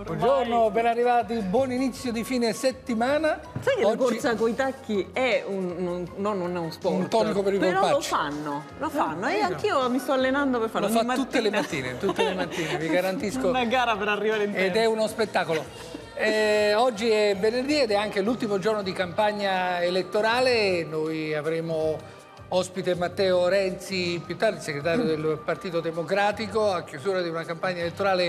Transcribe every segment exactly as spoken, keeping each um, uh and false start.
Buongiorno, ben arrivati, buon inizio di fine settimana. Sai che Oggi... la corsa coi tacchi è un, un, non uno sport, un tonico per i però polpacci. lo fanno, lo fanno, e anch'io mi sto allenando per farlo. Lo fa Ogni tutte le mattina. mattine, tutte le mattine, vi garantisco. Una gara per arrivare in tempo. Ed è uno spettacolo. Eh, oggi è venerdì ed è anche l'ultimo giorno di campagna elettorale. Noi avremo ospite Matteo Renzi, più tardi segretario del Partito Democratico, a chiusura di una campagna elettorale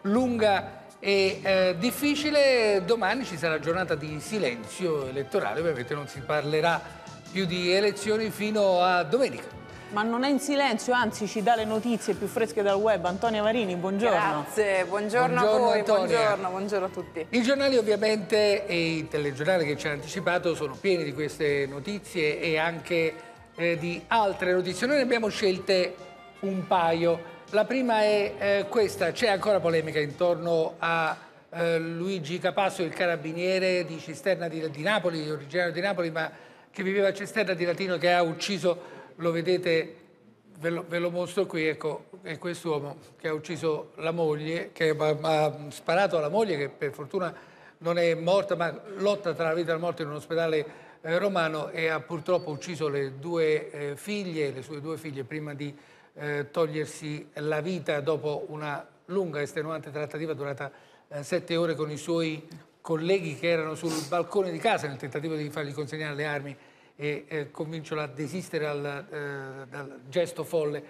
lunga e eh, difficile. Domani ci sarà giornata di silenzio elettorale, ovviamente non si parlerà più di elezioni fino a domenica. Ma non è in silenzio, anzi ci dà le notizie più fresche dal web. Antonia Varini, buongiorno. Grazie, buongiorno, buongiorno a voi, Antonia. buongiorno, buongiorno a tutti. I giornali ovviamente e i telegiornali che ci hanno anticipato sono pieni di queste notizie e anche eh, di altre notizie. Noi ne abbiamo scelte un paio. La prima è eh, questa: c'è ancora polemica intorno a eh, Luigi Capasso, il carabiniere di Cisterna di, di Napoli, originario di Napoli, ma che viveva a Cisterna di Latino, che ha ucciso, lo vedete, ve lo, ve lo mostro qui, ecco, è quest'uomo che ha ucciso la moglie, che ha, ha sparato alla moglie, che per fortuna non è morta, ma lotta tra la vita e la morte in un ospedale eh, romano, e ha purtroppo ucciso le due eh, figlie, le sue due figlie, prima di eh, togliersi la vita dopo una lunga e estenuante trattativa durata eh, sette ore con i suoi colleghi che erano sul balcone di casa nel tentativo di fargli consegnare le armi e eh, convincerlo a desistere dal, eh, dal gesto folle.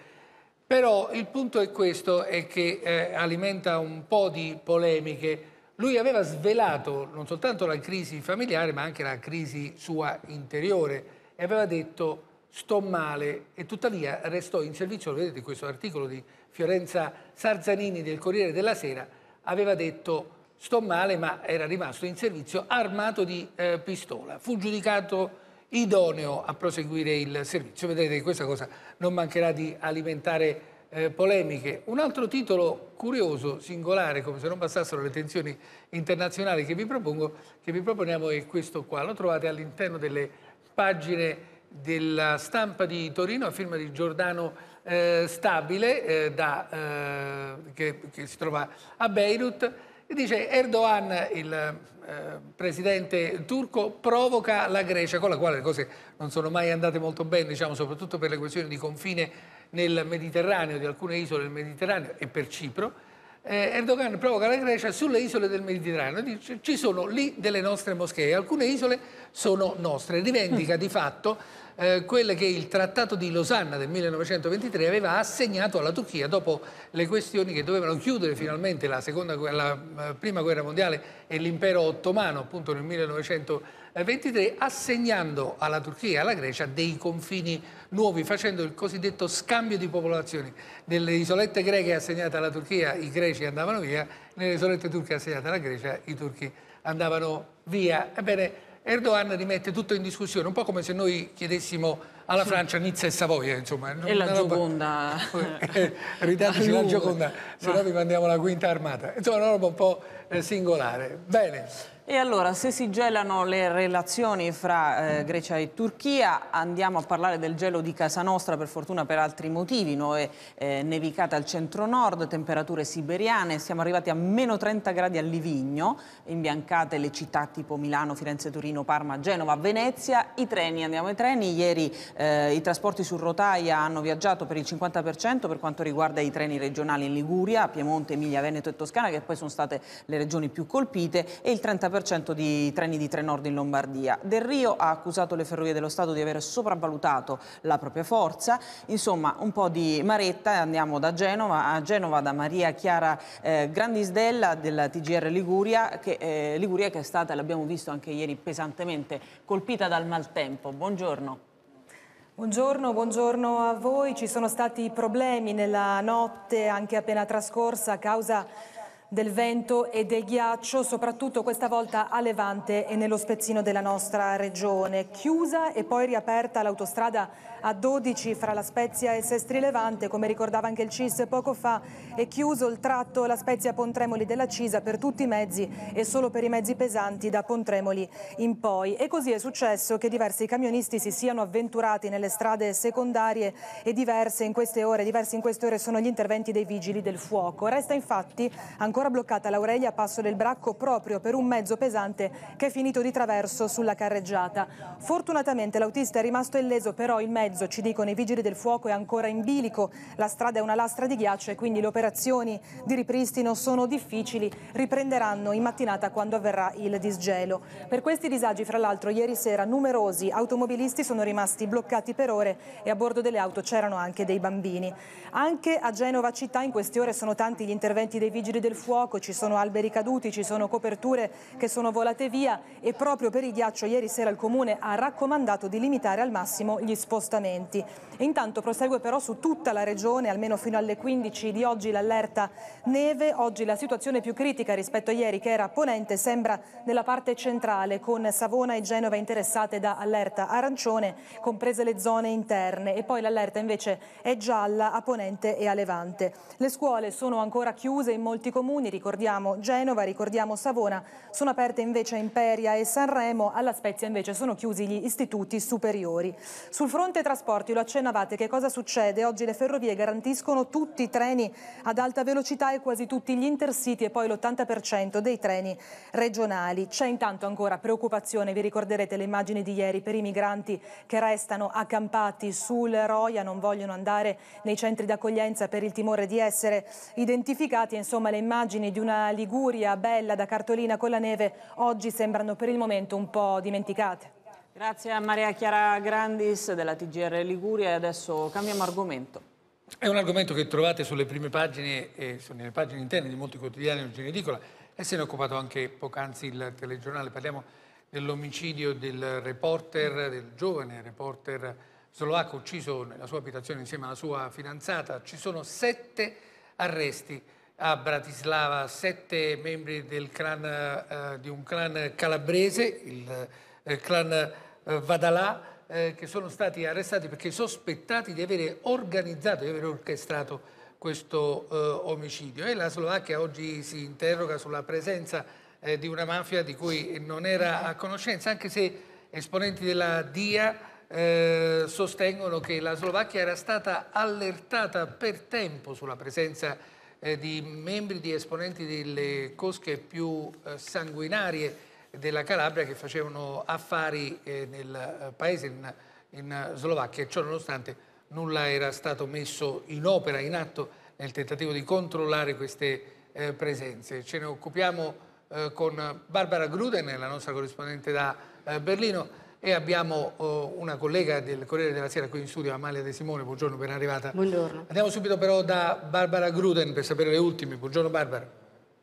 Però il punto è questo, è che eh, alimenta un po' di polemiche. Lui aveva svelato non soltanto la crisi familiare, ma anche la crisi sua interiore, e aveva detto: sto male, e tuttavia restò in servizio. Lo vedete in questo articolo di Fiorenza Sarzanini del Corriere della Sera, aveva detto: sto male, ma era rimasto in servizio armato di eh, pistola. Fu giudicato idoneo a proseguire il servizio. Vedete che questa cosa non mancherà di alimentare eh, polemiche. Un altro titolo curioso, singolare, come se non bastassero le tensioni internazionali che vi propongo, che vi proponiamo, è questo qua. Lo trovate all'interno delle pagine della Stampa di Torino, a firma di Giordano eh, Stabile, eh, da, eh, che, che si trova a Beirut, e dice: Erdogan, il eh, presidente turco, provoca la Grecia, con la quale le cose non sono mai andate molto bene, diciamo, soprattutto per le questioni di confine nel Mediterraneo, di alcune isole del Mediterraneo e per Cipro. Eh, Erdogan provoca la Grecia sulle isole del Mediterraneo, dice: ci sono lì delle nostre moschee, alcune isole sono nostre, rivendica di fatto eh, quelle che il Trattato di Losanna del millenovecentoventitré aveva assegnato alla Turchia dopo le questioni che dovevano chiudere finalmente la, seconda, la prima guerra mondiale e l'impero ottomano, appunto nel millenovecentoventitré, assegnando alla Turchia e alla Grecia dei confini nuovi, facendo il cosiddetto scambio di popolazioni. Nelle isolette greche assegnate alla Turchia i greci andavano via, nelle isolette turche assegnate alla Grecia i turchi andavano via. Ebbene, Erdogan rimette tutto in discussione, un po' come se noi chiedessimo alla Francia Nizza e Savoia, insomma. E la Gioconda. Ridateci la Gioconda, se no vi mandiamo la quinta armata. Insomma, una roba un po' eh, singolare. Bene. E allora, se si gelano le relazioni fra eh, Grecia e Turchia, andiamo a parlare del gelo di Casa Nostra, per fortuna per altri motivi. Nuove eh, nevicate al centro-nord, temperature siberiane, siamo arrivati a meno trenta gradi a Livigno, imbiancate le città tipo Milano, Firenze, Torino, Parma, Genova, Venezia. I treni, andiamo ai treni, ieri eh, i trasporti su rotaia hanno viaggiato per il cinquanta per cento per quanto riguarda i treni regionali in Liguria, Piemonte, Emilia, Veneto e Toscana, che poi sono state le regioni più colpite, e il trenta per cento di treni di Trenord in Lombardia. Del Rio ha accusato le Ferrovie dello Stato di aver sopravvalutato la propria forza. Insomma, un po' di maretta, e andiamo da Genova a Genova da Maria Chiara eh, Grandisdella della T G R Liguria, che, eh, Liguria che è stata, l'abbiamo visto anche ieri, pesantemente colpita dal maltempo. Buongiorno. Buongiorno, buongiorno a voi. Ci sono stati problemi nella notte anche appena trascorsa a causa del vento e del ghiaccio, soprattutto questa volta a Levante e nello spezzino della nostra regione. Chiusa e poi riaperta l'autostrada A dodici fra La Spezia e Sestri Levante, come ricordava anche il C I S poco fa, è chiuso il tratto La Spezia-Pontremoli della Cisa per tutti i mezzi e solo per i mezzi pesanti da Pontremoli in poi. E così è successo che diversi camionisti si siano avventurati nelle strade secondarie e diverse in queste ore, diversi in queste ore sono gli interventi dei vigili del fuoco. Resta infatti ancora ancora bloccata l'Aurelia a Passo del Bracco proprio per un mezzo pesante che è finito di traverso sulla carreggiata. Fortunatamente l'autista è rimasto illeso, però il mezzo, ci dicono i vigili del fuoco, è ancora in bilico. La strada è una lastra di ghiaccio e quindi le operazioni di ripristino sono difficili. Riprenderanno in mattinata quando avverrà il disgelo. Per questi disagi, fra l'altro, ieri sera numerosi automobilisti sono rimasti bloccati per ore e a bordo delle auto c'erano anche dei bambini. Anche a Genova città in queste ore sono tanti gli interventi dei vigili del fuoco, ci sono alberi caduti, ci sono coperture che sono volate via e proprio per il ghiaccio ieri sera il Comune ha raccomandato di limitare al massimo gli spostamenti. E intanto prosegue però su tutta la regione, almeno fino alle quindici di oggi, l'allerta neve. Oggi la situazione più critica rispetto a ieri, che era a ponente, sembra nella parte centrale, con Savona e Genova interessate da allerta arancione, comprese le zone interne, e poi l'allerta invece è gialla a ponente e a levante. Le scuole sono ancora chiuse in molti comuni, ricordiamo Genova, ricordiamo Savona, sono aperte invece Imperia e Sanremo, alla Spezia invece sono chiusi gli istituti superiori. Sul fronte trasporti, lo accennavate, che cosa succede? Oggi le ferrovie garantiscono tutti i treni ad alta velocità e quasi tutti gli intercity e poi l'ottanta per cento dei treni regionali. C'è intanto ancora preoccupazione, vi ricorderete le immagini di ieri, per i migranti che restano accampati sul Roia, non vogliono andare nei centri d'accoglienza per il timore di essere identificati. Insomma, le immagini di una Liguria bella da cartolina con la neve oggi sembrano per il momento un po' dimenticate. Grazie a Maria Chiara Grandis della T G R Liguria e adesso cambiamo argomento. È un argomento che trovate sulle prime pagine e nelle pagine interne di molti quotidiani di Genova Edicola e se ne è occupato anche poc'anzi il telegiornale. Parliamo dell'omicidio del reporter, del giovane reporter slovacco ucciso nella sua abitazione insieme alla sua fidanzata. Ci sono sette arresti a Bratislava, sette membri del clan, eh, di un clan calabrese, il eh, clan eh, Vadalà, eh, che sono stati arrestati perché sospettati di avere organizzato, di aver orchestrato questo eh, omicidio. E la Slovacchia oggi si interroga sulla presenza eh, di una mafia di cui non era a conoscenza, anche se esponenti della D I A eh, sostengono che la Slovacchia era stata allertata per tempo sulla presenza eh, di membri, di esponenti delle cosche più eh, sanguinarie della Calabria che facevano affari eh, nel paese, in, in Slovacchia, e ciò nonostante nulla era stato messo in opera, in atto, nel tentativo di controllare queste eh, presenze. Ce ne occupiamo eh, con Barbara Gruden, la nostra corrispondente da eh, Berlino, e abbiamo oh, una collega del Corriere della Sera qui in studio, Amalia De Simone. Buongiorno, ben arrivata. Buongiorno. Andiamo subito però da Barbara Gruden per sapere le ultime. Buongiorno Barbara.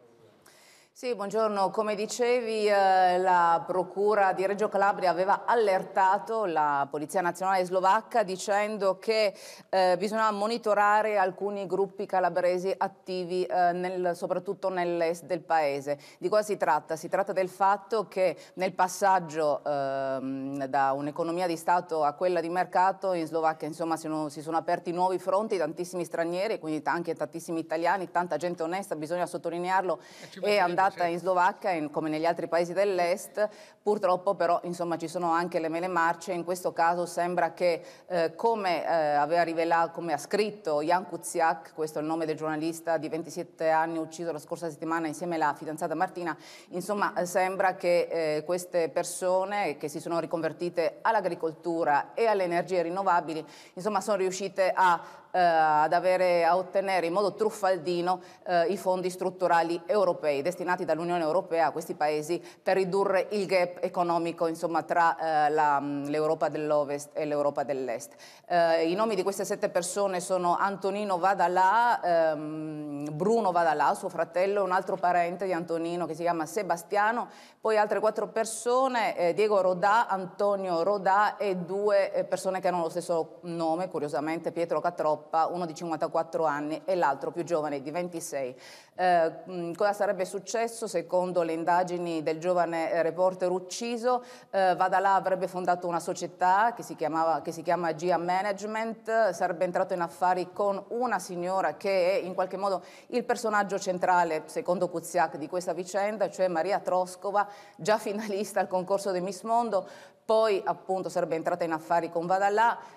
Sì, buongiorno. Come dicevi, eh, la Procura di Reggio Calabria aveva allertato la Polizia Nazionale Slovacca dicendo che eh, bisognava monitorare alcuni gruppi calabresi attivi eh, nel, soprattutto nell'est del paese. Di cosa si tratta? Si tratta del fatto che nel passaggio eh, da un'economia di Stato a quella di mercato in Slovacchia, insomma, si sono, si sono aperti nuovi fronti, tantissimi stranieri, quindi anche tantissimi italiani, tanta gente onesta, bisogna sottolinearlo, è andata in Slovacchia in, come negli altri paesi dell'est. Purtroppo però insomma ci sono anche le mele marce. In questo caso sembra che eh, come eh, aveva rivelato, come ha scritto Jan Kuciak, questo è il nome del giornalista di ventisette anni ucciso la scorsa settimana insieme alla fidanzata Martina, insomma eh, sembra che eh, queste persone che si sono riconvertite all'agricoltura e alle energie rinnovabili insomma sono riuscite a Eh, ad avere, a ottenere in modo truffaldino eh, i fondi strutturali europei destinati dall'Unione Europea a questi paesi per ridurre il gap economico insomma, tra eh, l'Europa dell'Ovest e l'Europa dell'Est. Eh, I nomi di queste sette persone sono Antonino Vadalà, ehm, Bruno Vadalà, suo fratello, un altro parente di Antonino che si chiama Sebastiano, poi altre quattro persone, eh, Diego Rodà, Antonio Rodà e due eh, persone che hanno lo stesso nome, curiosamente, Pietro Catroppa, uno di cinquantaquattro anni e l'altro più giovane di ventisei. Eh, cosa sarebbe successo? Secondo le indagini del giovane reporter ucciso, eh, Vadalà avrebbe fondato una società che si, chiamava, che si chiama G A Management, sarebbe entrato in affari con una signora che è in qualche modo il personaggio centrale, secondo Kuciak, di questa vicenda, cioè Maria Troskova, già finalista al concorso di Miss Mondo. Poi appunto sarebbe entrata in affari con Vadalà,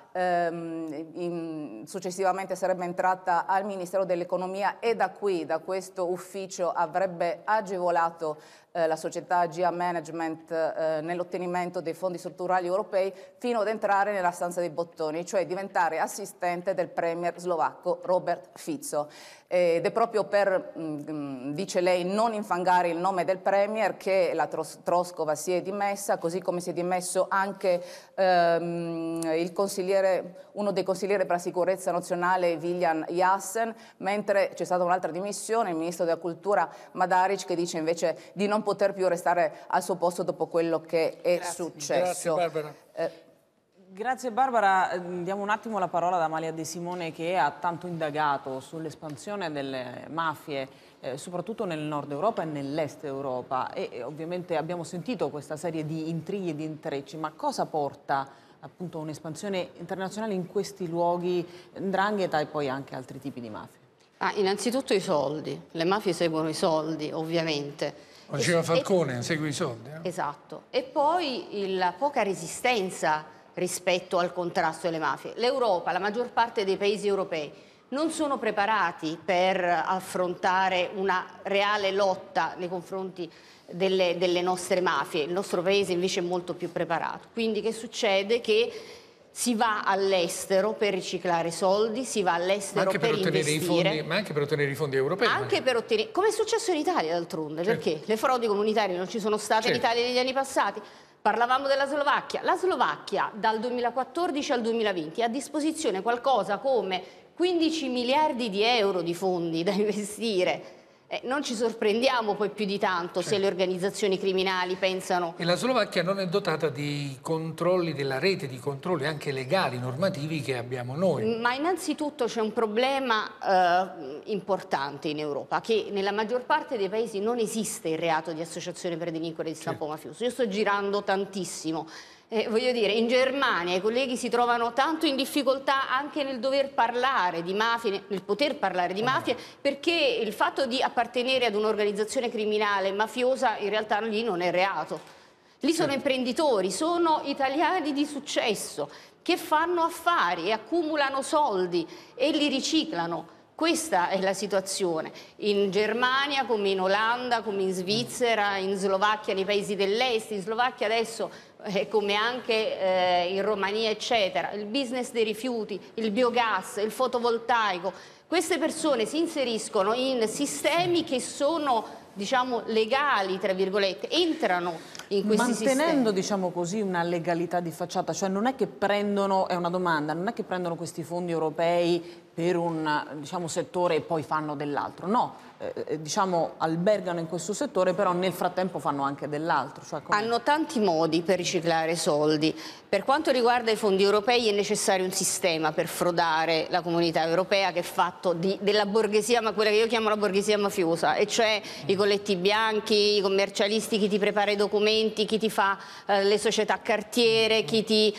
ehm, in, successivamente sarebbe entrata al Ministero dell'Economia e da qui, da questo ufficio, avrebbe agevolato eh, la società G A Management eh, nell'ottenimento dei fondi strutturali europei, fino ad entrare nella stanza dei bottoni, cioè diventare assistente del premier slovacco Robert Fico. Ed è proprio per, mh, dice lei, non infangare il nome del premier che la Tros Troskova si è dimessa, così come si è dimesso anche ehm, il consigliere, uno dei consiglieri per la sicurezza nazionale, Viljan Jassen, mentre c'è stata un'altra dimissione, il ministro della cultura Madaric, che dice invece di non poter più restare al suo posto dopo quello che è Grazie. successo. Grazie Barbara. Eh, Grazie Barbara, diamo un attimo la parola ad Amalia De Simone, che ha tanto indagato sull'espansione delle mafie, eh, soprattutto nel nord Europa e nell'est Europa, e, e ovviamente abbiamo sentito questa serie di intrighi e di intrecci, ma cosa porta appunto un'espansione internazionale in questi luoghi, 'ndrangheta e poi anche altri tipi di mafie? Ah, innanzitutto i soldi, le mafie seguono i soldi ovviamente. Diceva Falcone, e, segui i soldi. Eh? Esatto, e poi la poca resistenza rispetto al contrasto delle mafie. L'Europa, la maggior parte dei paesi europei non sono preparati per affrontare una reale lotta nei confronti delle, delle nostre mafie. Il nostro paese invece è molto più preparato. Quindi che succede? Che si va all'estero per riciclare soldi, si va all'estero per, per investire. I fondi, ma anche per ottenere i fondi europei. Anche per ottenere, come è successo in Italia d'altronde, certo. Perché le frodi comunitarie non ci sono state certo. in Italia negli anni passati. Parlavamo della Slovacchia. La Slovacchia dal duemilaquattordici al duemilaventi ha a disposizione qualcosa come quindici miliardi di euro di fondi da investire. Eh, non ci sorprendiamo poi più di tanto certo. se le organizzazioni criminali pensano... E la Slovacchia non è dotata di controlli, della rete di controlli anche legali, normativi che abbiamo noi. Ma innanzitutto c'è un problema eh, importante in Europa, che nella maggior parte dei paesi non esiste il reato di associazione per delinquere di stampo certo. mafioso. Io sto girando tantissimo. Eh, voglio dire, in Germania i colleghi si trovano tanto in difficoltà anche nel dover parlare di mafie, nel poter parlare di mafie, perché il fatto di appartenere ad un'organizzazione criminale mafiosa in realtà lì non è reato. Lì sono imprenditori, sono italiani di successo che fanno affari e accumulano soldi e li riciclano. Questa è la situazione in Germania, come in Olanda, come in Svizzera, in Slovacchia, nei paesi dell'est, in Slovacchia adesso eh, come anche eh, in Romania, eccetera. Il business dei rifiuti, il biogas, il fotovoltaico. Queste persone si inseriscono in sistemi che sono, diciamo, legali, tra virgolette, entrano in questi sistemi. Mantenendo, diciamo così, una legalità di facciata, cioè non è che prendono, è una domanda, non è che prendono questi fondi europei per un, diciamo, settore e poi fanno dell'altro, no, eh, diciamo albergano in questo settore, però nel frattempo fanno anche dell'altro. Cioè hanno tanti modi per riciclare soldi. Per quanto riguarda i fondi europei è necessario un sistema per frodare la comunità europea che è fatto di, della borghesia, ma quella che io chiamo la borghesia mafiosa, e cioè i colletti bianchi, i commercialisti, chi ti prepara i documenti, chi ti fa eh, le società cartiere, chi ti,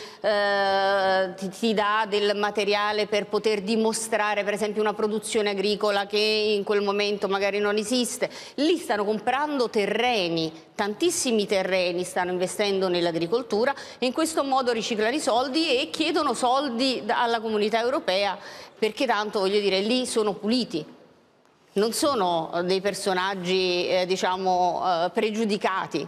eh, ti, ti dà del materiale per poter dimostrare per esempio una produzione agricola che in quel momento magari non esiste. Lì stanno comprando terreni, tantissimi terreni stanno investendo nell'agricoltura e in questo modo riciclano i soldi e chiedono soldi alla comunità europea, perché tanto, voglio dire, lì sono puliti. Non sono dei personaggi eh, diciamo eh, pregiudicati.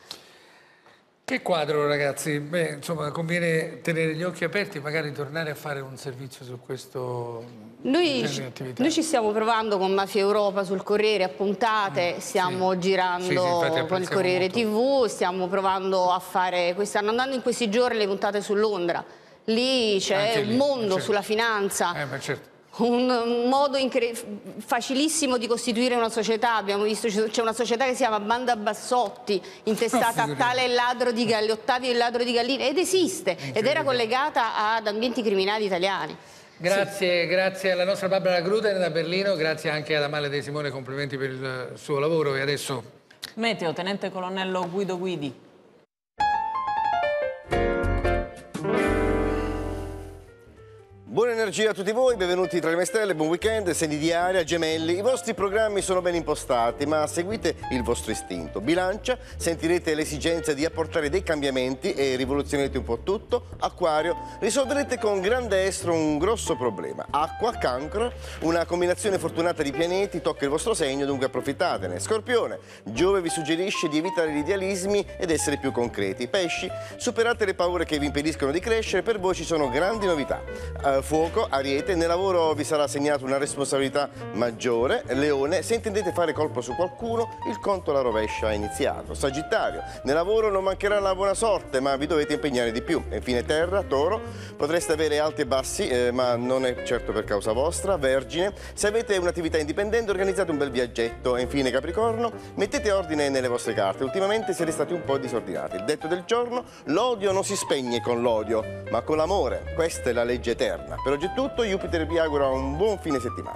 Che quadro, ragazzi? Beh, insomma, conviene tenere gli occhi aperti, magari tornare a fare un servizio su questo noi, attività. Noi ci stiamo provando con Mafia Europa sul Corriere a puntate, mm, stiamo sì. girando sì, sì, con il Corriere molto. tivù, stiamo provando a fare, stanno andando in questi giorni le puntate su Londra. Lì c'è un mondo certo. sulla finanza. Eh, ma certo. Un modo facilissimo di costituire una società. Abbiamo visto c'è una società che si chiama Banda Bassotti, intestata a tale ladro di Galli, Ottavio il ladro di Galline, ed esiste, ed era collegata ad ambienti criminali italiani. Grazie, sì. grazie alla nostra Barbara Gruden da Berlino, grazie anche ad Amalia De Simone, complimenti per il suo lavoro. E adesso Meteo, tenente colonnello Guido Guidi. Buonanotte. energia a tutti voi, benvenuti tra le mie stelle, buon weekend, segni di aria, gemelli. I vostri programmi sono ben impostati, ma seguite il vostro istinto. Bilancia, sentirete l'esigenza di apportare dei cambiamenti e rivoluzionerete un po' tutto. Acquario, risolverete con grande estro un grosso problema. Acqua, cancro, una combinazione fortunata di pianeti tocca il vostro segno, dunque approfittatene. Scorpione, Giove vi suggerisce di evitare gli idealismi ed essere più concreti. Pesci, superate le paure che vi impediscono di crescere, per voi ci sono grandi novità. Uh, fuoco, Ariete, nel lavoro vi sarà assegnata una responsabilità maggiore. Leone, se intendete fare colpo su qualcuno, il conto alla rovescia è iniziato. Sagittario, nel lavoro non mancherà la buona sorte, ma vi dovete impegnare di più. E infine Terra, Toro, potreste avere alti e bassi, eh, ma non è certo per causa vostra. Vergine, se avete un'attività indipendente, organizzate un bel viaggetto. E infine Capricorno, mettete ordine nelle vostre carte. Ultimamente siete stati un po' disordinati. Il detto del giorno: l'odio non si spegne con l'odio, ma con l'amore. Questa è la legge eterna. Per oggi è tutto, Jupiter vi augura un buon fine settimana.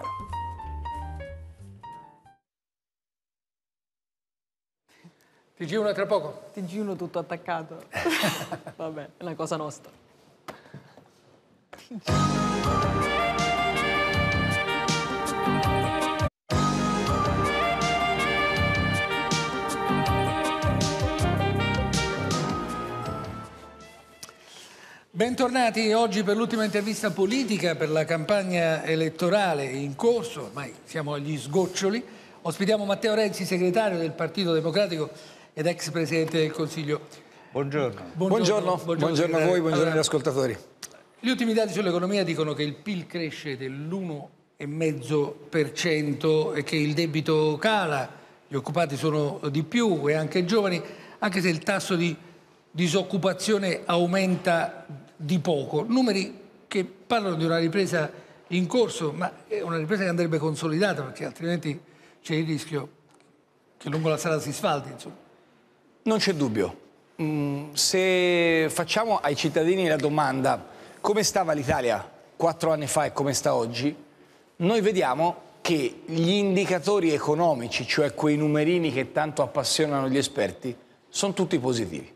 T G uno tra poco. T G uno tutto attaccato. Vabbè, è una cosa nostra. Bentornati oggi per l'ultima intervista politica per la campagna elettorale in corso, ormai siamo agli sgoccioli. Ospitiamo Matteo Renzi, segretario del Partito Democratico ed ex Presidente del Consiglio. Buongiorno. Buongiorno, buongiorno, buongiorno, buongiorno a voi, buongiorno allora, agli ascoltatori. Gli ultimi dati sull'economia dicono che il P I L cresce dell'uno virgola cinque per cento e che il debito cala, gli occupati sono di più e anche giovani, anche se il tasso di disoccupazione aumenta di poco. Numeri che parlano di una ripresa in corso, ma è una ripresa che andrebbe consolidata, perché altrimenti c'è il rischio che lungo la strada si sfaldi, insomma. Non c'è dubbio. Mm, se facciamo ai cittadini la domanda come stava l'Italia quattro anni fa e come sta oggi, noi vediamo che gli indicatori economici, cioè quei numerini che tanto appassionano gli esperti, sono tutti positivi.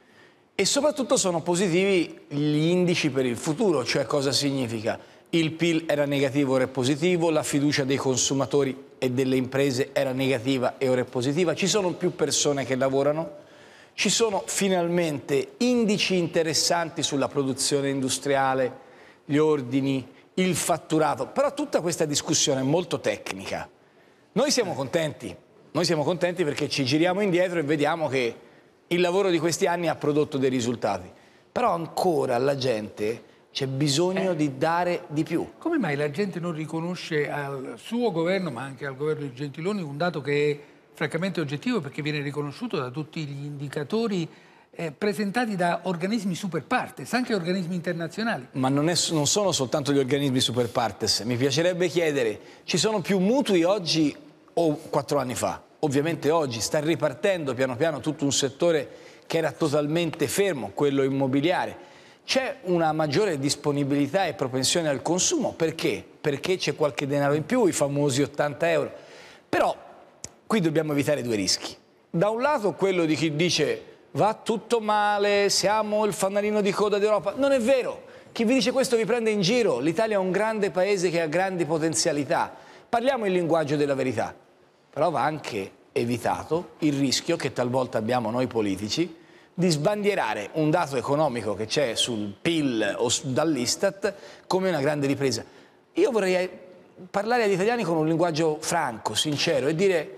E soprattutto sono positivi gli indici per il futuro, cioè cosa significa? Il P I L era negativo, ora è positivo, la fiducia dei consumatori e delle imprese era negativa e ora è positiva, ci sono più persone che lavorano, ci sono finalmente indici interessanti sulla produzione industriale, gli ordini, il fatturato, però tutta questa discussione è molto tecnica. Noi siamo contenti, noi siamo contenti perché ci giriamo indietro e vediamo che il lavoro di questi anni ha prodotto dei risultati, però ancora alla gente c'è bisogno eh. di dare di più. Come mai la gente non riconosce al suo governo, ma anche al governo di Gentiloni, un dato che è francamente oggettivo perché viene riconosciuto da tutti gli indicatori eh, presentati da organismi super partes, anche organismi internazionali? Ma non, è, non sono soltanto gli organismi super partes. Mi piacerebbe chiedere, ci sono più mutui oggi o quattro anni fa? Ovviamente oggi sta ripartendo piano piano tutto un settore che era totalmente fermo, quello immobiliare. C'è una maggiore disponibilità e propensione al consumo, perché? Perché c'è qualche denaro in più, i famosi ottanta euro. Però qui dobbiamo evitare due rischi. Da un lato quello di chi dice va tutto male, siamo il fanalino di coda d'Europa. Non è vero, chi vi dice questo vi prende in giro. L'Italia è un grande paese che ha grandi potenzialità. Parliamo il linguaggio della verità. Però va anche evitato il rischio che talvolta abbiamo noi politici di sbandierare un dato economico che c'è sul P I L o dall'Istat come una grande ripresa. Io vorrei parlare agli italiani con un linguaggio franco, sincero e dire: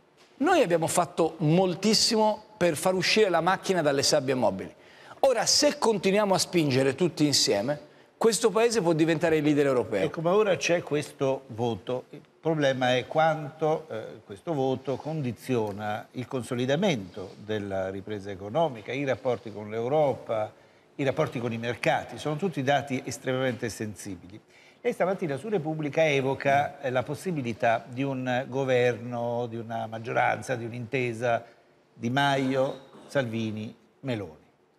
noi abbiamo fatto moltissimo per far uscire la macchina dalle sabbie mobili. Ora, se continuiamo a spingere tutti insieme, questo paese può diventare il leader europeo. Ecco, ma ora c'è questo voto. Il problema è quanto eh, questo voto condiziona il consolidamento della ripresa economica, i rapporti con l'Europa, i rapporti con i mercati. Sono tutti dati estremamente sensibili. Lei stamattina su Repubblica evoca eh, la possibilità di un governo, di una maggioranza, di un'intesa Di Maio, Salvini, Meloni.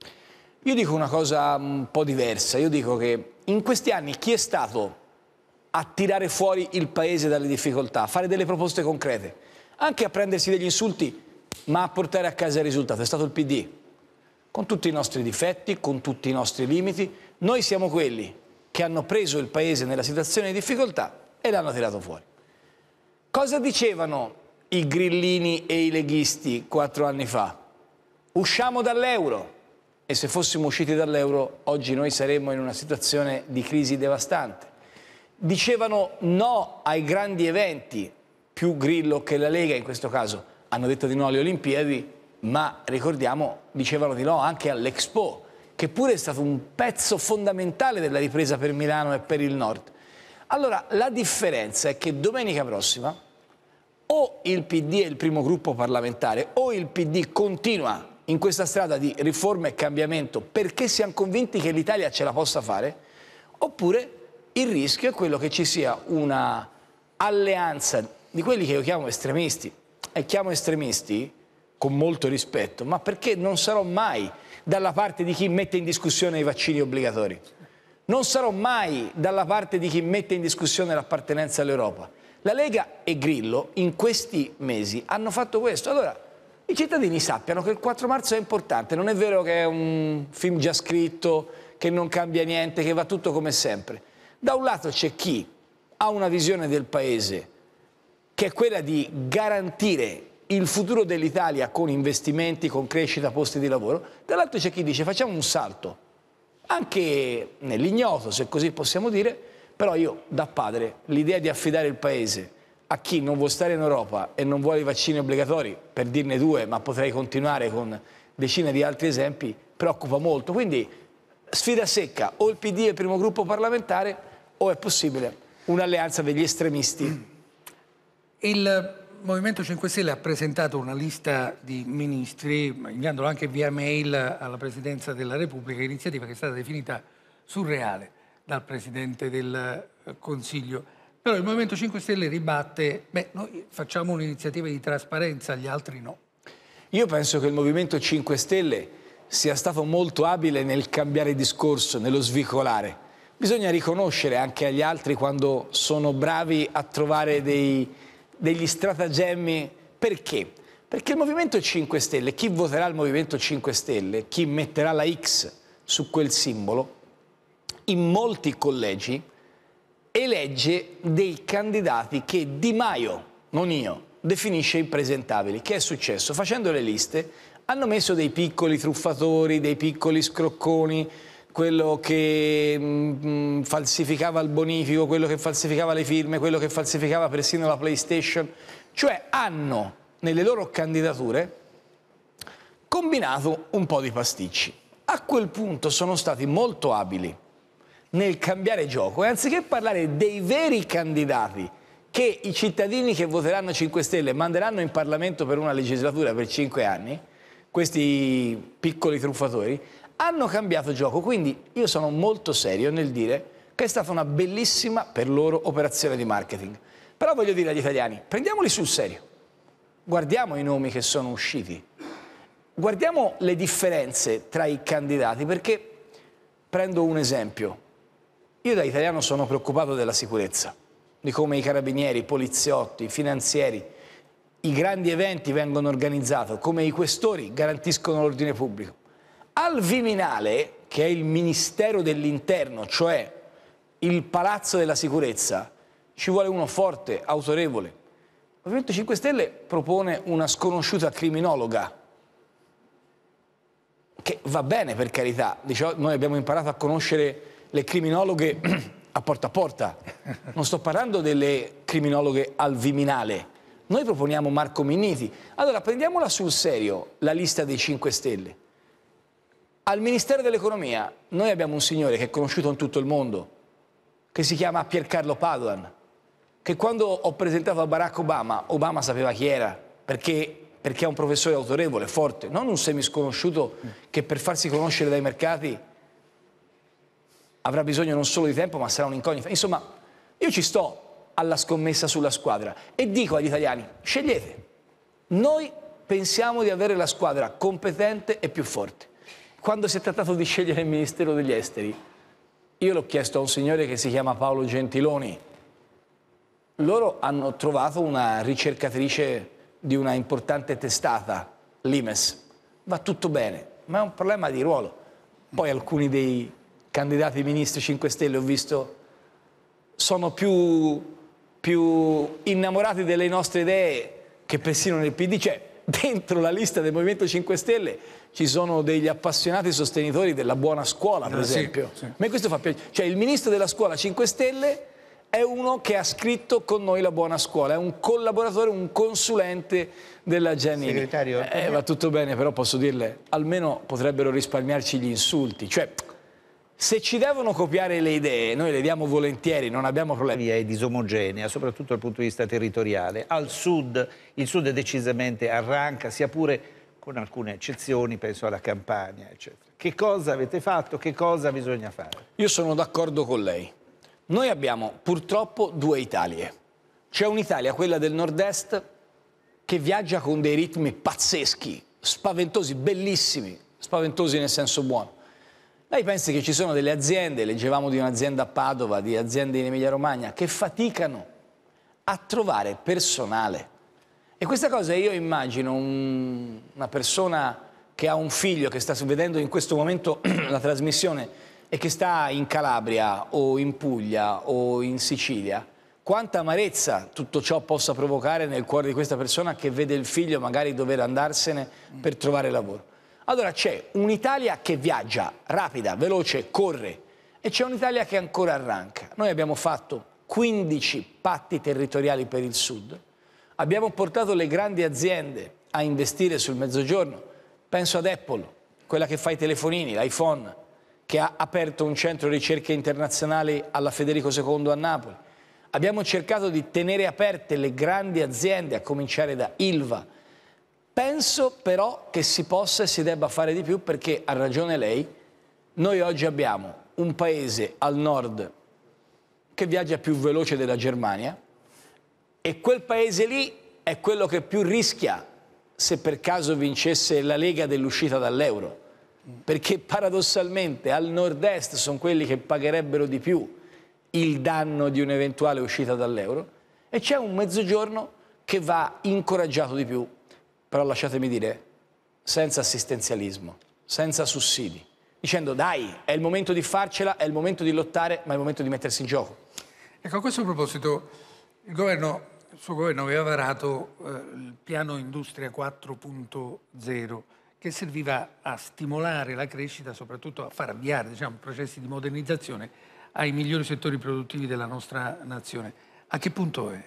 Io dico una cosa un po' diversa. Io dico che in questi anni chi è stato a tirare fuori il paese dalle difficoltà, a fare delle proposte concrete, anche a prendersi degli insulti, ma a portare a casa il risultato, è stato il P D. Con tutti i nostri difetti, con tutti i nostri limiti, noi siamo quelli che hanno preso il Paese nella situazione di difficoltà e l'hanno tirato fuori. Cosa dicevano i grillini e i leghisti quattro anni fa? Usciamo dall'euro. E se fossimo usciti dall'euro, oggi noi saremmo in una situazione di crisi devastante. Dicevano no ai grandi eventi, più Grillo che la Lega in questo caso hanno detto di no alle Olimpiadi, ma ricordiamo, dicevano di no anche all'Expo, che pure è stato un pezzo fondamentale della ripresa per Milano e per il Nord. Allora, la differenza è che domenica prossima o il P D è il primo gruppo parlamentare o il P D continua in questa strada di riforma e cambiamento perché siamo convinti che l'Italia ce la possa fare, oppure il rischio è quello che ci sia una alleanza di quelli che io chiamo estremisti. E chiamo estremisti con molto rispetto, ma perché non sarò mai dalla parte di chi mette in discussione i vaccini obbligatori. Non sarò mai dalla parte di chi mette in discussione l'appartenenza all'Europa. La Lega e Grillo in questi mesi hanno fatto questo. Allora, i cittadini sappiano che il quattro marzo è importante. Non è vero che è un film già scritto, che non cambia niente, che va tutto come sempre. Da un lato c'è chi ha una visione del Paese che è quella di garantire il futuro dell'Italia con investimenti, con crescita, posti di lavoro. Dall'altro c'è chi dice facciamo un salto, anche nell'ignoto, se così possiamo dire, però io da padre l'idea di affidare il Paese a chi non vuole stare in Europa e non vuole i vaccini obbligatori, per dirne due, ma potrei continuare con decine di altri esempi, preoccupa molto. Quindi sfida secca, o il P D è il primo gruppo parlamentare o è possibile un'alleanza degli estremisti. Il Movimento cinque Stelle ha presentato una lista di ministri, inviandola anche via mail alla Presidenza della Repubblica, iniziativa che è stata definita surreale dal Presidente del Consiglio. Però il Movimento cinque Stelle ribatte, beh, noi facciamo un'iniziativa di trasparenza, gli altri no. Io penso che il Movimento cinque Stelle sia stato molto abile nel cambiare discorso, nello svicolare. Bisogna riconoscere anche agli altri quando sono bravi a trovare dei... degli stratagemmi. Perché? Perché il Movimento cinque Stelle, chi voterà il Movimento cinque Stelle, chi metterà la X su quel simbolo, in molti collegi elegge dei candidati che Di Maio, non io, definisce impresentabili. Che è successo? Facendo le liste hanno messo dei piccoli truffatori, dei piccoli scrocconi, quello che mh, falsificava il bonifico, quello che falsificava le firme, quello che falsificava persino la PlayStation. Cioè hanno nelle loro candidature combinato un po' di pasticci. A quel punto sono stati molto abili nel cambiare gioco e anziché parlare dei veri candidati che i cittadini che voteranno cinque Stelle manderanno in Parlamento per una legislatura per cinque anni, questi piccoli truffatori, hanno cambiato gioco. Quindi io sono molto serio nel dire che è stata una bellissima per loro operazione di marketing. Però voglio dire agli italiani, prendiamoli sul serio, guardiamo i nomi che sono usciti, guardiamo le differenze tra i candidati, perché prendo un esempio. Io da italiano sono preoccupato della sicurezza, di come i carabinieri, i poliziotti, i finanzieri, i grandi eventi vengono organizzati, come i questori garantiscono l'ordine pubblico. Al Viminale, che è il Ministero dell'Interno, cioè il palazzo della sicurezza, ci vuole uno forte, autorevole. Il Movimento cinque Stelle propone una sconosciuta criminologa, che va bene per carità. Dice, noi abbiamo imparato a conoscere le criminologhe a porta a porta. Non sto parlando delle criminologhe al Viminale. Noi proponiamo Marco Minniti. Allora prendiamola sul serio, la lista dei cinque Stelle. Al Ministero dell'Economia noi abbiamo un signore che è conosciuto in tutto il mondo, che si chiama Piercarlo Padoan, che quando ho presentato a Barack Obama, Obama sapeva chi era, perché, perché è un professore autorevole, forte, non un semisconosciuto che per farsi conoscere dai mercati avrà bisogno non solo di tempo, ma sarà un'incognita. Insomma, io ci sto alla scommessa sulla squadra e dico agli italiani, scegliete. Noi pensiamo di avere la squadra competente e più forte. Quando si è trattato di scegliere il Ministero degli Esteri, io l'ho chiesto a un signore che si chiama Paolo Gentiloni. Loro hanno trovato una ricercatrice di una importante testata, l'I M E S. Va tutto bene, ma è un problema di ruolo. Poi alcuni dei candidati ministri cinque Stelle, ho visto, sono più, più innamorati delle nostre idee che persino nel P D. Cioè, dentro la lista del Movimento cinque Stelle ci sono degli appassionati sostenitori della buona scuola, per eh, esempio. Sì, sì. A me questo fa piacere. Cioè, il ministro della scuola cinque Stelle è uno che ha scritto con noi la buona scuola, è un collaboratore, un consulente della Giannini. Segretario, eh, va tutto bene, però posso dirle, almeno potrebbero risparmiarci gli insulti. Cioè, se ci devono copiare le idee, noi le diamo volentieri, non abbiamo problemi. È disomogenea, soprattutto dal punto di vista territoriale. Al sud, il sud è decisamente arranca, sia pure con alcune eccezioni, penso alla Campania, eccetera. Che cosa avete fatto? Che cosa bisogna fare? Io sono d'accordo con lei. Noi abbiamo purtroppo due Italie. C'è un'Italia, quella del nord-est, che viaggia con dei ritmi pazzeschi, spaventosi, bellissimi, spaventosi nel senso buono. Lei pensi che ci sono delle aziende, leggevamo di un'azienda a Padova, di aziende in Emilia-Romagna, che faticano a trovare personale. E questa cosa io immagino un, una persona che ha un figlio che sta vedendo in questo momento la trasmissione e che sta in Calabria o in Puglia o in Sicilia, quanta amarezza tutto ciò possa provocare nel cuore di questa persona che vede il figlio magari dover andarsene per trovare lavoro. Allora c'è un'Italia che viaggia, rapida, veloce, corre, e c'è un'Italia che ancora arranca. Noi abbiamo fatto quindici patti territoriali per il Sud, abbiamo portato le grandi aziende a investire sul Mezzogiorno, penso ad Apple, quella che fa i telefonini, l'iPhone, che ha aperto un centro di ricerche internazionali alla Federico secondo a Napoli. Abbiamo cercato di tenere aperte le grandi aziende, a cominciare da Ilva. Penso però che si possa e si debba fare di più, perché ha ragione lei, noi oggi abbiamo un paese al nord che viaggia più veloce della Germania e quel paese lì è quello che più rischia se per caso vincesse la Lega dell'uscita dall'euro. Perché paradossalmente al nord-est sono quelli che pagherebbero di più il danno di un'eventuale uscita dall'euro, e c'è un mezzogiorno che va incoraggiato di più, però lasciatemi dire, senza assistenzialismo, senza sussidi, dicendo dai, è il momento di farcela, è il momento di lottare, ma è il momento di mettersi in gioco. Ecco, a questo proposito, il governo, il suo governo aveva varato eh, il piano Industria quattro punto zero, che serviva a stimolare la crescita, soprattutto a far avviare, diciamo, processi di modernizzazione ai migliori settori produttivi della nostra nazione. A che punto è?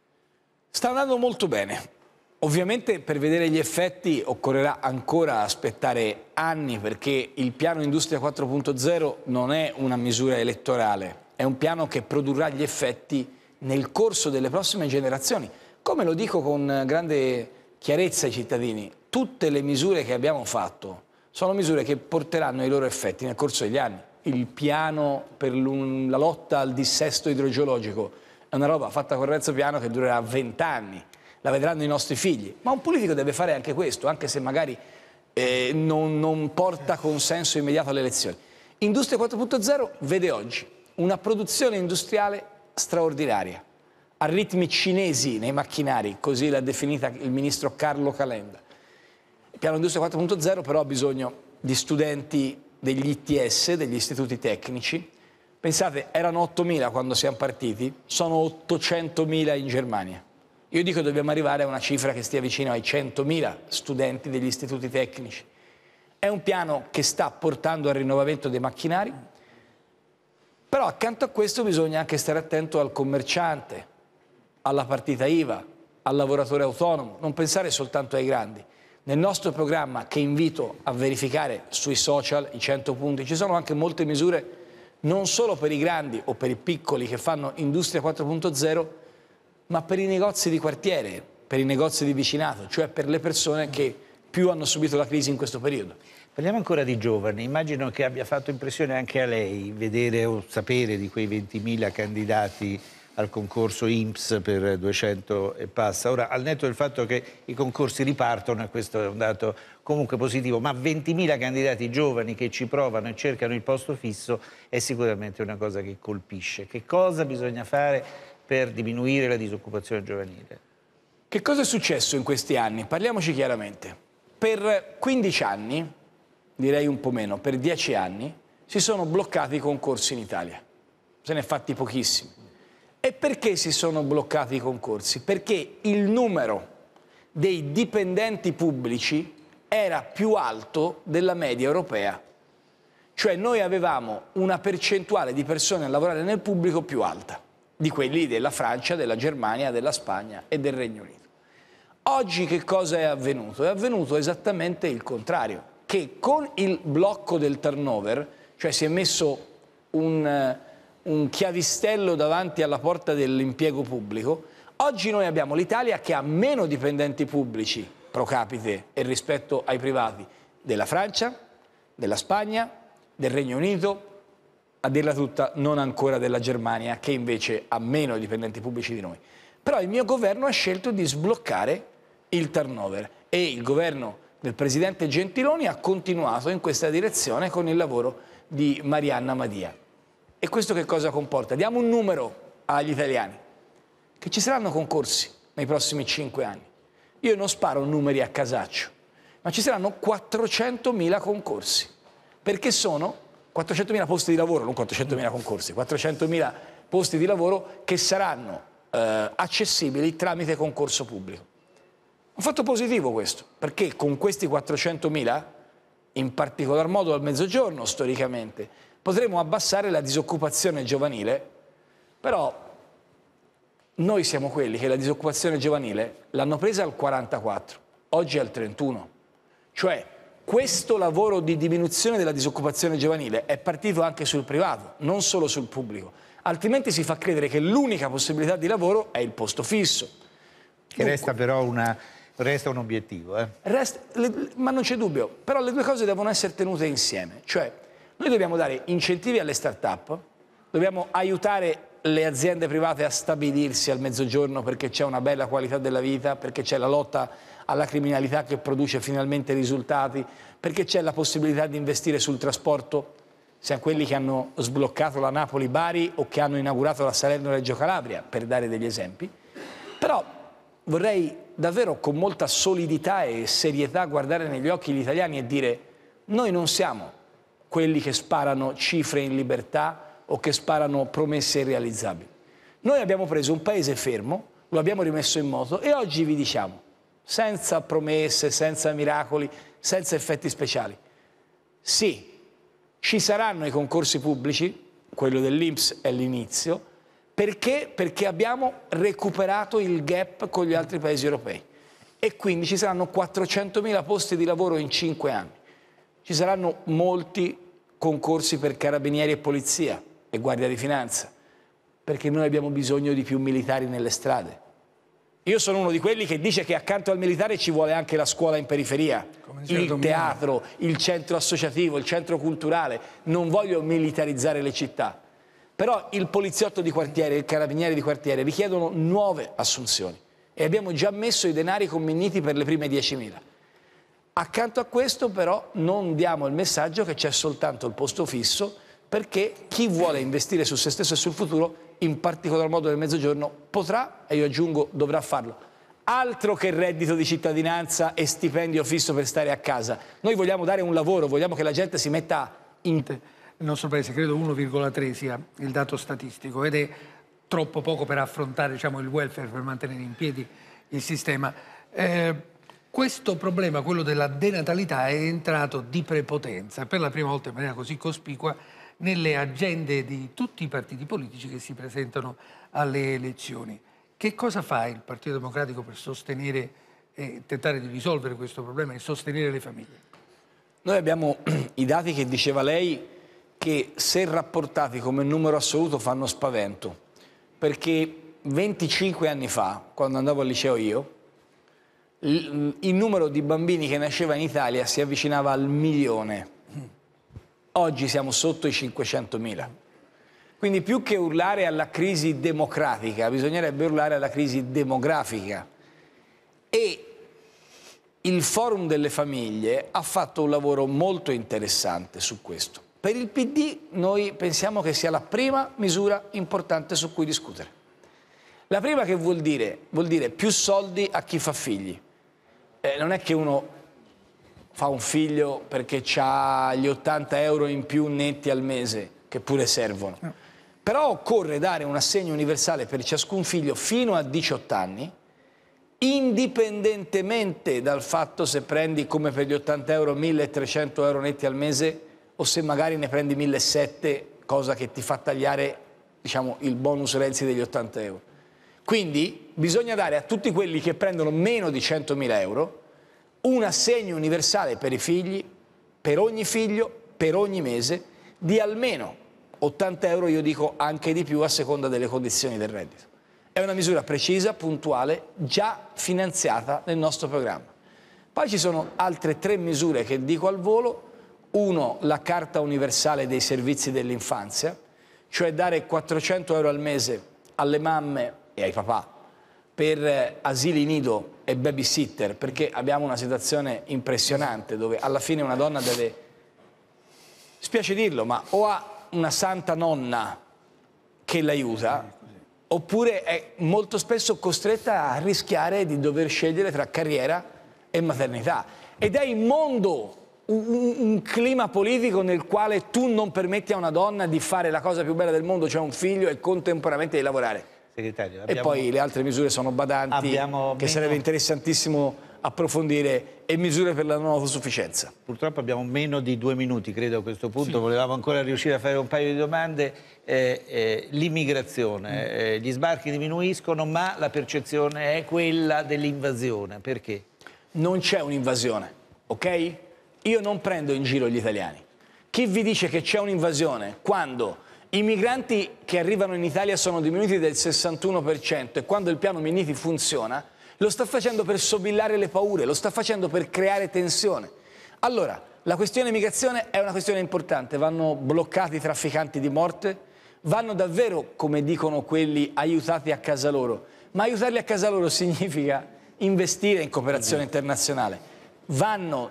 Sta andando molto bene. Ovviamente per vedere gli effetti occorrerà ancora aspettare anni, perché il piano Industria quattro punto zero non è una misura elettorale, è un piano che produrrà gli effetti nel corso delle prossime generazioni. Come lo dico con grande chiarezza ai cittadini, tutte le misure che abbiamo fatto sono misure che porteranno i loro effetti nel corso degli anni. Il piano per la lotta al dissesto idrogeologico è una roba fatta con Renzo Piano che durerà vent'anni, la vedranno i nostri figli. Ma un politico deve fare anche questo, anche se magari eh, non, non porta consenso immediato alle elezioni. Industria quattro punto zero vede oggi una produzione industriale straordinaria, a ritmi cinesi nei macchinari, così l'ha definita il ministro Carlo Calenda. Il piano Industria quattro punto zero però ha bisogno di studenti degli I T S, degli istituti tecnici. Pensate, erano ottomila quando siamo partiti, sono ottocentomila in Germania. Io dico che dobbiamo arrivare a una cifra che stia vicino ai centomila studenti degli istituti tecnici. È un piano che sta portando al rinnovamento dei macchinari, però accanto a questo bisogna anche stare attento al commerciante, alla partita I V A, al lavoratore autonomo, non pensare soltanto ai grandi. Nel nostro programma, che invito a verificare sui social, i cento punti, ci sono anche molte misure non solo per i grandi o per i piccoli che fanno Industria quattro punto zero, ma per i negozi di quartiere, per i negozi di vicinato, cioè per le persone che più hanno subito la crisi in questo periodo. Parliamo ancora di giovani. Immagino che abbia fatto impressione anche a lei vedere o sapere di quei ventimila candidati al concorso I N P S per duecento e passa. Ora, al netto del fatto che i concorsi ripartono, e questo è un dato comunque positivo, ma ventimila candidati giovani che ci provano e cercano il posto fisso è sicuramente una cosa che colpisce. Che cosa bisogna fare per diminuire la disoccupazione giovanile? Che cosa è successo in questi anni? Parliamoci chiaramente. Per quindici anni, direi un po' meno, per dieci anni, si sono bloccati i concorsi in Italia. Se ne è fatti pochissimi. E perché si sono bloccati i concorsi? Perché il numero dei dipendenti pubblici era più alto della media europea. Cioè noi avevamo una percentuale di persone a lavorare nel pubblico più alta di quelli della Francia, della Germania, della Spagna e del Regno Unito. Oggi che cosa è avvenuto? È avvenuto esattamente il contrario, che con il blocco del turnover, cioè si è messo un, un chiavistello davanti alla porta dell'impiego pubblico, oggi noi abbiamo l'Italia che ha meno dipendenti pubblici pro capite e rispetto ai privati della Francia, della Spagna, del Regno Unito, a dirla tutta non ancora della Germania, che invece ha meno dipendenti pubblici di noi. Però il mio governo ha scelto di sbloccare il turnover e il governo del presidente Gentiloni ha continuato in questa direzione con il lavoro di Marianna Madia. E questo che cosa comporta? Diamo un numero agli italiani, che ci saranno concorsi nei prossimi cinque anni. Io non sparo numeri a casaccio, ma ci saranno quattrocentomila concorsi, perché sono quattrocentomila posti di lavoro, non quattrocentomila concorsi, quattrocentomila posti di lavoro che saranno eh, accessibili tramite concorso pubblico. Un fatto positivo questo, perché con questi quattrocentomila, in particolar modo al Mezzogiorno storicamente, potremo abbassare la disoccupazione giovanile, però noi siamo quelli che la disoccupazione giovanile l'hanno presa al quarantaquattro, oggi è al trentuno. Cioè questo lavoro di diminuzione della disoccupazione giovanile è partito anche sul privato, non solo sul pubblico. Altrimenti si fa credere che l'unica possibilità di lavoro è il posto fisso. Che Dunque, resta però una, resta un obiettivo. Eh? Resta, le, ma non c'è dubbio, però le due cose devono essere tenute insieme. Cioè noi dobbiamo dare incentivi alle start-up, dobbiamo aiutare le aziende private a stabilirsi al Mezzogiorno perché c'è una bella qualità della vita, perché c'è la lotta alla criminalità che produce finalmente risultati, perché c'è la possibilità di investire sul trasporto, sia quelli che hanno sbloccato la Napoli-Bari o che hanno inaugurato la Salerno-Reggio Calabria, per dare degli esempi. Però vorrei davvero con molta solidità e serietà guardare negli occhi gli italiani e dire: noi non siamo quelli che sparano cifre in libertà o che sparano promesse irrealizzabili. Noi abbiamo preso un paese fermo, lo abbiamo rimesso in moto e oggi vi diciamo, senza promesse, senza miracoli, senza effetti speciali, sì, ci saranno i concorsi pubblici, quello dell'I N P S è l'inizio, perché? Perché abbiamo recuperato il gap con gli altri paesi europei e quindi ci saranno quattrocentomila posti di lavoro in cinque anni. Ci saranno molti concorsi per carabinieri e polizia e guardia di finanza, perché noi abbiamo bisogno di più militari nelle strade. Io sono uno di quelli che dice che accanto al militare ci vuole anche la scuola in periferia, il teatro, il centro associativo, il centro culturale. Non voglio militarizzare le città, però il poliziotto di quartiere e il carabiniere di quartiere richiedono nuove assunzioni e abbiamo già messo i denari comminniti per le prime diecimila. Accanto a questo però non diamo il messaggio che c'è soltanto il posto fisso, perché chi vuole investire su se stesso e sul futuro, in particolar modo nel Mezzogiorno, potrà, e io aggiungo dovrà farlo. Altro che reddito di cittadinanza e stipendio fisso per stare a casa. Noi vogliamo dare un lavoro, vogliamo che la gente si metta in... Il nostro paese, credo uno virgola tre sia il dato statistico ed è troppo poco per affrontare, diciamo, il welfare, per mantenere in piedi il sistema. Eh, questo problema, quello della denatalità, è entrato di prepotenza per la prima volta in maniera così cospicua nelle agende di tutti i partiti politici che si presentano alle elezioni. Che cosa fa il Partito Democratico per sostenere e tentare di risolvere questo problema e sostenere le famiglie? Noi abbiamo i dati che diceva lei, che se rapportati come numero assoluto fanno spavento, perché venticinque anni fa, quando andavo al liceo io, il, il numero di bambini che nasceva in Italia si avvicinava al milione. Oggi siamo sotto i cinquecentomila. Quindi più che urlare alla crisi democratica, bisognerebbe urlare alla crisi demografica. E il Forum delle Famiglie ha fatto un lavoro molto interessante su questo. Per il P D noi pensiamo che sia la prima misura importante su cui discutere. La prima che vuol dire? Vuol dire più soldi a chi fa figli. Eh, non è che uno fa un figlio perché ha gli ottanta euro in più netti al mese, che pure servono. No. Però occorre dare un assegno universale per ciascun figlio fino a diciotto anni, indipendentemente dal fatto se prendi come per gli ottanta euro milletrecento euro netti al mese o se magari ne prendi millesettecento, cosa che ti fa tagliare, diciamo, il bonus Renzi degli ottanta euro. Quindi bisogna dare a tutti quelli che prendono meno di centomila euro un assegno universale per i figli, per ogni figlio, per ogni mese, di almeno ottanta euro, io dico anche di più a seconda delle condizioni del reddito. È una misura precisa, puntuale, già finanziata nel nostro programma. Poi ci sono altre tre misure che dico al volo. Uno, la carta universale dei servizi dell'infanzia, cioè dare quattrocento euro al mese alle mamme e ai papà per asili nido e babysitter, perché abbiamo una situazione impressionante dove alla fine una donna deve, spiace dirlo, ma o ha una santa nonna che l'aiuta, oppure è molto spesso costretta a rischiare di dover scegliere tra carriera e maternità. Ed è immondo un, un clima politico nel quale tu non permetti a una donna di fare la cosa più bella del mondo, cioè un figlio, e contemporaneamente di lavorare. Segretario, abbiamo, e poi le altre misure sono badanti, che meno... sarebbe interessantissimo approfondire, e misure per la non autosufficienza. Purtroppo abbiamo meno di due minuti, credo, a questo punto. Sì. Volevamo ancora riuscire a fare un paio di domande. Eh, eh, l'immigrazione, mm. eh, gli sbarchi diminuiscono, ma la percezione è quella dell'invasione. Perché? Non c'è un'invasione, ok? Io non prendo in giro gli italiani. Chi vi dice che c'è un'invasione quando i migranti che arrivano in Italia sono diminuiti del sessantuno per cento e quando il piano Minniti funziona, lo sta facendo per sobillare le paure, lo sta facendo per creare tensione. Allora, la questione migrazione è una questione importante, vanno bloccati i trafficanti di morte, vanno davvero, come dicono quelli, aiutati a casa loro, ma aiutarli a casa loro significa investire in cooperazione internazionale. Vanno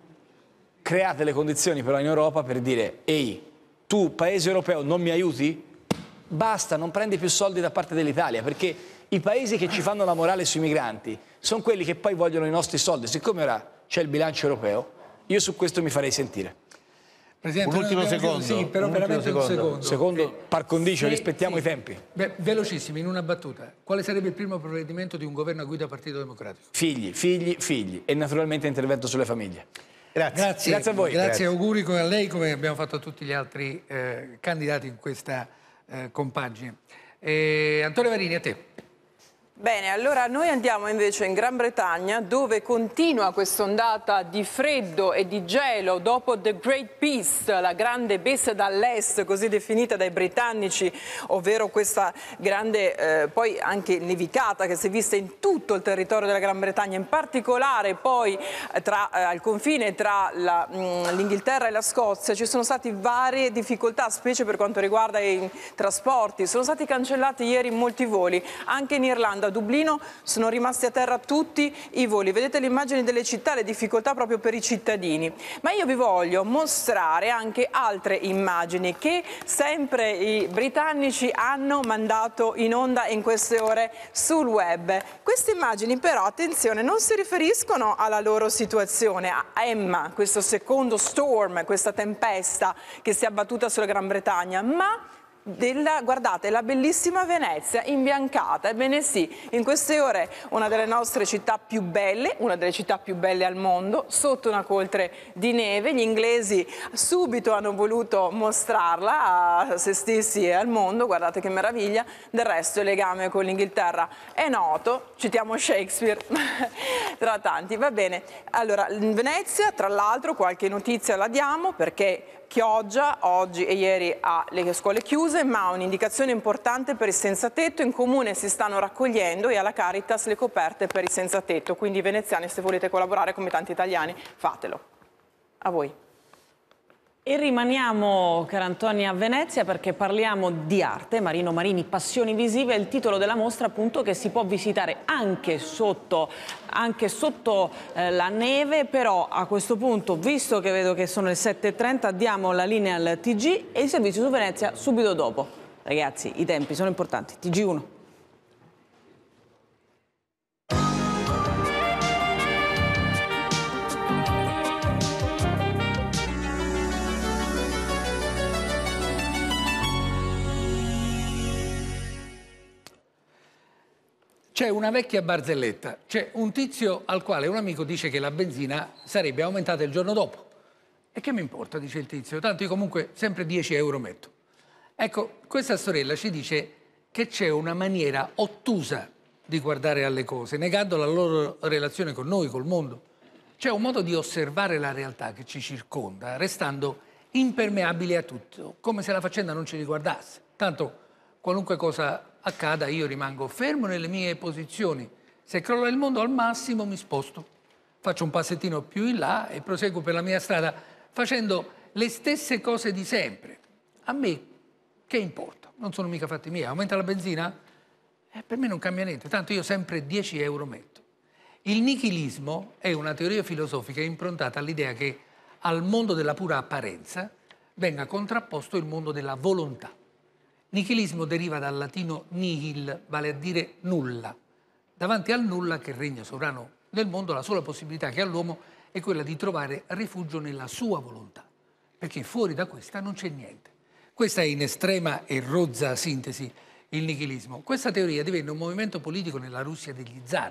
create le condizioni però in Europa per dire: ehi, tu paese europeo non mi aiuti? Basta, non prendi più soldi da parte dell'Italia, perché i paesi che ci fanno la morale sui migranti sono quelli che poi vogliono i nostri soldi. Siccome ora c'è il bilancio europeo, io su questo mi farei sentire. Presidente, un ultimo secondo. Sì, però un veramente secondo. un secondo. Secondo, eh, par condicio, se, rispettiamo sì. i tempi. Beh, velocissimi, in una battuta. Quale sarebbe il primo provvedimento di un governo a guida Partito Democratico? Figli, figli, figli. E naturalmente intervento sulle famiglie. Grazie. Grazie, Grazie a voi. Grazie, Grazie. auguri come a lei, come abbiamo fatto a tutti gli altri eh, candidati in questa eh, compagine. Eh, Antonio Marini, a te. Bene, allora noi andiamo invece in Gran Bretagna, dove continua quest'ondata di freddo e di gelo dopo The Great Beast, la grande bestia dall'est, così definita dai britannici, ovvero questa grande eh, poi anche nevicata che si è vista in tutto il territorio della Gran Bretagna, in particolare poi tra, eh, al confine tra l'Inghilterra e la Scozia. Ci sono state varie difficoltà, specie per quanto riguarda i trasporti. Sono stati cancellati ieri molti voli, anche in Irlanda. A Dublino sono rimasti a terra tutti i voli. Vedete le immagini delle città, le difficoltà proprio per i cittadini. Ma io vi voglio mostrare anche altre immagini che sempre i britannici hanno mandato in onda in queste ore sul web. Queste immagini però, attenzione, non si riferiscono alla loro situazione, a Emma, questo secondo storm, questa tempesta che si è abbattuta sulla Gran Bretagna, ma della, guardate, la bellissima Venezia imbiancata. Ebbene sì, in queste ore una delle nostre città più belle, una delle città più belle al mondo, sotto una coltre di neve. Gli inglesi subito hanno voluto mostrarla a se stessi e al mondo. Guardate che meraviglia. Del resto il legame con l'Inghilterra è noto, citiamo Shakespeare tra tanti. Va bene, allora in Venezia tra l'altro qualche notizia la diamo, perché Chioggia oggi e ieri ha le scuole chiuse, ma un'indicazione importante per i senza tetto: in comune si stanno raccogliendo e alla Caritas le coperte per i senza tetto, quindi veneziani, se volete collaborare come tanti italiani, fatelo. A voi. E rimaniamo, cara Antonia, a Venezia, perché parliamo di arte. Marino Marini, Passioni visive, è il titolo della mostra appunto che si può visitare anche sotto, anche sotto eh, la neve. Però a questo punto, visto che vedo che sono le sette e trenta, diamo la linea al T G e il servizio su Venezia subito dopo. Ragazzi, i tempi sono importanti. T G uno. C'è una vecchia barzelletta, c'è un tizio al quale un amico dice che la benzina sarebbe aumentata il giorno dopo. E che mi importa, dice il tizio, tanto io comunque sempre dieci euro metto. Ecco, questa sorella ci dice che c'è una maniera ottusa di guardare alle cose, negando la loro relazione con noi, col mondo. C'è un modo di osservare la realtà che ci circonda, restando impermeabili a tutto, come se la faccenda non ci riguardasse. Tanto, qualunque cosa accada, io rimango fermo nelle mie posizioni. Se crolla il mondo, al massimo mi sposto. Faccio un passettino più in là e proseguo per la mia strada facendo le stesse cose di sempre. A me che importa? Non sono mica fatti miei. Aumenta la benzina? Eh, per me non cambia niente, tanto io sempre dieci euro metto. Il nichilismo è una teoria filosofica improntata all'idea che al mondo della pura apparenza venga contrapposto il mondo della volontà. Nichilismo deriva dal latino nihil, vale a dire nulla. Davanti al nulla che regna sovrano nel mondo, la sola possibilità che ha l'uomo è quella di trovare rifugio nella sua volontà, perché fuori da questa non c'è niente. Questa è in estrema e rozza sintesi il nichilismo. Questa teoria divenne un movimento politico nella Russia degli zar.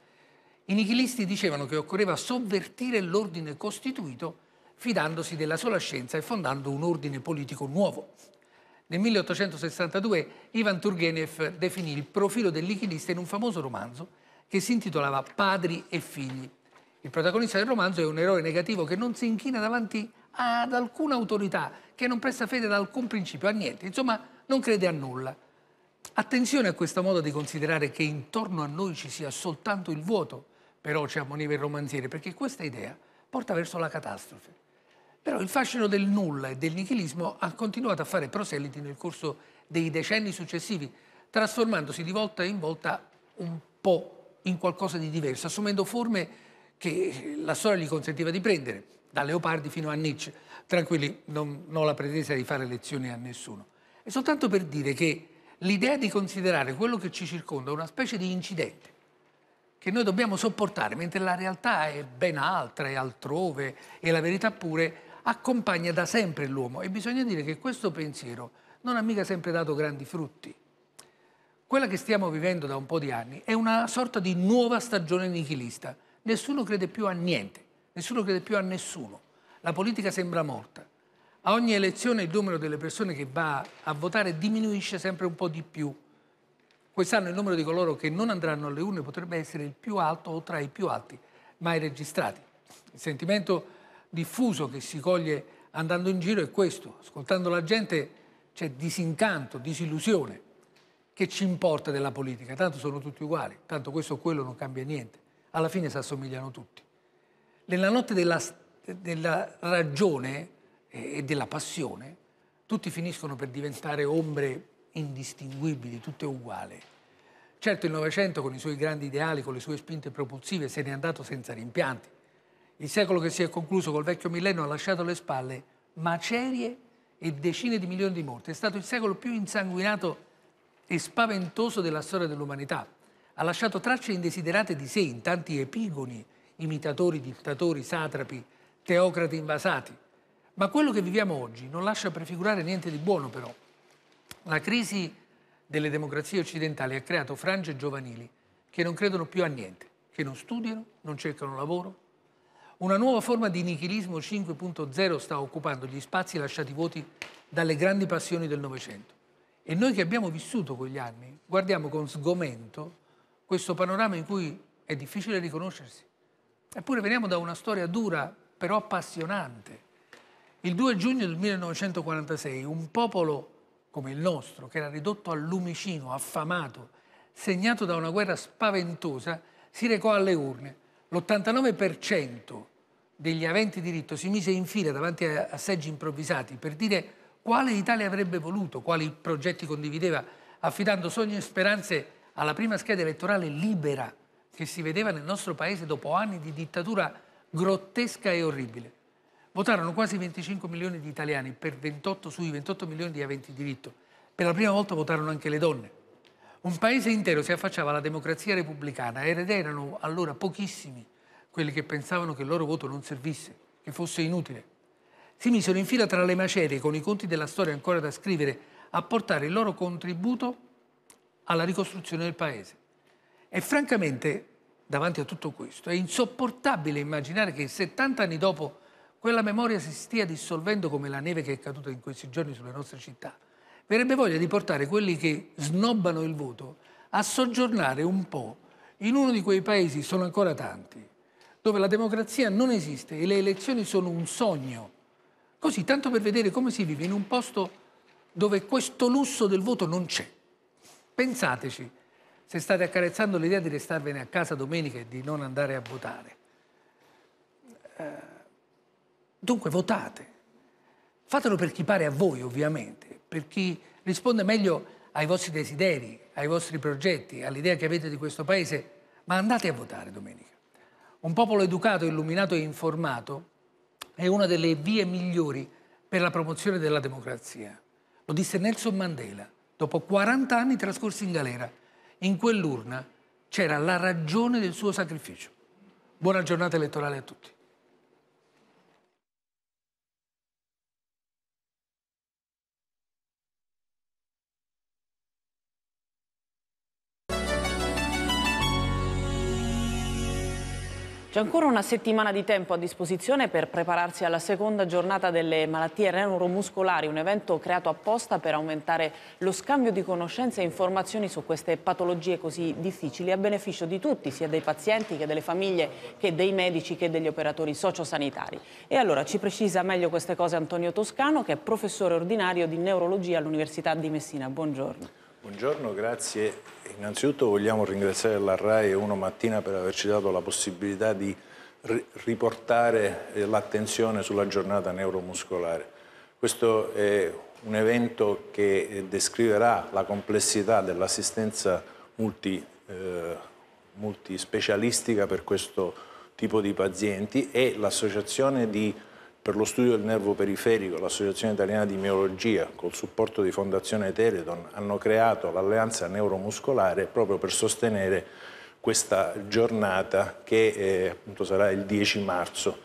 I nichilisti dicevano che occorreva sovvertire l'ordine costituito fidandosi della sola scienza e fondando un ordine politico nuovo. Nel milleottocentosessantadue Ivan Turgenev definì il profilo del nichilista in un famoso romanzo che si intitolava Padri e figli. Il protagonista del romanzo è un eroe negativo che non si inchina davanti ad alcuna autorità, che non presta fede ad alcun principio, a niente, insomma non crede a nulla. Attenzione a questo modo di considerare che intorno a noi ci sia soltanto il vuoto, però ci ammoniva il romanziere, perché questa idea porta verso la catastrofe. Però il fascino del nulla e del nichilismo ha continuato a fare proseliti nel corso dei decenni successivi, trasformandosi di volta in volta un po' in qualcosa di diverso, assumendo forme che la storia gli consentiva di prendere, da Leopardi fino a Nietzsche. Tranquilli, non, non ho la pretesa di fare lezioni a nessuno. È soltanto per dire che l'idea di considerare quello che ci circonda una specie di incidente che noi dobbiamo sopportare, mentre la realtà è ben altra, è altrove, e la verità pure, accompagna da sempre l'uomo. E bisogna dire che questo pensiero non ha mica sempre dato grandi frutti. Quella che stiamo vivendo da un po' di anni è una sorta di nuova stagione nichilista. Nessuno crede più a niente, nessuno crede più a nessuno. La politica sembra morta. A ogni elezione il numero delle persone che va a votare diminuisce sempre un po' di più. Quest'anno il numero di coloro che non andranno alle urne potrebbe essere il più alto o tra i più alti mai registrati. Il sentimento diffuso che si coglie andando in giro è questo. Ascoltando la gente c'è disincanto, disillusione. Che ci importa della politica? Tanto sono tutti uguali, tanto questo o quello non cambia niente. Alla fine si assomigliano tutti. Nella notte della, della ragione e della passione, tutti finiscono per diventare ombre indistinguibili, tutte uguali. Certo, il Novecento, con i suoi grandi ideali, con le sue spinte propulsive, se n'è andato senza rimpianti. Il secolo che si è concluso col vecchio millennio ha lasciato alle spalle macerie e decine di milioni di morti. È stato il secolo più insanguinato e spaventoso della storia dell'umanità. Ha lasciato tracce indesiderate di sé in tanti epigoni, imitatori, dittatori, satrapi, teocrati invasati. Ma quello che viviamo oggi non lascia prefigurare niente di buono, però. La crisi delle democrazie occidentali ha creato frange giovanili che non credono più a niente, che non studiano, non cercano lavoro. Una nuova forma di nichilismo cinque punto zero sta occupando gli spazi lasciati vuoti dalle grandi passioni del Novecento. E noi che abbiamo vissuto quegli anni guardiamo con sgomento questo panorama in cui è difficile riconoscersi. Eppure veniamo da una storia dura, però appassionante. Il due giugno del millenovecentoquarantasei un popolo come il nostro, che era ridotto al lumicino, affamato, segnato da una guerra spaventosa, si recò alle urne. L'ottantanove per cento degli aventi diritto si mise in fila davanti a, a seggi improvvisati per dire quale Italia avrebbe voluto, quali progetti condivideva, affidando sogni e speranze alla prima scheda elettorale libera che si vedeva nel nostro paese dopo anni di dittatura grottesca e orribile. Votarono quasi venticinque milioni di italiani per ventotto sui ventotto milioni di aventi diritto. Per la prima volta votarono anche le donne. Un paese intero si affacciava alla democrazia repubblicana ed erano allora pochissimi quelli che pensavano che il loro voto non servisse, che fosse inutile. Si misero in fila tra le macerie con i conti della storia ancora da scrivere a portare il loro contributo alla ricostruzione del paese. E francamente, davanti a tutto questo, è insopportabile immaginare che settanta anni dopo quella memoria si stia dissolvendo come la neve che è caduta in questi giorni sulle nostre città. Verrebbe voglia di portare quelli che snobbano il voto a soggiornare un po' in uno di quei paesi, sono ancora tanti, dove la democrazia non esiste e le elezioni sono un sogno. Così, tanto per vedere come si vive in un posto dove questo lusso del voto non c'è. Pensateci, se state accarezzando l'idea di restarvene a casa domenica e di non andare a votare. Eh, dunque votate. Fatelo per chi pare a voi, ovviamente, per chi risponde meglio ai vostri desideri, ai vostri progetti, all'idea che avete di questo paese, ma andate a votare domenica. Un popolo educato, illuminato e informato è una delle vie migliori per la promozione della democrazia. Lo disse Nelson Mandela, dopo quaranta anni trascorsi in galera. In quell'urna c'era la ragione del suo sacrificio. Buona giornata elettorale a tutti. C'è ancora una settimana di tempo a disposizione per prepararsi alla seconda giornata delle malattie neuromuscolari, un evento creato apposta per aumentare lo scambio di conoscenze e informazioni su queste patologie così difficili a beneficio di tutti, sia dei pazienti che delle famiglie, che dei medici, che degli operatori sociosanitari. E allora ci precisa meglio queste cose Antonio Toscano, che è professore ordinario di neurologia all'Università di Messina. Buongiorno. Buongiorno, grazie. Innanzitutto vogliamo ringraziare la RAI e Uno Mattina per averci dato la possibilità di riportare l'attenzione sulla giornata neuromuscolare. Questo è un evento che descriverà la complessità dell'assistenza multi, eh, multispecialistica per questo tipo di pazienti e l'associazione di per lo studio del nervo periferico, l'Associazione Italiana di Miologia, col supporto di Fondazione Telethon, hanno creato l'Alleanza Neuromuscolare proprio per sostenere questa giornata che eh, appunto sarà il dieci marzo.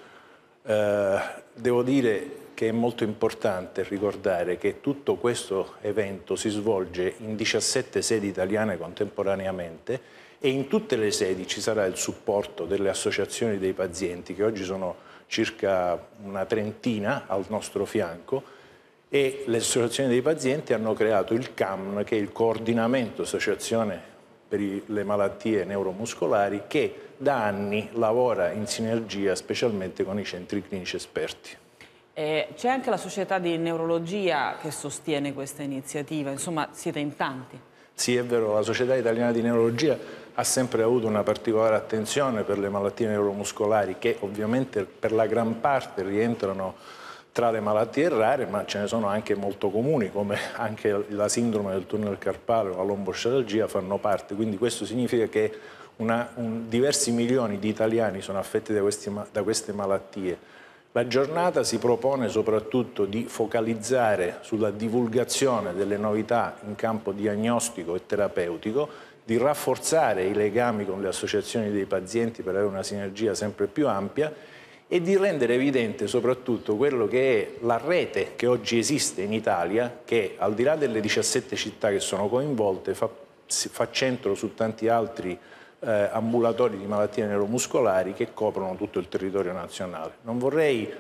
Eh, devo dire che è molto importante ricordare che tutto questo evento si svolge in diciassette sedi italiane contemporaneamente e in tutte le sedi ci sarà il supporto delle associazioni dei pazienti, che oggi sono circa una trentina al nostro fianco, e le associazioni dei pazienti hanno creato il C A M, che è il coordinamento associazione per le malattie neuromuscolari, che da anni lavora in sinergia specialmente con i centri clinici esperti. Eh, c'è anche la Società di Neurologia che sostiene questa iniziativa, insomma siete in tanti. Sì, è vero, la Società Italiana di Neurologia ha sempre avuto una particolare attenzione per le malattie neuromuscolari, che ovviamente per la gran parte rientrano tra le malattie rare, ma ce ne sono anche molto comuni, come anche la sindrome del tunnel carpale o la lomboscialgia fanno parte. Quindi questo significa che una, un, diversi milioni di italiani sono affetti da, questi, da queste malattie. La giornata si propone soprattutto di focalizzare sulla divulgazione delle novità in campo diagnostico e terapeutico, di rafforzare i legami con le associazioni dei pazienti per avere una sinergia sempre più ampia e di rendere evidente soprattutto quello che è la rete che oggi esiste in Italia, che al di là delle diciassette città che sono coinvolte fa, fa centro su tanti altri eh, ambulatori di malattie neuromuscolari che coprono tutto il territorio nazionale. Non vorrei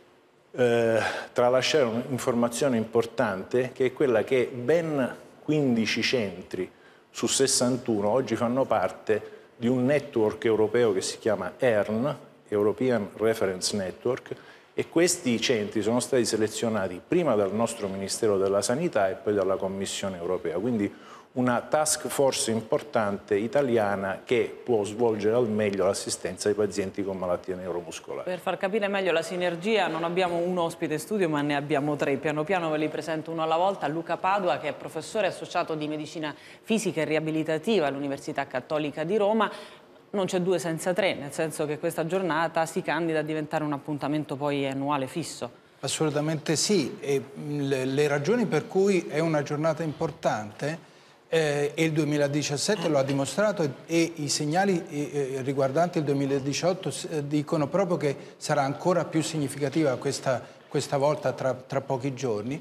eh, tralasciare un'informazione importante, che è quella che ben quindici centri su sessantuno oggi fanno parte di un network europeo che si chiama E R N, European Reference Network, e questi centri sono stati selezionati prima dal nostro Ministero della Sanità e poi dalla Commissione europea, quindi una task force importante italiana che può svolgere al meglio l'assistenza ai pazienti con malattie neuromuscolari. Per far capire meglio la sinergia non abbiamo un ospite in studio, ma ne abbiamo tre. Piano piano ve li presento uno alla volta. Luca Padua, che è professore associato di medicina fisica e riabilitativa all'Università Cattolica di Roma. Non c'è due senza tre, nel senso che questa giornata si candida a diventare un appuntamento poi annuale fisso. Assolutamente sì, e le, le ragioni per cui è una giornata importante Eh, e il duemiladiciassette lo ha dimostrato, e, e i segnali eh, riguardanti il duemiladiciotto eh, dicono proprio che sarà ancora più significativa questa, questa volta tra, tra pochi giorni.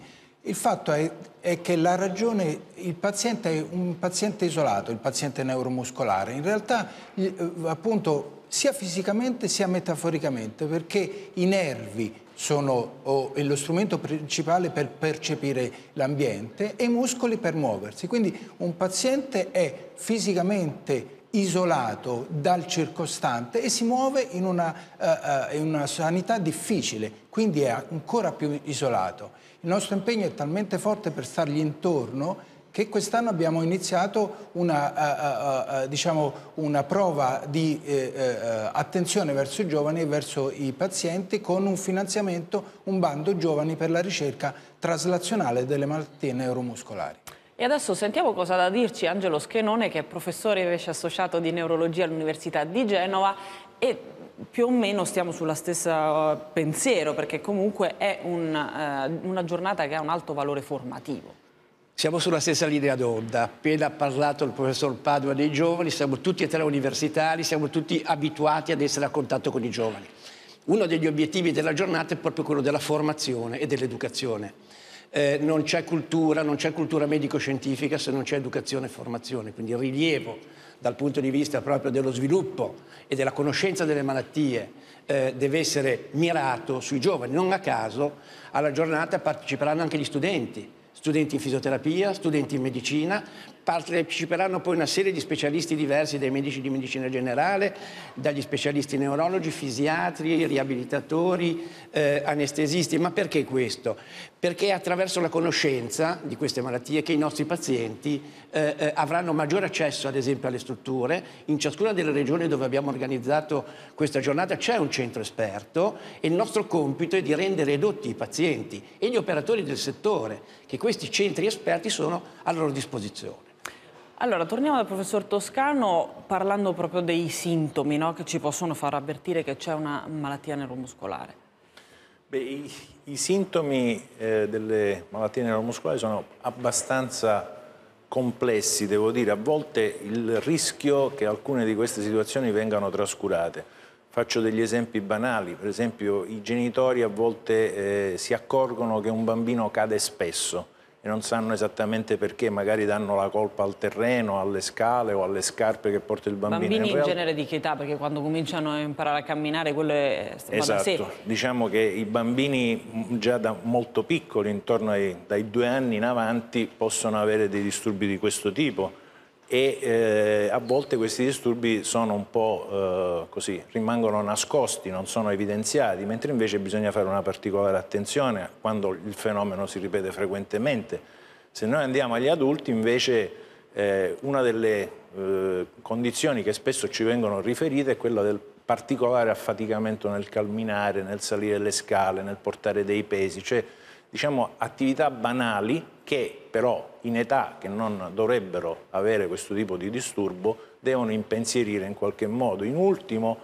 Il fatto è, è che la ragione, il paziente è un paziente isolato, il paziente neuromuscolare, in realtà eh, appunto sia fisicamente sia metaforicamente, perché i nervi sono oh, lo strumento principale per percepire l'ambiente e i muscoli per muoversi. Quindi un paziente è fisicamente isolato dal circostante e si muove in una, uh, uh, in una sanità difficile, quindi è ancora più isolato. Il nostro impegno è talmente forte per stargli intorno che quest'anno abbiamo iniziato una, uh, uh, uh, diciamo una prova di uh, uh, attenzione verso i giovani e verso i pazienti con un finanziamento, un bando giovani per la ricerca traslazionale delle malattie neuromuscolari. E adesso sentiamo cosa ha da dirci Angelo Schenone, che è professore invece associato di neurologia all'Università di Genova, e più o meno stiamo sulla stessa pensiero, perché comunque è un, uh, una giornata che ha un alto valore formativo. Siamo sulla stessa linea d'onda. Appena ha parlato il professor Padua dei giovani, siamo tutti e tre universitari, siamo tutti abituati ad essere a contatto con i giovani. Uno degli obiettivi della giornata è proprio quello della formazione e dell'educazione. Eh, non c'è cultura, non c'è cultura medico-scientifica se non c'è educazione e formazione, quindi il rilievo dal punto di vista proprio dello sviluppo e della conoscenza delle malattie eh, deve essere mirato sui giovani. Non a caso alla giornata parteciperanno anche gli studenti, studenti in fisioterapia, studenti in medicina, parteciperanno poi una serie di specialisti diversi, dai medici di medicina generale, dagli specialisti neurologi, fisiatri, riabilitatori, eh, anestesisti. Ma perché questo? Perché è attraverso la conoscenza di queste malattie che i nostri pazienti eh, eh, avranno maggiore accesso, ad esempio, alle strutture. In ciascuna delle regioni dove abbiamo organizzato questa giornata c'è un centro esperto e il nostro compito è di rendere edotti i pazienti e gli operatori del settore, che questi centri esperti sono a loro disposizione. Allora, torniamo dal professor Toscano parlando proprio dei sintomi, no, che ci possono far avvertire che c'è una malattia neuromuscolare. Beh, i, i sintomi eh, delle malattie neuromuscolari sono abbastanza complessi, devo dire. A volte il rischio che alcune di queste situazioni vengano trascurate. Faccio degli esempi banali, per esempio i genitori a volte eh, si accorgono che un bambino cade spesso e non sanno esattamente perché, magari danno la colpa al terreno, alle scale o alle scarpe che porta il bambino. Bambini in, in real... genere di che età? Perché quando cominciano a imparare a camminare quello è esatto. da sé. Diciamo che i bambini già da molto piccoli, intorno ai dai due anni in avanti, possono avere dei disturbi di questo tipo e eh, a volte questi disturbi sono un po' eh, così, rimangono nascosti, non sono evidenziati, mentre invece bisogna fare una particolare attenzione quando il fenomeno si ripete frequentemente. Se noi andiamo agli adulti, invece, eh, una delle eh, condizioni che spesso ci vengono riferite è quella del particolare affaticamento nel camminare, nel salire le scale, nel portare dei pesi, cioè diciamo attività banali che però in età che non dovrebbero avere questo tipo di disturbo devono impensierire in qualche modo. In ultimo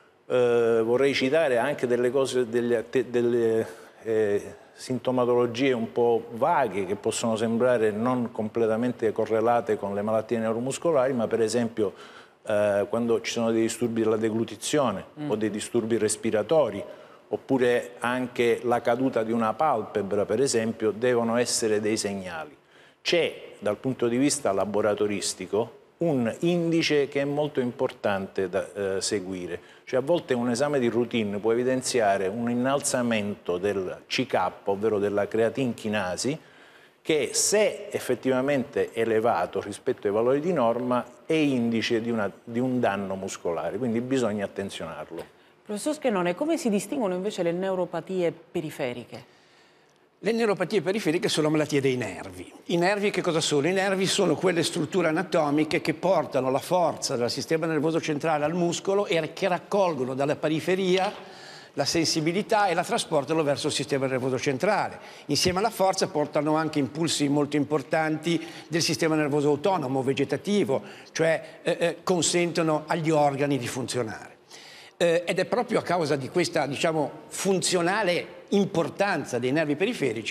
eh, vorrei citare anche delle cose, delle, delle eh, sintomatologie un po' vaghe che possono sembrare non completamente correlate con le malattie neuromuscolari, ma per esempio eh, quando ci sono dei disturbi della deglutizione mm. o dei disturbi respiratori, oppure anche la caduta di una palpebra, per esempio, devono essere dei segnali. C'è, dal punto di vista laboratoristico, un indice che è molto importante da eh, seguire. Cioè, a volte un esame di routine può evidenziare un innalzamento del C K, ovvero della creatinchinasi, che se effettivamente elevato rispetto ai valori di norma è indice di, una, di un danno muscolare, quindi bisogna attenzionarlo. Professor Schenone, come si distinguono invece le neuropatie periferiche? Le neuropatie periferiche sono malattie dei nervi. I nervi che cosa sono? I nervi sono quelle strutture anatomiche che portano la forza dal sistema nervoso centrale al muscolo e che raccolgono dalla periferia la sensibilità e la trasportano verso il sistema nervoso centrale. Insieme alla forza portano anche impulsi molto importanti del sistema nervoso autonomo, vegetativo, cioè eh, eh, consentono agli organi di funzionare. Eh, ed è proprio a causa di questa, diciamo, funzionale importanza dei nervi periferici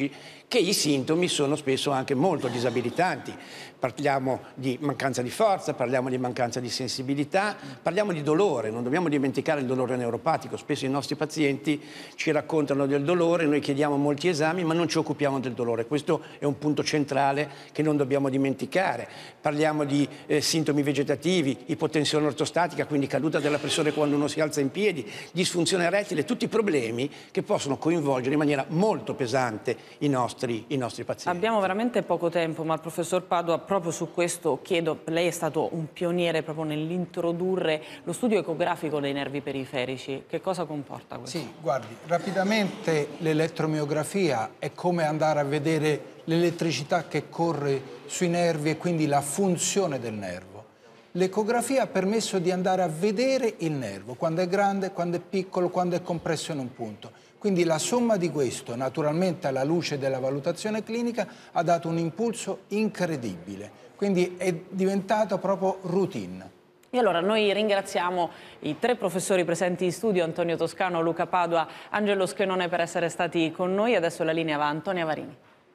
che i sintomi sono spesso anche molto disabilitanti. Parliamo di mancanza di forza, parliamo di mancanza di sensibilità, parliamo di dolore, non dobbiamo dimenticare il dolore neuropatico. Spesso i nostri pazienti ci raccontano del dolore, noi chiediamo molti esami ma non ci occupiamo del dolore. Questo è un punto centrale che non dobbiamo dimenticare. Parliamo di eh, sintomi vegetativi, ipotensione ortostatica, quindi caduta della pressione quando uno si alza in piedi, disfunzione erettile, tutti problemi che possono coinvolgere in maniera molto pesante i nostri, i nostri pazienti. Abbiamo veramente poco tempo, ma il professor Padua, proprio su questo chiedo, lei è stato un pioniere proprio nell'introdurre lo studio ecografico dei nervi periferici. Che cosa comporta questo? Sì, guardi, rapidamente l'elettromiografia è come andare a vedere l'elettricità che corre sui nervi e quindi la funzione del nervo. L'ecografia ha permesso di andare a vedere il nervo, quando è grande, quando è piccolo, quando è compresso in un punto. Quindi la somma di questo, naturalmente alla luce della valutazione clinica, ha dato un impulso incredibile. Quindi è diventato proprio routine. E allora noi ringraziamo i tre professori presenti in studio, Antonio Toscano, Luca Padua, Angelo Schenone, per essere stati con noi. Adesso la linea va a Antonia Varini.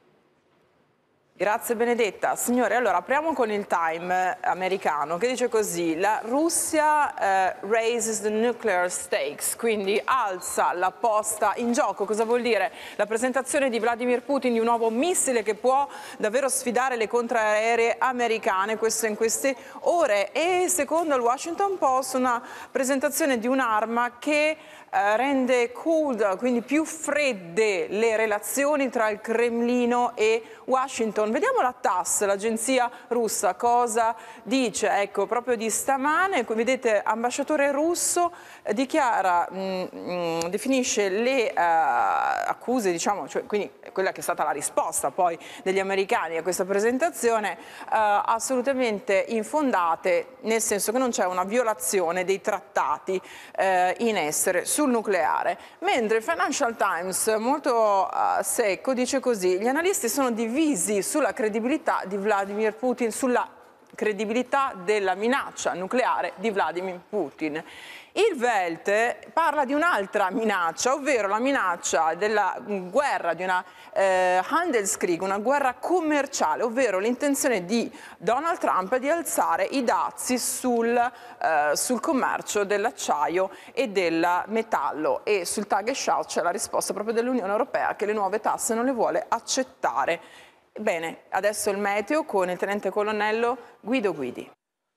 Grazie Benedetta. Signore, allora apriamo con il Time americano che dice così: la Russia eh, raises the nuclear stakes, quindi alza la posta in gioco. Cosa vuol dire? La presentazione di Vladimir Putin di un nuovo missile che può davvero sfidare le contraeree americane, questo in queste ore, e secondo il Washington Post una presentazione di un'arma che eh, rende cold, quindi più fredde, le relazioni tra il Cremlino e Washington. Vediamo la T A S, l'agenzia russa, cosa dice. Ecco, proprio di stamane, vedete, ambasciatore russo eh, dichiara, mh, mh, definisce le uh, accuse, diciamo, cioè, quindi quella che è stata la risposta poi degli americani a questa presentazione, uh, assolutamente infondate, nel senso che non c'è una violazione dei trattati uh, in essere sul nucleare. Mentre il Financial Times, molto uh, secco, dice così: gli analisti sono divisi sulla credibilità di Vladimir Putin, sulla credibilità della minaccia nucleare di Vladimir Putin. Il Welt parla di un'altra minaccia, ovvero la minaccia della guerra, di una eh, Handelskrieg, una guerra commerciale, ovvero l'intenzione di Donald Trump di alzare i dazi sul, eh, sul commercio dell'acciaio e del metallo, e sul Tagesschau c'è la risposta proprio dell'Unione Europea che le nuove tasse non le vuole accettare. Bene, adesso il meteo con il tenente colonnello Guido Guidi.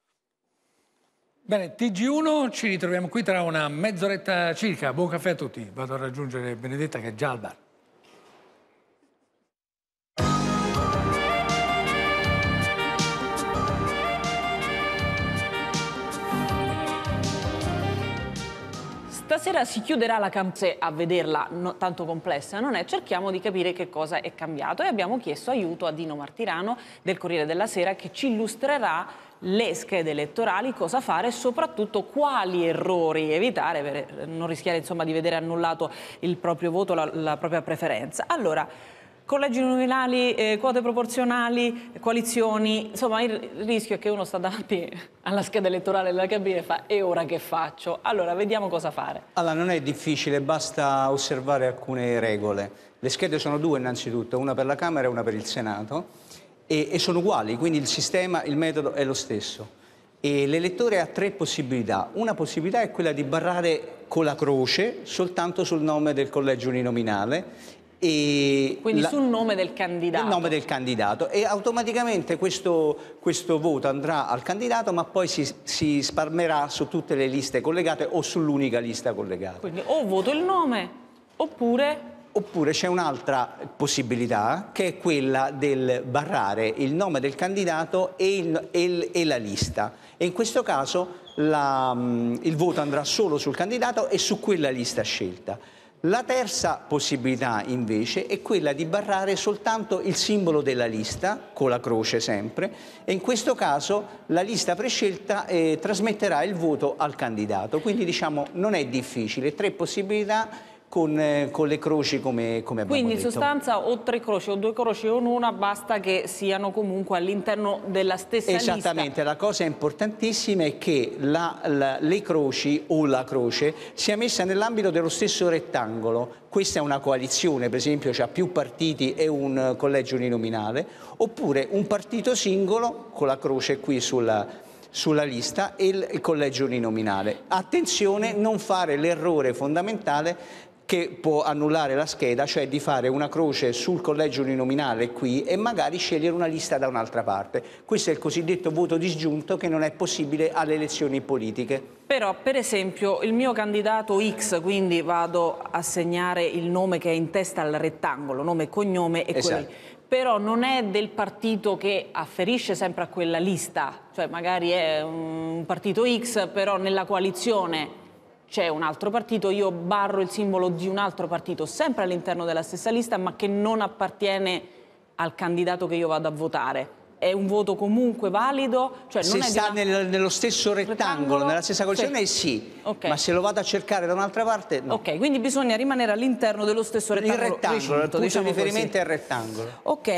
Bene, T G uno, ci ritroviamo qui tra una mezz'oretta circa. Buon caffè a tutti. Vado a raggiungere Benedetta che è già al bar. Stasera si chiuderà la campagna, a vederla no, tanto complessa non è, cerchiamo di capire che cosa è cambiato e abbiamo chiesto aiuto a Dino Martirano del Corriere della Sera, che ci illustrerà le schede elettorali, cosa fare e soprattutto quali errori evitare per non rischiare, insomma, di vedere annullato il proprio voto, la, la propria preferenza. Allora, collegi nominali, eh, quote proporzionali, coalizioni, insomma il rischio è che uno sta davanti alla scheda elettorale della cabina e fa: e ora che faccio? Allora, vediamo cosa fare. Allora, non è difficile, basta osservare alcune regole. Le schede sono due innanzitutto, una per la Camera e una per il Senato, e, e sono uguali, quindi il sistema, il metodo è lo stesso. E l'elettore ha tre possibilità. Una possibilità è quella di barrare con la croce soltanto sul nome del collegio uninominale. E quindi la, sul nome del candidato. Il nome del candidato, e automaticamente questo, questo voto andrà al candidato, ma poi si, si spalmerà su tutte le liste collegate o sull'unica lista collegata. Quindi o voto il nome oppure... Oppure c'è un'altra possibilità, che è quella del barrare il nome del candidato e, il, e, il, e la lista. E in questo caso la, il voto andrà solo sul candidato e su quella lista scelta. La terza possibilità invece è quella di barrare soltanto il simbolo della lista, con la croce sempre, e in questo caso la lista prescelta eh, trasmetterà il voto al candidato. Quindi diciamo non è difficile, tre possibilità, con, eh, con le croci come, come abbiamo Quindi detto. in sostanza o tre croci o due croci o una, basta che siano comunque all'interno della stessa lista. Esattamente, la cosa importantissima è che la, la, le croci o la croce sia messa nell'ambito dello stesso rettangolo. Questa è una coalizione, per esempio c'ha più partiti e un collegio uninominale, oppure un partito singolo con la croce qui sulla, sulla lista e il, il collegio uninominale. Attenzione, non fare l'errore fondamentale che può annullare la scheda, cioè di fare una croce sul collegio uninominale qui e magari scegliere una lista da un'altra parte. Questo è il cosiddetto voto disgiunto che non è possibile alle elezioni politiche. Però, per esempio, il mio candidato X, quindi vado a segnare il nome che è in testa al rettangolo, nome e cognome e Esatto. quello lì. Però non è del partito che afferisce sempre a quella lista, cioè magari è un partito X, però nella coalizione c'è un altro partito, io barro il simbolo di un altro partito, sempre all'interno della stessa lista, ma che non appartiene al candidato che io vado a votare. È un voto comunque valido? Cioè non se è sta una... nel, nello stesso rettangolo, rettangolo, nella stessa coalizione, sì, sì. Okay. Ma se lo vado a cercare da un'altra parte, no. Ok, quindi bisogna rimanere all'interno dello stesso rettangolo. Il rettangolo, recinto, il punto diciamo di riferimento così. è il rettangolo. Ok,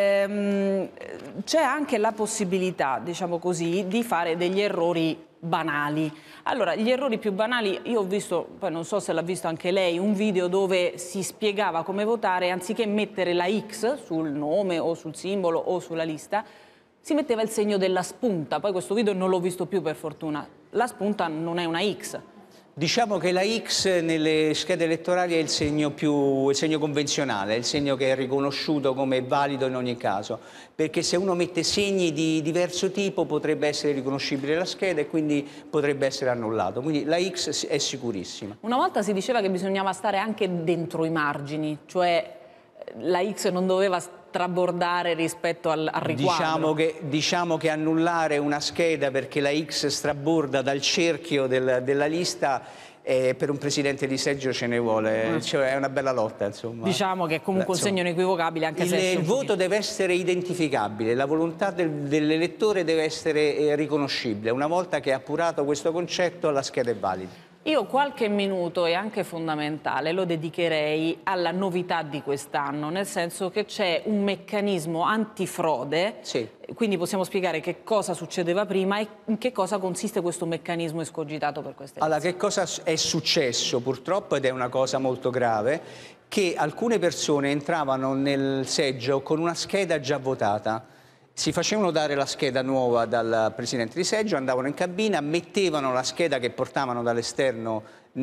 ehm, c'è anche la possibilità, diciamo così, di fare degli errori banali. Allora, gli errori più banali, io ho visto, poi non so se l'ha visto anche lei, un video dove si spiegava come votare, anziché mettere la X sul nome o sul simbolo o sulla lista, si metteva il segno della spunta. Poi questo video non l'ho visto più, per fortuna. La spunta non è una X. Diciamo che la X nelle schede elettorali è il segno più il segno convenzionale, è il segno che è riconosciuto come valido in ogni caso, perché se uno mette segni di diverso tipo potrebbe essere riconoscibile la scheda e quindi potrebbe essere annullato. Quindi la X è sicurissima. Una volta si diceva che bisognava stare anche dentro i margini, cioè la X non doveva trabordare rispetto al, al riquadro. Diciamo che, diciamo che annullare una scheda perché la X straborda dal cerchio del, della lista, eh, per un presidente di seggio ce ne vuole, mm. cioè è una bella lotta, insomma. Diciamo che è comunque Insomma, un segno inequivocabile, anche il, se è il voto deve essere identificabile, la volontà del, dell'elettore deve essere eh, riconoscibile. Una volta che è appurato questo concetto, la scheda è valida. Io qualche minuto, e anche fondamentale, lo dedicherei alla novità di quest'anno, nel senso che c'è un meccanismo antifrode, sì. Quindi possiamo spiegare che cosa succedeva prima e in che cosa consiste questo meccanismo escogitato per queste elezioni. Allora, che cosa è successo purtroppo, ed è una cosa molto grave, che alcune persone entravano nel seggio con una scheda già votata. Si facevano dare la scheda nuova dal presidente di seggio, andavano in cabina, mettevano la scheda che portavano dall'esterno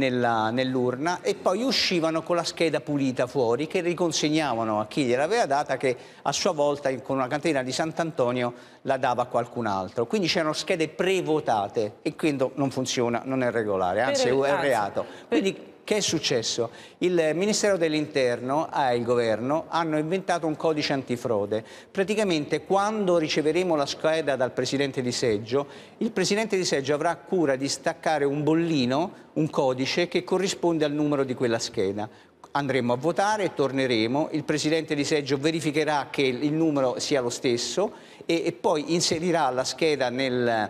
nell'urna e poi uscivano con la scheda pulita fuori, che riconsegnavano a chi gliel'aveva data, che a sua volta con una cantina di Sant'Antonio la dava a qualcun altro. Quindi c'erano schede prevotate e quindi non funziona, non è regolare, anzi per, è anzi, reato. Quindi, che è successo? Il Ministero dell'Interno e il Governo hanno inventato un codice antifrode. Praticamente quando riceveremo la scheda dal Presidente di seggio, il Presidente di seggio avrà cura di staccare un bollino, un codice che corrisponde al numero di quella scheda. Andremo a votare, torneremo, il Presidente di seggio verificherà che il numero sia lo stesso e, e poi inserirà la scheda nel...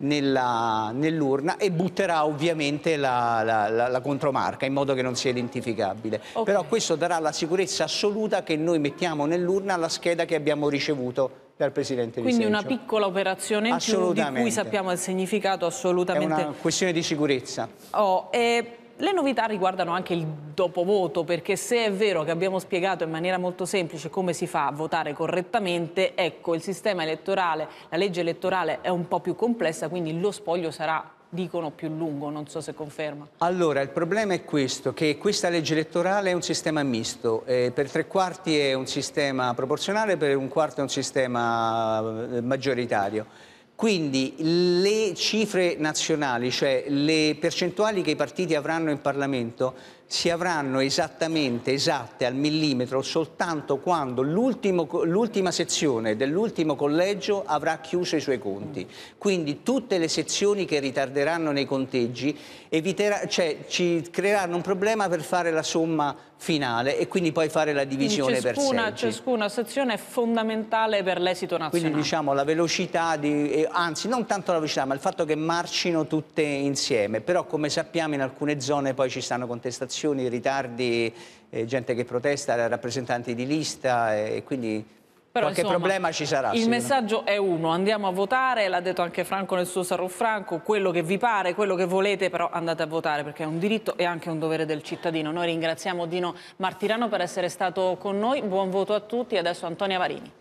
nell'urna e butterà ovviamente la, la, la, la contromarca in modo che non sia identificabile. Okay. Però questo darà la sicurezza assoluta che noi mettiamo nell'urna la scheda che abbiamo ricevuto dal Presidente di seggio. Quindi una piccola operazione in più di cui sappiamo il significato assolutamente. È una questione di sicurezza. Oh, e... Le novità riguardano anche il dopovoto, perché se è vero che abbiamo spiegato in maniera molto semplice come si fa a votare correttamente, ecco, il sistema elettorale, la legge elettorale è un po' più complessa, quindi lo spoglio sarà, dicono, più lungo, non so se conferma. Allora, il problema è questo, che questa legge elettorale è un sistema misto, eh, per tre quarti è un sistema proporzionale, per un quarto è un sistema maggioritario. Quindi le cifre nazionali, cioè le percentuali che i partiti avranno in Parlamento, si avranno esattamente, esatte al millimetro, soltanto quando l'ultima sezione dell'ultimo collegio avrà chiuso i suoi conti. Quindi tutte le sezioni che ritarderanno nei conteggi eviterà, cioè, ci creeranno un problema per fare la somma finale e quindi poi fare la divisione ciascuna, per seggi. Ciascuna sezione è fondamentale per l'esito nazionale. Quindi diciamo la velocità, di, anzi non tanto la velocità, ma il fatto che marcino tutte insieme. Però come sappiamo in alcune zone poi ci stanno contestazioni manifestazioni, ritardi, eh, gente che protesta, rappresentanti di lista e quindi... Però, qualche insomma, problema ci sarà. Il messaggio è uno, andiamo a votare, l'ha detto anche Franco nel suo Sarò Franco, quello che vi pare, quello che volete, però andate a votare perché è un diritto e anche un dovere del cittadino. Noi ringraziamo Dino Martirano per essere stato con noi, buon voto a tutti, adesso Antonia Varini.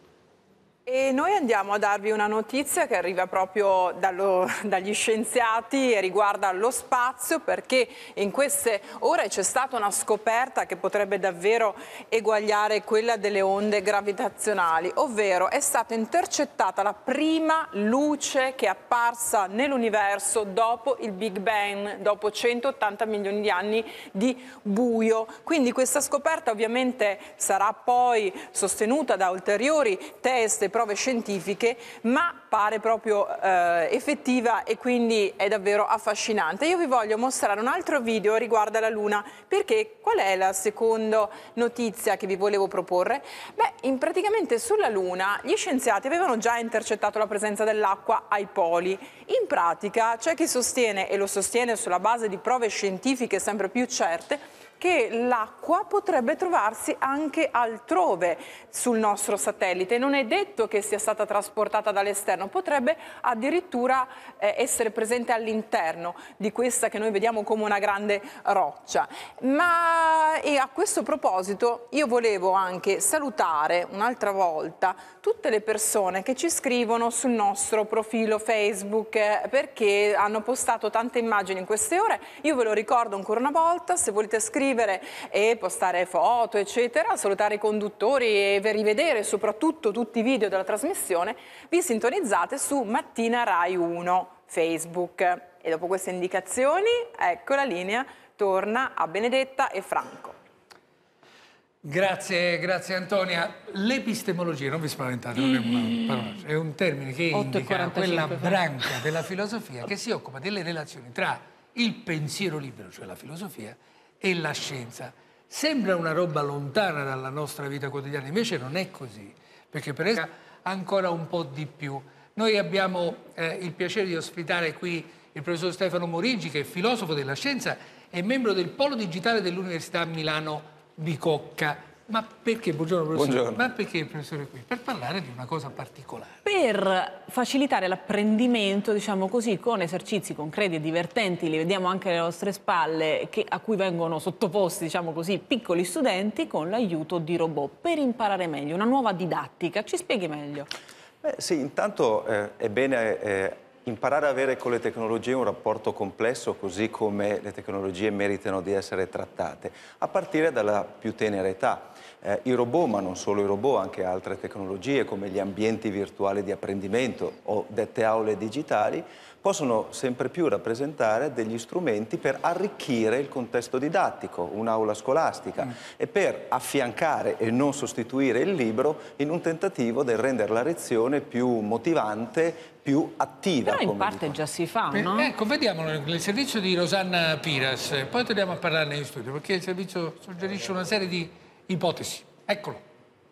E noi andiamo a darvi una notizia che arriva proprio dallo, dagli scienziati e riguarda lo spazio, perché in queste ore c'è stata una scoperta che potrebbe davvero eguagliare quella delle onde gravitazionali, ovvero è stata intercettata la prima luce che è apparsa nell'universo dopo il Big Bang, dopo centottanta milioni di anni di buio. Quindi questa scoperta ovviamente sarà poi sostenuta da ulteriori test e prove scientifiche, ma pare proprio eh, effettiva e quindi è davvero affascinante. Io vi voglio mostrare un altro video riguardo la Luna, perché qual è la seconda notizia che vi volevo proporre? Beh, in praticamente sulla Luna gli scienziati avevano già intercettato la presenza dell'acqua ai poli. In pratica c'è chi sostiene, e lo sostiene sulla base di prove scientifiche sempre più certe, che l'acqua potrebbe trovarsi anche altrove sul nostro satellite. Non è detto che sia stata trasportata dall'esterno, potrebbe addirittura eh, essere presente all'interno di questa che noi vediamo come una grande roccia. Ma e a questo proposito io volevo anche salutare un'altra volta tutte le persone che ci scrivono sul nostro profilo Facebook eh, perché hanno postato tante immagini in queste ore. Io ve lo ricordo ancora una volta, se volete scrivere e postare foto eccetera, salutare i conduttori e rivedere soprattutto tutti i video della trasmissione, vi sintonizzate su Mattina Rai uno Facebook. E dopo queste indicazioni, ecco, la linea torna a Benedetta e Franco. Grazie, grazie Antonia. L'epistemologia, non vi spaventate, non è una parola, è un termine che indica quella branca della filosofia che si occupa delle relazioni tra il pensiero libero, cioè la filosofia, e la scienza. Sembra una roba lontana dalla nostra vita quotidiana, invece non è così, perché per esempio ancora un po' di più. Noi abbiamo eh, il piacere di ospitare qui il professor Stefano Morigi, che è filosofo della scienza e membro del Polo Digitale dell'Università Milano Bicocca. Ma perché, buongiorno professore, buongiorno. Ma perché il professore è qui? Per parlare di una cosa particolare. Per facilitare l'apprendimento, diciamo così, con esercizi concreti e divertenti, li vediamo anche alle nostre spalle, che, a cui vengono sottoposti, diciamo così, piccoli studenti con l'aiuto di robot, per imparare meglio, una nuova didattica. Ci spieghi meglio? Beh, sì, intanto eh, è bene eh, imparare a avere con le tecnologie un rapporto complesso, così come le tecnologie meritano di essere trattate, a partire dalla più tenera età. Eh, I robot, ma non solo i robot, anche altre tecnologie come gli ambienti virtuali di apprendimento o dette aule digitali, possono sempre più rappresentare degli strumenti per arricchire il contesto didattico, un'aula scolastica, mm. e per affiancare e non sostituire il libro in un tentativo del rendere la lezione più motivante, più attiva. Però in come parte dico. già si fa, Beh, no? Ecco, vediamolo nel servizio di Rosanna Piras, poi torniamo a parlarne in studio, perché il servizio suggerisce una serie di ipotesi. Eccolo.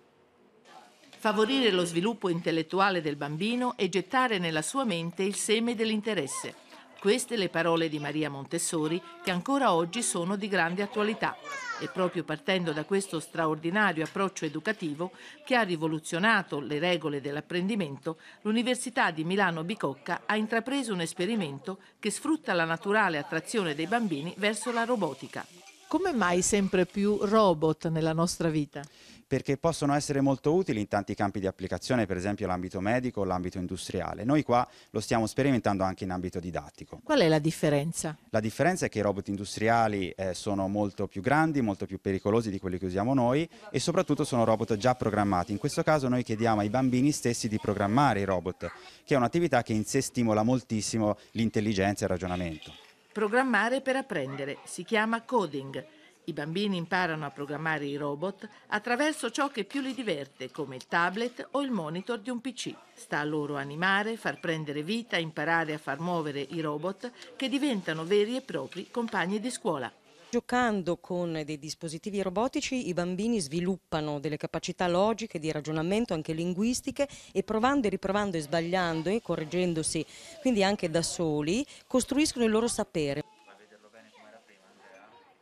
Favorire lo sviluppo intellettuale del bambino e gettare nella sua mente il seme dell'interesse. Queste le parole di Maria Montessori, che ancora oggi sono di grande attualità. E proprio partendo da questo straordinario approccio educativo che ha rivoluzionato le regole dell'apprendimento, l'Università di Milano Bicocca ha intrapreso un esperimento che sfrutta la naturale attrazione dei bambini verso la robotica. Come mai sempre più robot nella nostra vita? Perché possono essere molto utili in tanti campi di applicazione, per esempio l'ambito medico o l'ambito industriale. Noi qua lo stiamo sperimentando anche in ambito didattico. Qual è la differenza? La differenza è che i robot industriali eh, sono molto più grandi, molto più pericolosi di quelli che usiamo noi e soprattutto sono robot già programmati. In questo caso noi chiediamo ai bambini stessi di programmare i robot, che è un'attività che in sé stimola moltissimo l'intelligenza e il ragionamento. Programmare per apprendere, si chiama coding. I bambini imparano a programmare i robot attraverso ciò che più li diverte, come il tablet o il monitor di un P C. Sta a loro animare, far prendere vita, imparare a far muovere i robot che diventano veri e propri compagni di scuola. Giocando con dei dispositivi robotici i bambini sviluppano delle capacità logiche, di ragionamento, anche linguistiche, e provando e riprovando e sbagliando e correggendosi, quindi anche da soli, costruiscono il loro sapere.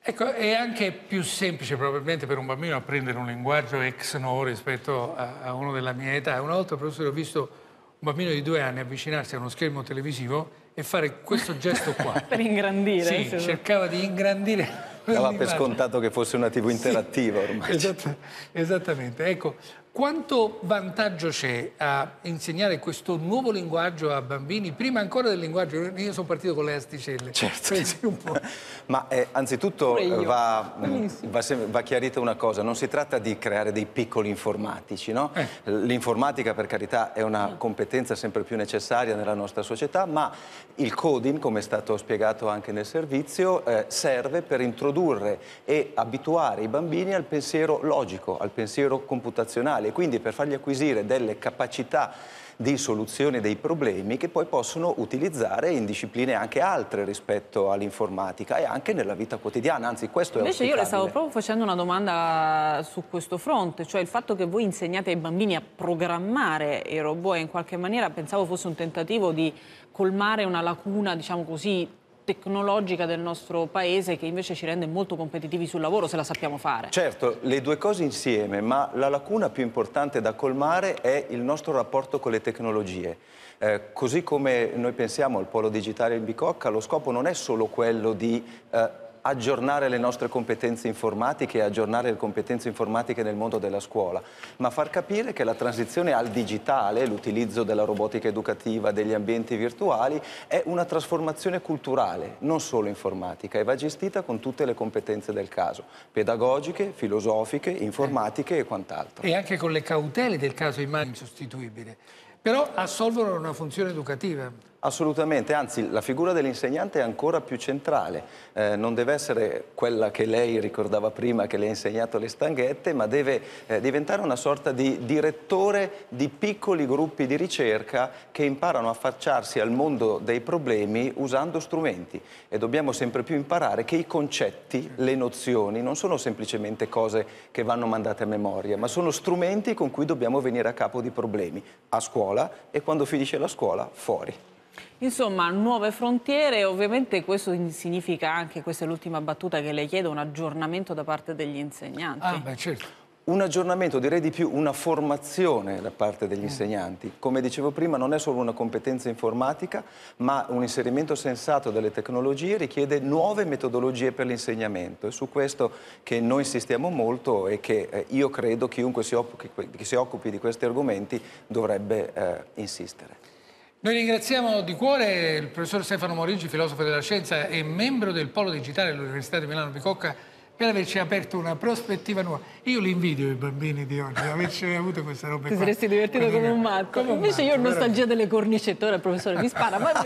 Ecco, è anche più semplice probabilmente per un bambino apprendere un linguaggio ex novo rispetto a, a uno della mia età. Una volta, professore, ho visto un bambino di due anni avvicinarsi a uno schermo televisivo e fare questo gesto qua. Per ingrandire. Sì, cercava di ingrandire. Dava per scontato che fosse una tivù interattiva ormai. Sì, esatt esattamente. Ecco, quanto vantaggio c'è a insegnare questo nuovo linguaggio a bambini, prima ancora del linguaggio? Io sono partito con le asticelle. Certo. Pensi un po'. Ma eh, anzitutto va, va, va chiarita una cosa, non si tratta di creare dei piccoli informatici, no? Eh. L'informatica, per carità, è una competenza sempre più necessaria nella nostra società, ma il coding, come è stato spiegato anche nel servizio, eh, serve per introdurre e abituare i bambini al pensiero logico, al pensiero computazionale, e quindi per fargli acquisire delle capacità di soluzione dei problemi che poi possono utilizzare in discipline anche altre rispetto all'informatica e anche nella vita quotidiana, anzi questo è Invece io le stavo auspicabile. proprio facendo una domanda su questo fronte, cioè il fatto che voi insegnate ai bambini a programmare i robot, in qualche maniera pensavo fosse un tentativo di colmare una lacuna, diciamo così, tecnologica del nostro paese, che invece ci rende molto competitivi sul lavoro se la sappiamo fare. Certo, le due cose insieme, ma la lacuna più importante da colmare è il nostro rapporto con le tecnologie. Eh, così come noi pensiamo al polo digitale in Bicocca, lo scopo non è solo quello di eh, aggiornare le nostre competenze informatiche e aggiornare le competenze informatiche nel mondo della scuola, ma far capire che la transizione al digitale, l'utilizzo della robotica educativa, degli ambienti virtuali, è una trasformazione culturale, non solo informatica, e va gestita con tutte le competenze del caso, pedagogiche, filosofiche, informatiche e quant'altro. E anche con le cautele del caso, immagino, insostituibile. Però assolvono una funzione educativa. Assolutamente, anzi la figura dell'insegnante è ancora più centrale, eh, non deve essere quella che lei ricordava prima, che le ha insegnato le stanghette, ma deve eh, diventare una sorta di direttore di piccoli gruppi di ricerca che imparano a affacciarsi al mondo dei problemi usando strumenti, e dobbiamo sempre più imparare che i concetti, le nozioni non sono semplicemente cose che vanno mandate a memoria, ma sono strumenti con cui dobbiamo venire a capo di problemi a scuola e, quando finisce la scuola, fuori. Insomma, nuove frontiere, ovviamente questo significa anche, questa è l'ultima battuta che le chiedo, un aggiornamento da parte degli insegnanti. Ah, beh, certo. Un aggiornamento, direi di più, una formazione da parte degli insegnanti. Come dicevo prima, non è solo una competenza informatica, ma un inserimento sensato delle tecnologie richiede nuove metodologie per l'insegnamento. È su questo che noi insistiamo molto e che eh, io credo chiunque si occupi, che si occupi di questi argomenti dovrebbe eh, insistere. Noi ringraziamo di cuore il professor Stefano Morigi, filosofo della scienza e membro del Polo Digitale dell'Università di Milano Bicocca, per averci aperto una prospettiva nuova. Io li invidio i bambini di oggi, averci avuto questa roba. Ti saresti divertito come un matto. Come un Invece matto, io ho nostalgia veramente. Delle cornicette, ora il professore mi spara, ma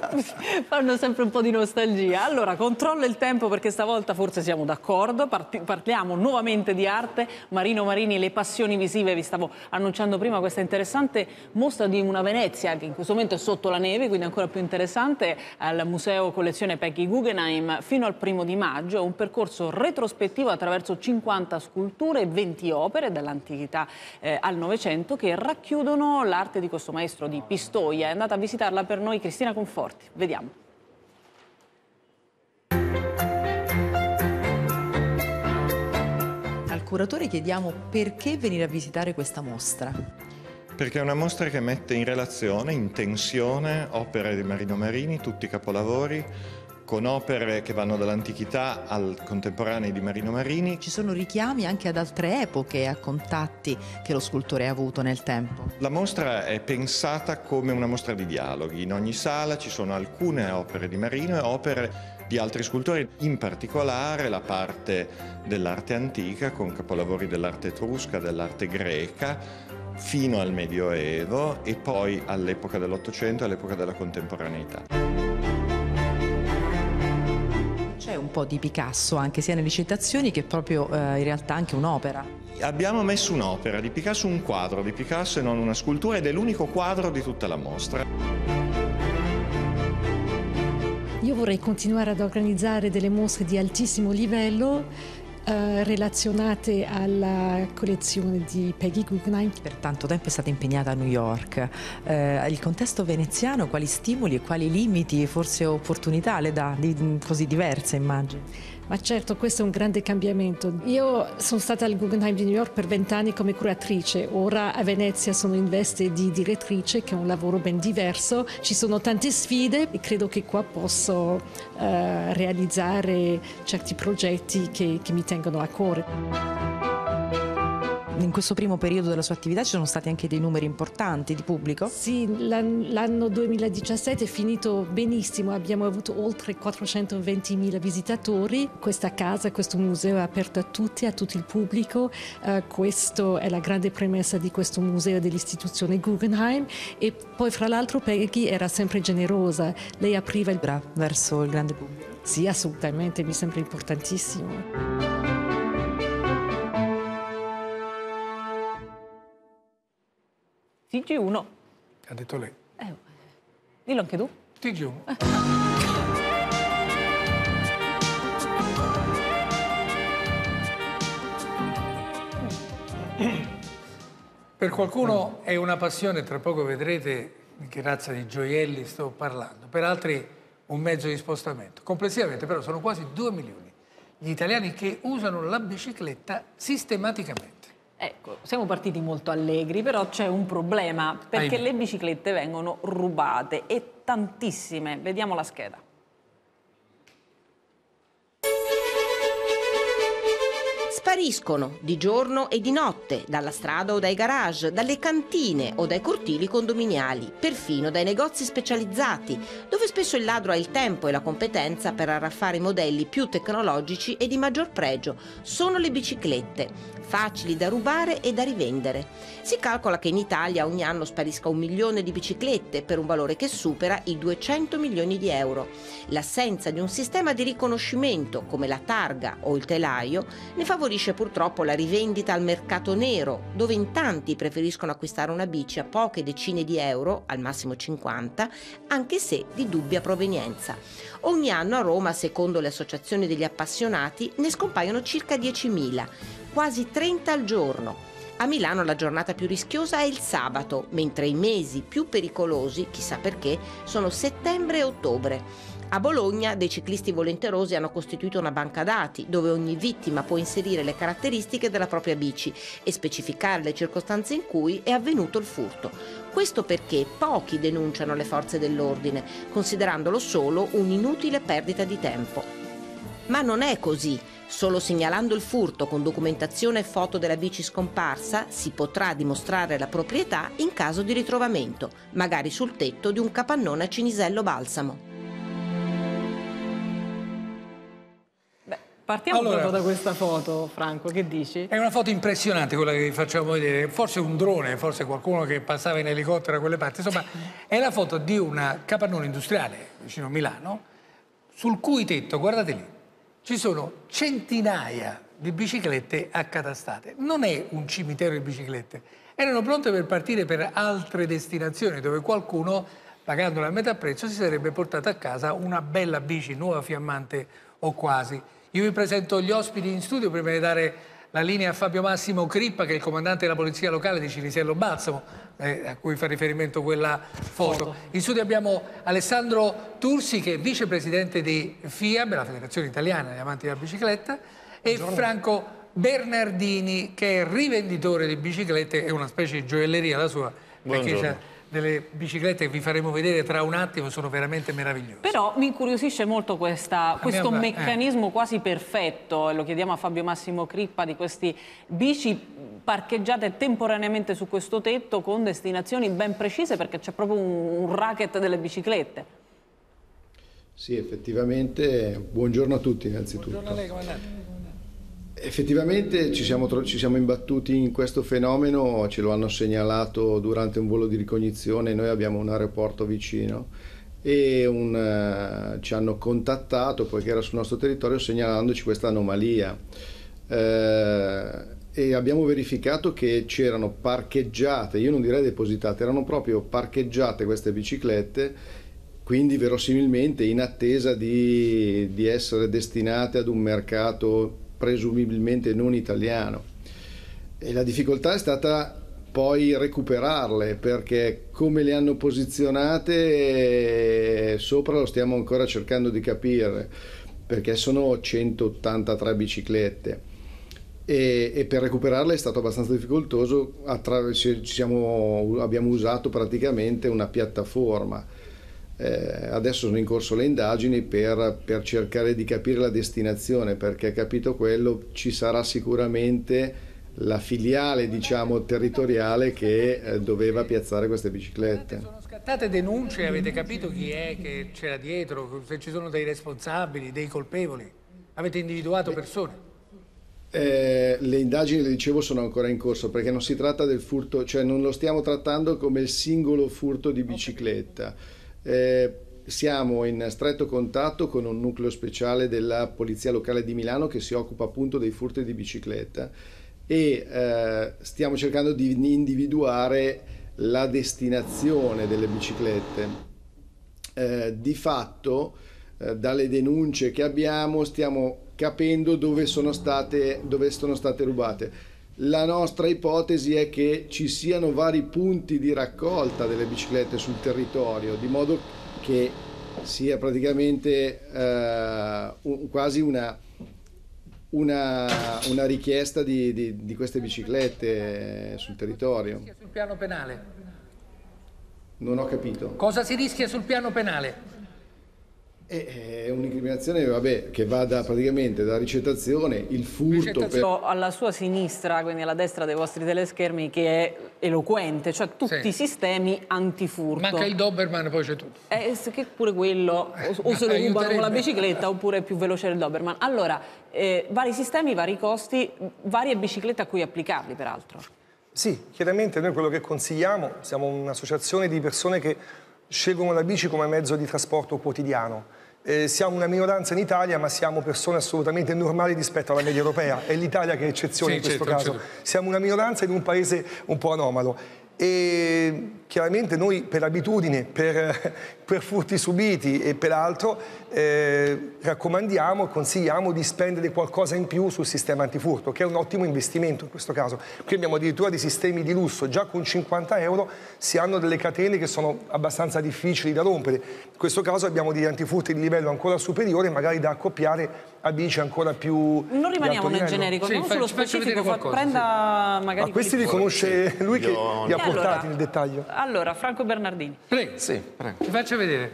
fanno sempre un po' di nostalgia. Allora, controllo il tempo perché stavolta forse siamo d'accordo, parliamo nuovamente di arte. Marino Marini, le passioni visive, vi stavo annunciando prima questa interessante mostra di una Venezia che in questo momento è sotto la neve, quindi ancora più interessante, al Museo Collezione Peggy Guggenheim fino al primo di maggio, un percorso retrospettivo attraverso cinquanta sculture e venti opere dall'antichità eh, al Novecento che racchiudono l'arte di questo maestro di Pistoia. È andata a visitarla per noi Cristina Conforti. Vediamo. Al curatore chiediamo perché venire a visitare questa mostra. Perché è una mostra che mette in relazione, in tensione, opere di Marino Marini, tutti i capolavori, con opere che vanno dall'antichità al contemporaneo di Marino Marini. Ci sono richiami anche ad altre epoche, a contatti che lo scultore ha avuto nel tempo. La mostra è pensata come una mostra di dialoghi. In ogni sala ci sono alcune opere di Marino e opere di altri scultori, in particolare la parte dell'arte antica con capolavori dell'arte etrusca, dell'arte greca, fino al Medioevo e poi all'epoca dell'Ottocento e all'epoca della contemporaneità. C'è un po' di Picasso anche sia nelle citazioni che proprio eh, in realtà anche un'opera. Abbiamo messo un'opera di Picasso, un quadro di Picasso e non una scultura, ed è l'unico quadro di tutta la mostra. Io vorrei continuare ad organizzare delle mostre di altissimo livello eh, relazionate alla collezione di Peggy Guggenheim. Per tanto tempo è stata impegnata a New York. Eh, il contesto veneziano, quali stimoli e quali limiti, forse opportunità le dà, di, così diverse immagino? Ma certo, questo è un grande cambiamento. Io sono stata al Guggenheim di New York per vent'anni come curatrice, ora a Venezia sono in veste di direttrice, che è un lavoro ben diverso. Ci sono tante sfide e credo che qua posso eh, realizzare certi progetti che, che mi tengono a cuore. In questo primo periodo della sua attività ci sono stati anche dei numeri importanti di pubblico? Sì, l'anno duemiladiciassette è finito benissimo, abbiamo avuto oltre quattrocentoventimila visitatori. Questa casa, questo museo è aperto a tutti, a tutto il pubblico. Uh, questa è la grande premessa di questo museo dell'istituzione Guggenheim. E poi fra l'altro Peggy era sempre generosa, lei apriva il braccio verso il grande pubblico. Sì, assolutamente, mi sembra importantissimo. T G uno. Ha detto lei. Eh, dillo anche tu. T G uno. Per qualcuno è una passione, tra poco vedrete di che razza di gioielli sto parlando. Per altri un mezzo di spostamento. Complessivamente però sono quasi due milioni gli italiani che usano la bicicletta sistematicamente. Ecco, siamo partiti molto allegri, però c'è un problema, perché Ahimè. le biciclette vengono rubate, e tantissime. Vediamo la scheda. Spariscono di giorno e di notte, dalla strada o dai garage, dalle cantine o dai cortili condominiali, perfino dai negozi specializzati, dove spesso il ladro ha il tempo e la competenza per arraffare i modelli più tecnologici e di maggior pregio. Sono le biciclette, facili da rubare e da rivendere. Si calcola che in Italia ogni anno sparisca un milione di biciclette per un valore che supera i duecento milioni di euro. L'assenza di un sistema di riconoscimento come la targa o il telaio ne favorisce purtroppo la rivendita al mercato nero, dove in tanti preferiscono acquistare una bici a poche decine di euro, al massimo cinquanta, anche se di dubbia provenienza. Ogni anno a Roma, secondo le associazioni degli appassionati, ne scompaiono circa diecimila, quasi trenta al giorno. A Milano la giornata più rischiosa è il sabato, mentre i mesi più pericolosi, chissà perché, sono settembre e ottobre. A Bologna dei ciclisti volenterosi hanno costituito una banca dati dove ogni vittima può inserire le caratteristiche della propria bici e specificare le circostanze in cui è avvenuto il furto. Questo perché pochi denunciano le forze dell'ordine, considerandolo solo un'inutile perdita di tempo. Ma non è così. Solo segnalando il furto con documentazione e foto della bici scomparsa si potrà dimostrare la proprietà in caso di ritrovamento, magari sul tetto di un capannone a Cinisello Balsamo. Partiamo Allora, proprio da questa foto, Franco, che dici? È una foto impressionante quella che vi facciamo vedere, forse un drone, forse qualcuno che passava in elicottero a quelle parti, insomma è la foto di un capannone industriale vicino a Milano, sul cui tetto, guardate lì, ci sono centinaia di biciclette accatastate. Non è un cimitero di biciclette, erano pronte per partire per altre destinazioni dove qualcuno, pagandola a metà prezzo, si sarebbe portato a casa una bella bici nuova, fiammante o quasi. Io vi presento gli ospiti in studio prima di dare la linea a Fabio Massimo Crippa, che è il comandante della polizia locale di Cinisello Balsamo, eh, a cui fa riferimento quella foto. In studio abbiamo Alessandro Tursi, che è vicepresidente di FIAB, la Federazione Italiana degli Amanti della Bicicletta, e Buongiorno. Franco Bernardini, che è rivenditore di biciclette, è una specie di gioielleria la sua, perché c'è delle biciclette che vi faremo vedere tra un attimo, sono veramente meravigliose. Però mi incuriosisce molto questa, questo mia, meccanismo eh. quasi perfetto, lo chiediamo a Fabio Massimo Crippa, di questi bici parcheggiate temporaneamente su questo tetto con destinazioni ben precise, perché c'è proprio un, un racket delle biciclette. Sì, effettivamente, buongiorno a tutti innanzitutto. Buongiorno a lei, comandante. Effettivamente ci siamo, ci siamo imbattuti in questo fenomeno, ce lo hanno segnalato durante un volo di ricognizione, noi abbiamo un aeroporto vicino e un, uh, ci hanno contattato poiché era sul nostro territorio segnalandoci questa anomalia eh, e abbiamo verificato che c'erano parcheggiate, io non direi depositate, erano proprio parcheggiate queste biciclette, quindi verosimilmente in attesa di, di essere destinate ad un mercato presumibilmente non italiano, e la difficoltà è stata poi recuperarle, perché come le hanno posizionate sopra lo stiamo ancora cercando di capire, perché sono centottantatré biciclette e, e per recuperarle è stato abbastanza difficoltoso. Attra- ci siamo, abbiamo usato praticamente una piattaforma. Eh, adesso sono in corso le indagini per, per cercare di capire la destinazione, perché capito quello ci sarà sicuramente la filiale, diciamo, territoriale che eh, doveva piazzare queste biciclette. Sono scattate denunce, avete capito chi è che c'era dietro, se ci sono dei responsabili, dei colpevoli? Avete individuato persone? Eh, le indagini, le dicevo, sono ancora in corso, perché non si tratta del furto, cioè non lo stiamo trattando come il singolo furto di bicicletta. Eh, siamo in stretto contatto con un nucleo speciale della Polizia Locale di Milano che si occupa appunto dei furti di bicicletta e eh, stiamo cercando di individuare la destinazione delle biciclette. Eh, di fatto, eh, dalle denunce che abbiamo, stiamo capendo dove sono state, dove sono state rubate. La nostra ipotesi è che ci siano vari punti di raccolta delle biciclette sul territorio, di modo che sia praticamente eh, un, quasi una, una, una richiesta di, di, di queste biciclette sul territorio. Sul piano penale? Non ho capito. Cosa si rischia sul piano penale? È un'incriminazione, vabbè, che va da, praticamente da ricettazione, il furto per... Alla sua sinistra, quindi alla destra dei vostri teleschermi, che è eloquente, cioè tutti Sì. i sistemi antifurto. Manca il Doberman, poi c'è tutto. Eh, che pure quello, o, o se lo rubano con la bicicletta oppure è più veloce del Doberman. Allora, eh, vari sistemi, vari costi, varie biciclette a cui applicarli peraltro. Sì, chiaramente noi quello che consigliamo, siamo un'associazione di persone che scelgono la bici come mezzo di trasporto quotidiano. Eh, siamo una minoranza in Italia, ma siamo persone assolutamente normali rispetto alla media europea. È l'Italia che è eccezione Sì, in questo certo, caso. certo. Siamo una minoranza in un paese un po' anomalo. E chiaramente noi per abitudine, per, per furti subiti e per altro eh, raccomandiamo e consigliamo di spendere qualcosa in più sul sistema antifurto, che è un ottimo investimento in questo caso. Qui abbiamo addirittura dei sistemi di lusso, già con cinquanta euro si hanno delle catene che sono abbastanza difficili da rompere. In questo caso abbiamo degli antifurti di livello ancora superiore, magari da accoppiare a bici ancora più... Non rimaniamo nel generico, andiamo sullo specifico, fa- prenda magari... Ma questi li conosce lui che Io- li ha E portati allora? nel dettaglio. Allora, Franco Bernardini. Prego. Sì, prego. Ti faccio vedere.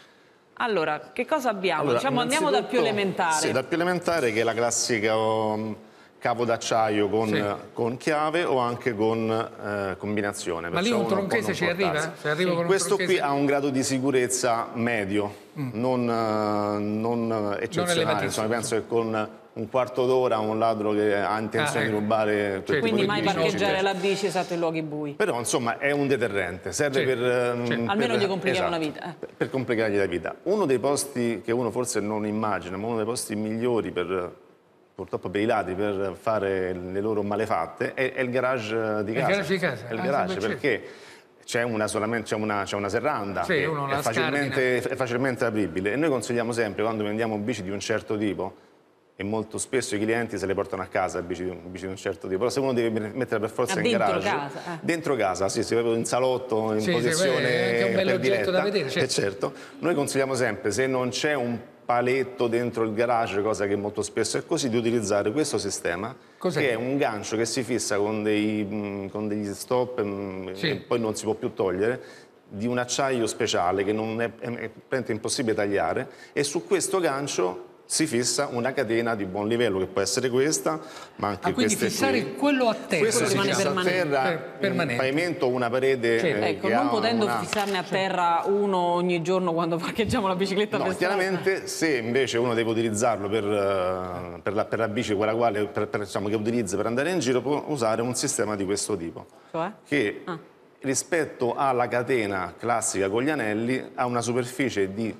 Allora, che cosa abbiamo? Allora, diciamo, andiamo dal più innanzitutto- elementare. Sì, dal più elementare, che è la classica um, cavo d'acciaio con, Sì. con chiave o anche con eh, combinazione. Ma lì perciò un uno può tronchese non ci arriva? portarsi. Se arriva con un Questo tronchese- qui ha un grado di sicurezza medio, Mm. non, eh, non eccezionale. elevatissimo, Insomma, penso che con un quarto d'ora un ladro che ha intenzione Ah, di ecco. rubare quel tipo Quindi di mai bici, parcheggiare ci la bici esatto in luoghi bui. però insomma è un deterrente, serve Sì. per, ehm, Sì. per- Almeno gli complichiamo esatto, la vita, eh. per complicargli la vita. Uno dei posti che uno forse non immagina, ma uno dei posti migliori per, purtroppo per i ladri, per fare le loro malefatte, è, è il garage di Il casa. garage di casa? È il Ah, garage, sì, beh, perché c'è una, solamente, c'è una, c'è una serranda Sì, che uno è la facilmente, è facilmente apribile, e noi consigliamo sempre, quando vendiamo bici di un certo tipo, e molto spesso i clienti se le portano a casa bici di un, bici di un certo tipo, però se uno deve mettere per forza Ah, in dentro garage, casa, eh. dentro casa, sì, si proprio in salotto, in Sì, sì, posizione beh, è anche un bell'oggetto per diretta, da vedere, certo. eh, certo. Noi consigliamo sempre, se non c'è un paletto dentro il garage, cosa che molto spesso è così, di utilizzare questo sistema. Cos'è? Che è un gancio che si fissa con, dei, mh, con degli stop mh, Sì. e poi non si può più togliere, di un acciaio speciale che non è, è, è praticamente impossibile tagliare, e su questo gancio si fissa una catena di buon livello, che può essere questa, ma anche Ah, quindi queste fissare qui. quello a terra. Questo si diciamo. fissa a terra, Per- un permanente. pavimento o una parete Sì. eh, Ecco, che non ha potendo una... fissarne a terra uno ogni giorno quando parcheggiamo la bicicletta No, per strada. chiaramente se invece uno deve utilizzarlo per, eh, per, la, per la bici, quella quale per, per, diciamo, che utilizza per andare in giro, può usare un sistema di questo tipo, Cioè? che Ah. rispetto alla catena classica con gli anelli ha una superficie di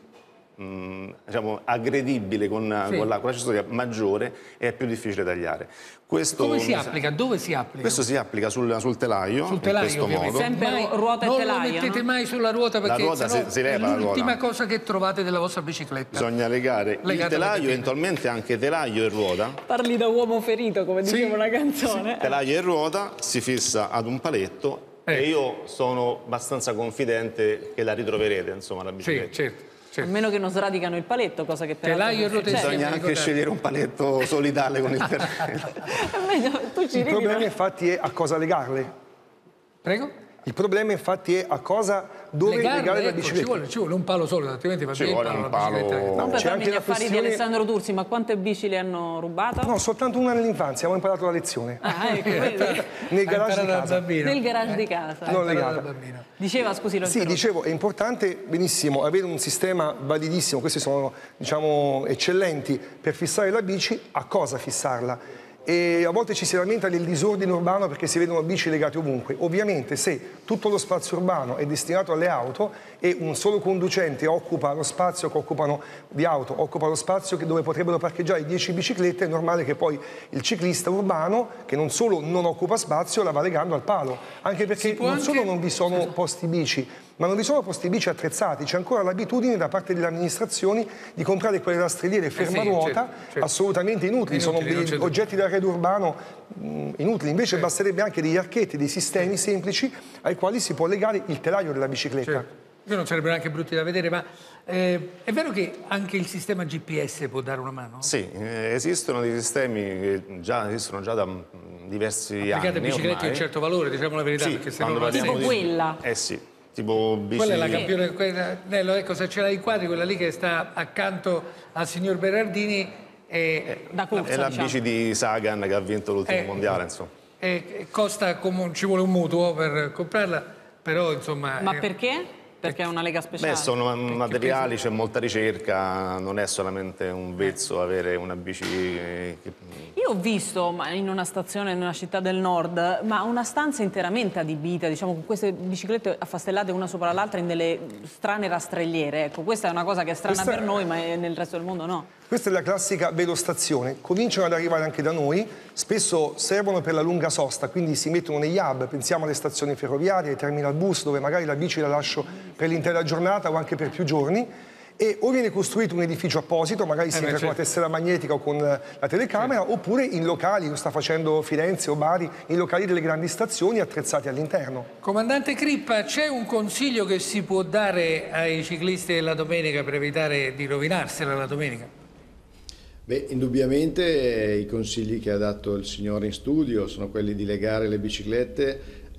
mh, diciamo, aggredibile con, Sì. con la, con la accessoria maggiore, e è più difficile tagliare. Questo, Come si applica? Dove si applica? Questo si applica sul, sul telaio, Sul in telaio, questo ovviamente. modo. Sempre Mai- ruota e non telaio, lo mettete no? mai sulla ruota, perché La ruota sennò si- si è leva la l'ultima ruota. cosa che trovate della vostra bicicletta. Bisogna legare il Legate alla telaio, catena. eventualmente anche telaio e ruota. Parli da uomo ferito, come diceva una canzone. Telaio e ruota si fissa ad un paletto, Eh. e io sono abbastanza confidente che la ritroverete, insomma, la bicicletta. Sì, certo. A meno che non sradicano il paletto, cosa che per bisogna anche scegliere un paletto solidale con il terreno. Il problema infatti è a cosa legarle. Prego? Il problema infatti è a cosa, dove Legarle, legare la ecco, bicicletta. Ci vuole, ci vuole un palo solo, altrimenti va Ci via il vuole palo, un la palo. bicicletta. Non per C'è farmi anche gli la affari questione- di Alessandro Tursi, ma quante bici le hanno rubate? No, soltanto una nell'infanzia, abbiamo imparato la lezione. Ah, ecco, vedi? Nel garage di dal casa. bambino. Nel garage di casa. Non legata. Diceva, scusi, lo Sì, interrompo. dicevo, è importante, benissimo, avere un sistema validissimo, questi sono, diciamo, eccellenti, per fissare la bici, a cosa fissarla? E a volte ci si lamenta del disordine urbano perché si vedono bici legate ovunque. Ovviamente se tutto lo spazio urbano è destinato alle auto e un solo conducente occupa lo spazio che occupano di auto, occupa lo spazio che dove potrebbero parcheggiare dieci biciclette, è normale che poi il ciclista urbano, che non solo non occupa spazio, la va legando al palo. Anche perché non anche- solo non vi sono posti bici, ma non vi sono posti bici attrezzati, c'è ancora l'abitudine da parte delle amministrazioni di comprare quelle rastrelliere fermaruota certo, certo. assolutamente inutili, sono Inutili, non degli c'è dubbio. oggetti d'arredo urbano mh, inutili, invece basterebbe anche degli archetti, dei sistemi semplici ai quali si può legare il telaio della bicicletta. Certo. Che non sarebbero neanche brutti da vedere, ma eh, è vero che anche il sistema G P S può dare una mano? Sì, eh, esistono dei sistemi che già esistono già da mm, diversi Applicate anni biciclette ormai. di un certo valore, diciamo la verità, Sì, perché se quando no non ha parliamo senso. di- quella. Eh sì, tipo bici... Quella è la campione, quella, Nello, ecco, se ce l'hai in quadri, quella lì che sta accanto al signor Berardini è, da corsa, È la diciamo. bici di Sagan che ha vinto l'ultimo Eh, mondiale, insomma. è- costa come un- ci vuole un mutuo per comprarla, però insomma... Ma è- perché? Perché è una lega speciale? Beh, sono materiali, c'è molta ricerca, non è solamente un vezzo avere una bici che... Io ho visto ma in una stazione in una città del nord, ma una stanza interamente adibita, diciamo, con queste biciclette affastellate una sopra l'altra in delle strane rastrelliere. Ecco, questa è una cosa che è strana Questa- per noi, ma è- nel resto del mondo no. Questa è la classica velostazione, cominciano ad arrivare anche da noi, spesso servono per la lunga sosta, quindi si mettono negli hub, pensiamo alle stazioni ferroviarie, ai terminal bus dove magari la bici la lascio per l'intera giornata o anche per più giorni, e o viene costruito un edificio apposito, magari si Eh beh, entra con la certo. tessera magnetica o con la telecamera, oppure in locali, lo sta facendo Firenze o Bari, in locali delle grandi stazioni attrezzati all'interno. Comandante Crippa, c'è un consiglio che si può dare ai ciclisti della domenica per evitare di rovinarsela la domenica? Beh, indubbiamente eh, i consigli che ha dato il signore in studio sono quelli di legare le biciclette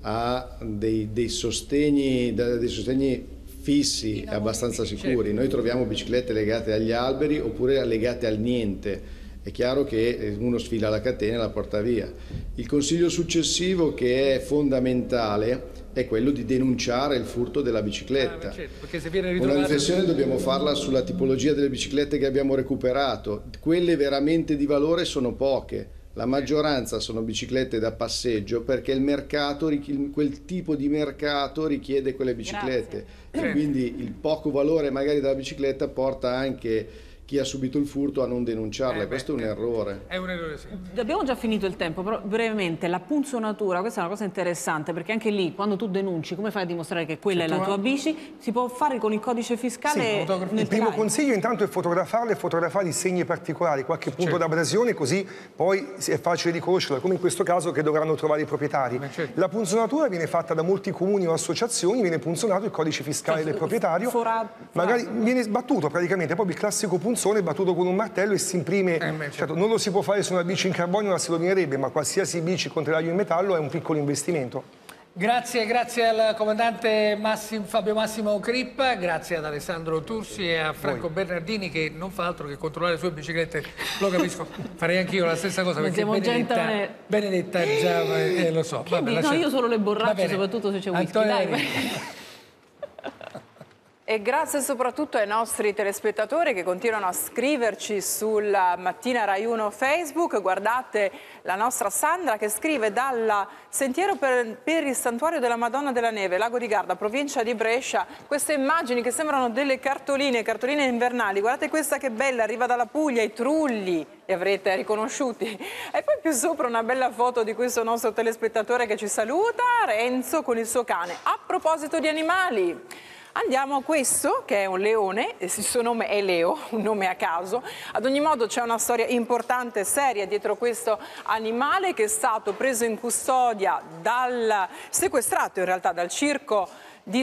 a dei, dei sostegni, da- dei sostegni fissi e abbastanza sicuri. Noi troviamo biciclette legate agli alberi oppure legate al niente. È chiaro che uno sfila la catena e la porta via. Il consiglio successivo, che è fondamentale, è quello di denunciare il furto della bicicletta. Ah, certo, perché se viene Una ritrovato... riflessione dobbiamo farla sulla tipologia delle biciclette che abbiamo recuperato. Quelle veramente di valore sono poche. La maggioranza sono biciclette da passeggio perché il mercato, richi- quel tipo di mercato richiede quelle biciclette. E quindi il poco valore magari della bicicletta porta anche chi ha subito il furto a non denunciarla. Eh, Questo è un errore. È un errore, sì. Abbiamo già finito il tempo, però brevemente, la punzonatura, questa è una cosa interessante, perché anche lì, quando tu denunci, come fai a dimostrare che quella Se è la tu tua hai- bici? Si può fare con il codice fiscale Sì, nel il primo telaio. consiglio intanto è fotografarle e fotografare i segni particolari, qualche punto d'abrasione, così poi è facile riconoscerla, come in questo caso che dovranno trovare i proprietari. La punzonatura viene fatta da molti comuni o associazioni, viene punzonato il codice fiscale del proprietario, Fora- magari viene sbattuto praticamente, proprio il classico punzone battuto con un martello e si imprime, certo, non lo si può fare su una bici in carbonio, la si rovinerebbe, ma qualsiasi bici con telaio in metallo è un piccolo investimento. Grazie, grazie al comandante Massim- Fabio Massimo Crippa, grazie ad Alessandro Tursi e a Franco Bernardini che non fa altro che controllare le sue biciclette, lo capisco, farei anch'io la stessa cosa Noi perché siamo gente Benedetta, onesta. Benedetta già, eh, lo so. Che Vabbè, dici? lascia- No, io solo le Va borracce, bene. soprattutto se c'è whisky. Antonio Dai, Neri. E grazie soprattutto ai nostri telespettatori che continuano a scriverci sulla Mattina Rai uno Facebook. Guardate la nostra Sandra che scrive: dal sentiero per, per il santuario della Madonna della Neve, Lago di Garda, provincia di Brescia, queste immagini che sembrano delle cartoline, cartoline invernali. Guardate questa che bella, arriva dalla Puglia, i trulli, li avrete riconosciuti. E poi più sopra una bella foto di questo nostro telespettatore che ci saluta, Renzo con il suo cane. A proposito di animali, andiamo a questo, che è un leone, il suo nome è Leo, un nome a caso. Ad ogni modo c'è una storia importante e seria dietro questo animale che è stato preso in custodia, dal, sequestrato in realtà dal circo di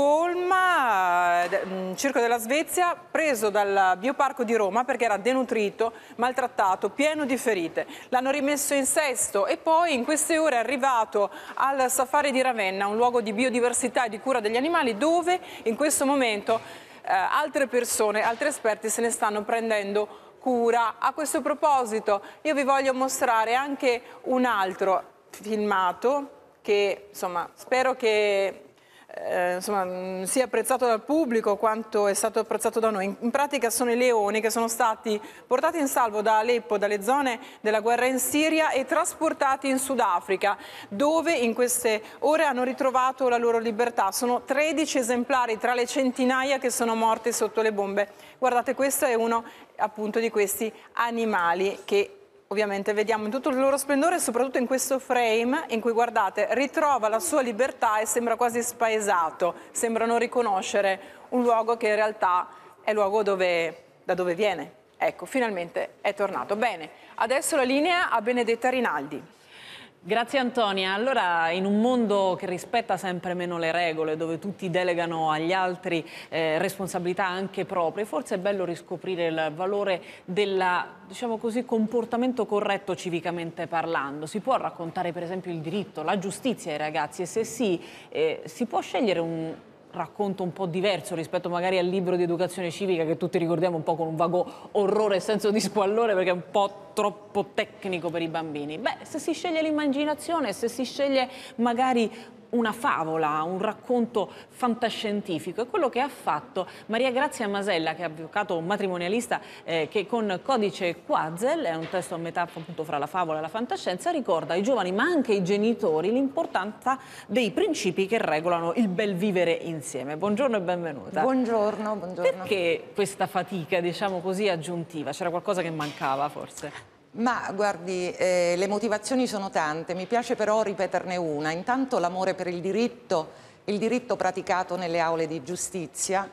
Stoccolma, eh, Circo della Svezia, preso dal bioparco di Roma perché era denutrito, maltrattato, pieno di ferite. L'hanno rimesso in sesto e poi in queste ore è arrivato al Safari di Ravenna, un luogo di biodiversità e di cura degli animali dove in questo momento eh, altre persone, altri esperti se ne stanno prendendo cura. A questo proposito io vi voglio mostrare anche un altro filmato che insomma spero che Eh, insomma, sia apprezzato dal pubblico quanto è stato apprezzato da noi. In, in pratica sono i leoni che sono stati portati in salvo da Aleppo, dalle zone della guerra in Siria e trasportati in Sudafrica, dove in queste ore hanno ritrovato la loro libertà. Sono tredici esemplari tra le centinaia che sono morti sotto le bombe. Guardate, questo è uno appunto di questi animali che ovviamente vediamo in tutto il loro splendore e soprattutto in questo frame in cui, guardate, ritrova la sua libertà e sembra quasi spaesato, sembra non riconoscere un luogo che in realtà è il luogo dove, da dove viene. Ecco, finalmente è tornato. Bene, adesso la linea a Benedetta Rinaldi. Grazie Antonia. Allora, in un mondo che rispetta sempre meno le regole, dove tutti delegano agli altri eh, responsabilità anche proprie, forse è bello riscoprire il valore del, diciamo così, comportamento corretto civicamente parlando. Si può raccontare per esempio il diritto, la giustizia ai ragazzi e se sì, eh, si può scegliere un racconto un po' diverso rispetto magari al libro di educazione civica che tutti ricordiamo un po' con un vago orrore e senso di squallore perché è un po' troppo tecnico per i bambini. Beh, se si sceglie l'immaginazione, se si sceglie magari una favola, un racconto fantascientifico, è quello che ha fatto Maria Grazia Masella, che è avvocato matrimonialista eh, che con Codice Quadzel, è un testo a metà appunto fra la favola e la fantascienza, ricorda ai giovani ma anche ai genitori l'importanza dei principi che regolano il bel vivere insieme. Buongiorno e benvenuta. Buongiorno, buongiorno. Perché questa fatica, diciamo così, aggiuntiva? C'era qualcosa che mancava forse? Ma guardi, eh, le motivazioni sono tante, mi piace però ripeterne una. Intanto l'amore per il diritto, il diritto praticato nelle aule di giustizia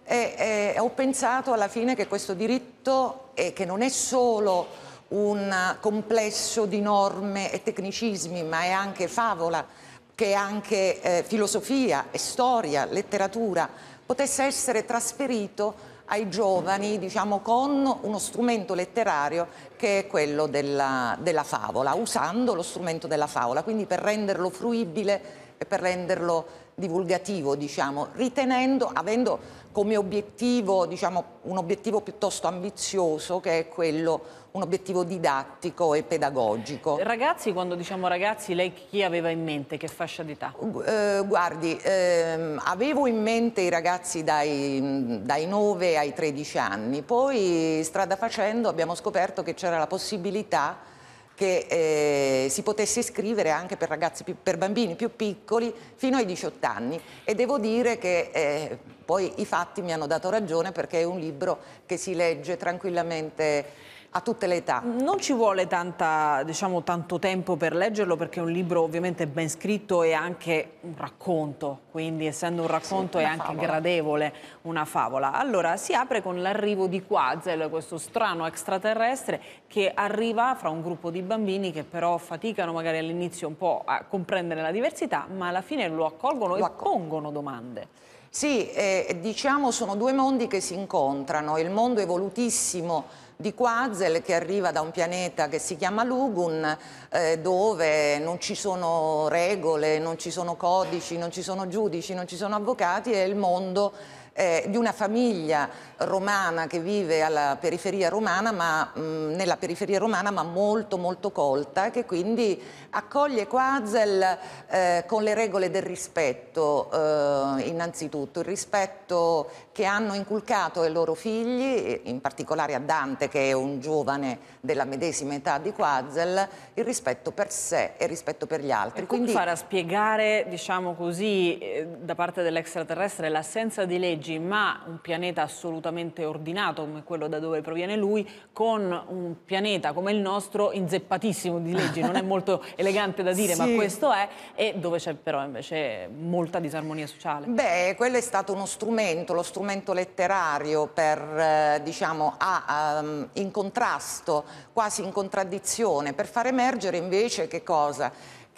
e, e ho pensato alla fine che questo diritto, eh, che non è solo un complesso di norme e tecnicismi, ma è anche favola, che è anche eh, filosofia e storia, letteratura, potesse essere trasferito ai giovani, diciamo, con uno strumento letterario che è quello della, della favola, usando lo strumento della favola, quindi per renderlo fruibile e per renderlo divulgativo, diciamo, ritenendo, avendo come obiettivo, diciamo, un obiettivo piuttosto ambizioso che è quello, un obiettivo didattico e pedagogico. Ragazzi, quando diciamo ragazzi, lei chi aveva in mente? Che fascia d'età? Uh, guardi, ehm, avevo in mente i ragazzi dai, dai nove ai tredici anni, poi strada facendo abbiamo scoperto che c'era la possibilità che eh, si potesse iscrivere anche per ragazzi, più, per bambini più piccoli fino ai diciotto anni e devo dire che eh, poi i fatti mi hanno dato ragione perché è un libro che si legge tranquillamente a tutte le età. Non ci vuole tanta, diciamo, tanto tempo per leggerlo perché è un libro ovviamente ben scritto e anche un racconto, quindi essendo un racconto sì, è anche favola. Gradevole, una favola. Allora si apre con l'arrivo di Quadzel, questo strano extraterrestre che arriva fra un gruppo di bambini che però faticano magari all'inizio un po' a comprendere la diversità, ma alla fine lo accolgono lo e accol- pongono domande. Sì, eh, diciamo sono due mondi che si incontrano, il mondo evolutissimo di Quadzel che arriva da un pianeta che si chiama Lugun, eh, dove non ci sono regole, non ci sono codici, non ci sono giudici, non ci sono avvocati, è il mondo eh, di una famiglia romana che vive alla periferia romana, ma mh, nella periferia romana ma molto molto colta, che quindi accoglie Quadzel eh, con le regole del rispetto, eh, innanzitutto il rispetto che hanno inculcato ai loro figli, in particolare a Dante che è un giovane della medesima età di Quadzel, il rispetto per sé e il rispetto per gli altri. E come quindi fare a spiegare, diciamo così, eh, da parte dell'extraterrestre l'assenza di leggi, ma un pianeta assolutamente ordinato come quello da dove proviene lui, con un pianeta come il nostro inzeppatissimo di leggi, non è molto elegante da dire, sì, ma questo è, e dove c'è però invece molta disarmonia sociale. Beh, quello è stato uno strumento, lo strumento letterario per, eh, diciamo, a, a, in contrasto, quasi in contraddizione, per far emergere invece che cosa?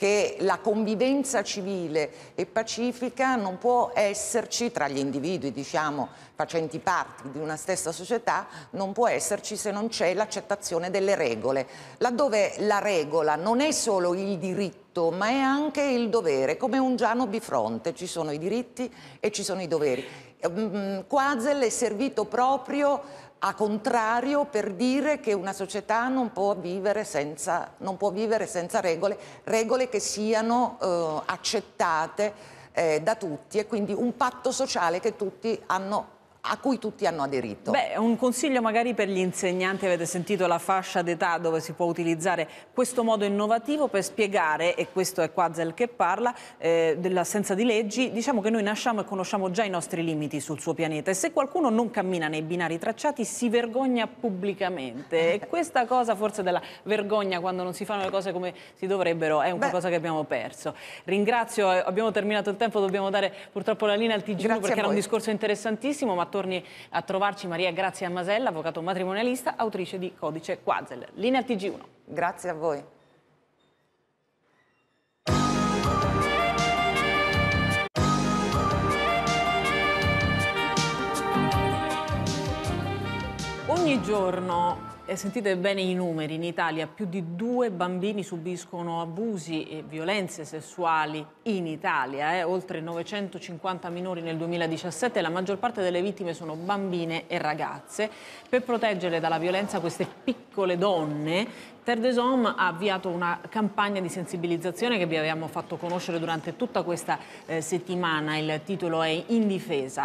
che la convivenza civile e pacifica non può esserci tra gli individui, diciamo, facenti parte di una stessa società, non può esserci se non c'è l'accettazione delle regole, laddove la regola non è solo il diritto, ma è anche il dovere, come un Giano bifronte, ci sono i diritti e ci sono i doveri. Quazzel è servito proprio a contrario per dire che una società non può vivere senza, non può vivere senza regole, regole che siano eh, accettate eh, da tutti, e quindi un patto sociale che tutti hanno, a cui tutti hanno aderito. Beh, un consiglio magari per gli insegnanti: avete sentito la fascia d'età dove si può utilizzare questo modo innovativo per spiegare, e questo è Quazzel che parla, eh, dell'assenza di leggi. Diciamo che noi nasciamo e conosciamo già i nostri limiti sul suo pianeta, e se qualcuno non cammina nei binari tracciati si vergogna pubblicamente, e questa cosa forse della vergogna quando non si fanno le cose come si dovrebbero è un qualcosa che abbiamo perso. Ringrazio, abbiamo terminato il tempo, dobbiamo dare purtroppo la linea al T G uno perché era un discorso interessantissimo, ma torni a trovarci Maria Grazia Masella, avvocato matrimonialista, autrice di Codice Quazzel. Linea al T G uno. Grazie a voi. Ogni giorno, e sentite bene i numeri, in Italia più di due bambini subiscono abusi e violenze sessuali in Italia, eh? oltre novecentocinquanta minori nel duemiladiciassette, e la maggior parte delle vittime sono bambine e ragazze. Per proteggere dalla violenza queste piccole donne, Terre des Hommes ha avviato una campagna di sensibilizzazione che vi abbiamo fatto conoscere durante tutta questa eh, settimana. Il titolo è In difesa.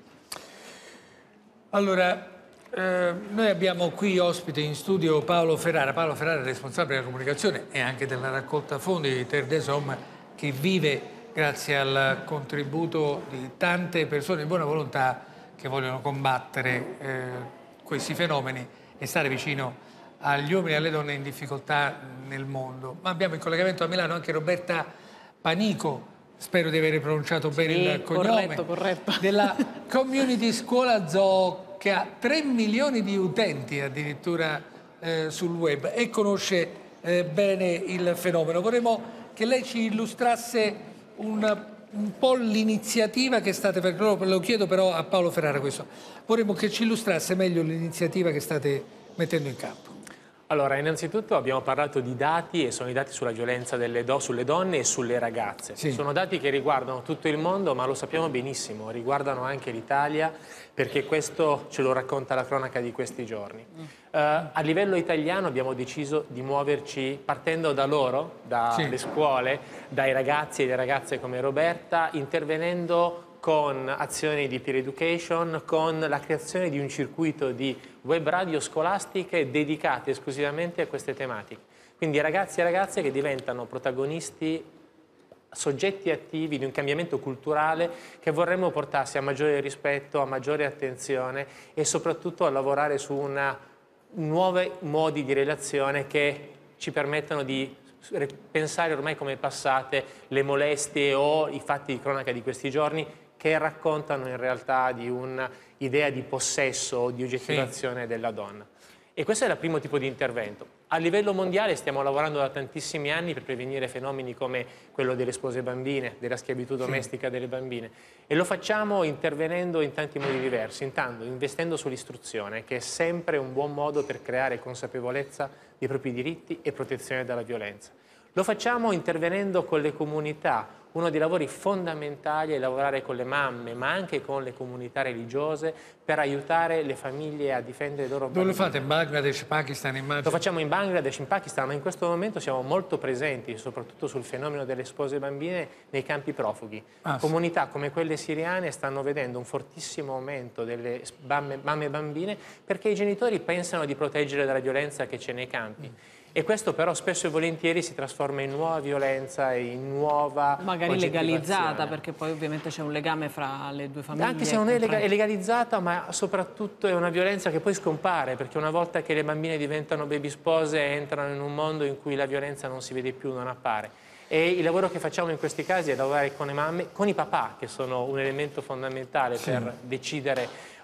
Allora, Eh, noi abbiamo qui ospite in studio Paolo Ferrara. Paolo Ferrara è responsabile della comunicazione e anche della raccolta fondi di Terre des Hommes, che vive grazie al contributo di tante persone di buona volontà che vogliono combattere eh, questi fenomeni e stare vicino agli uomini e alle donne in difficoltà nel mondo. Ma abbiamo in collegamento a Milano anche Roberta Panico, spero di aver pronunciato bene sì, il cognome, corretto, corretto. della Community Scuola Zoo, che ha tre milioni di utenti addirittura eh, sul web e conosce eh, bene il fenomeno. Vorremmo che lei ci illustrasse un, un po' l'iniziativa che state per lo chiedo però a Paolo Ferrara questo. Vorremmo che ci illustrasse meglio l'iniziativa che state mettendo in campo. Allora, innanzitutto abbiamo parlato di dati, e sono i dati sulla violenza delle do, sulle donne e sulle ragazze. Sì. Sono dati che riguardano tutto il mondo, ma lo sappiamo benissimo, riguardano anche l'Italia, perché questo ce lo racconta la cronaca di questi giorni. Mm. Uh, a livello italiano abbiamo deciso di muoverci partendo da loro, dalle sì. scuole, dai ragazzi e le ragazze come Roberta, intervenendo con azioni di peer education, con la creazione di un circuito di web radio scolastiche dedicate esclusivamente a queste tematiche. Quindi ragazzi e ragazze che diventano protagonisti, soggetti attivi di un cambiamento culturale che vorremmo portarsi a maggiore rispetto, a maggiore attenzione e soprattutto a lavorare su una, nuovi modi di relazione che ci permettano di pensare ormai come passate le molestie o i fatti di cronaca di questi giorni, che raccontano in realtà di un'idea di possesso o di oggettivazione sì. della donna. E questo è il primo tipo di intervento. A livello mondiale stiamo lavorando da tantissimi anni per prevenire fenomeni come quello delle spose bambine, della schiavitù domestica sì. delle bambine, e lo facciamo intervenendo in tanti modi diversi. Intanto investendo sull'istruzione, che è sempre un buon modo per creare consapevolezza dei propri diritti e protezione dalla violenza. Lo facciamo intervenendo con le comunità. Uno dei lavori fondamentali è lavorare con le mamme, ma anche con le comunità religiose, per aiutare le famiglie a difendere i loro bambini. Dove lo fate? In Bangladesh, Pakistan, immagino? Lo facciamo in Bangladesh, in Pakistan, ma in questo momento siamo molto presenti, soprattutto sul fenomeno delle spose bambine, nei campi profughi. Ah, Comunità sì. come quelle siriane stanno vedendo un fortissimo aumento delle mamme, mamme bambine, perché i genitori pensano di proteggere dalla violenza che c'è nei campi. Mm. E questo però spesso e volentieri si trasforma in nuova violenza e in nuova magari legalizzata, perché poi ovviamente c'è un legame fra le due famiglie. Anche se non è, lega è legalizzata, ma soprattutto è una violenza che poi scompare, perché una volta che le bambine diventano baby spose entrano in un mondo in cui la violenza non si vede più, non appare. E il lavoro che facciamo in questi casi è lavorare con le mamme, con i papà, che sono un elemento fondamentale sì. per decidere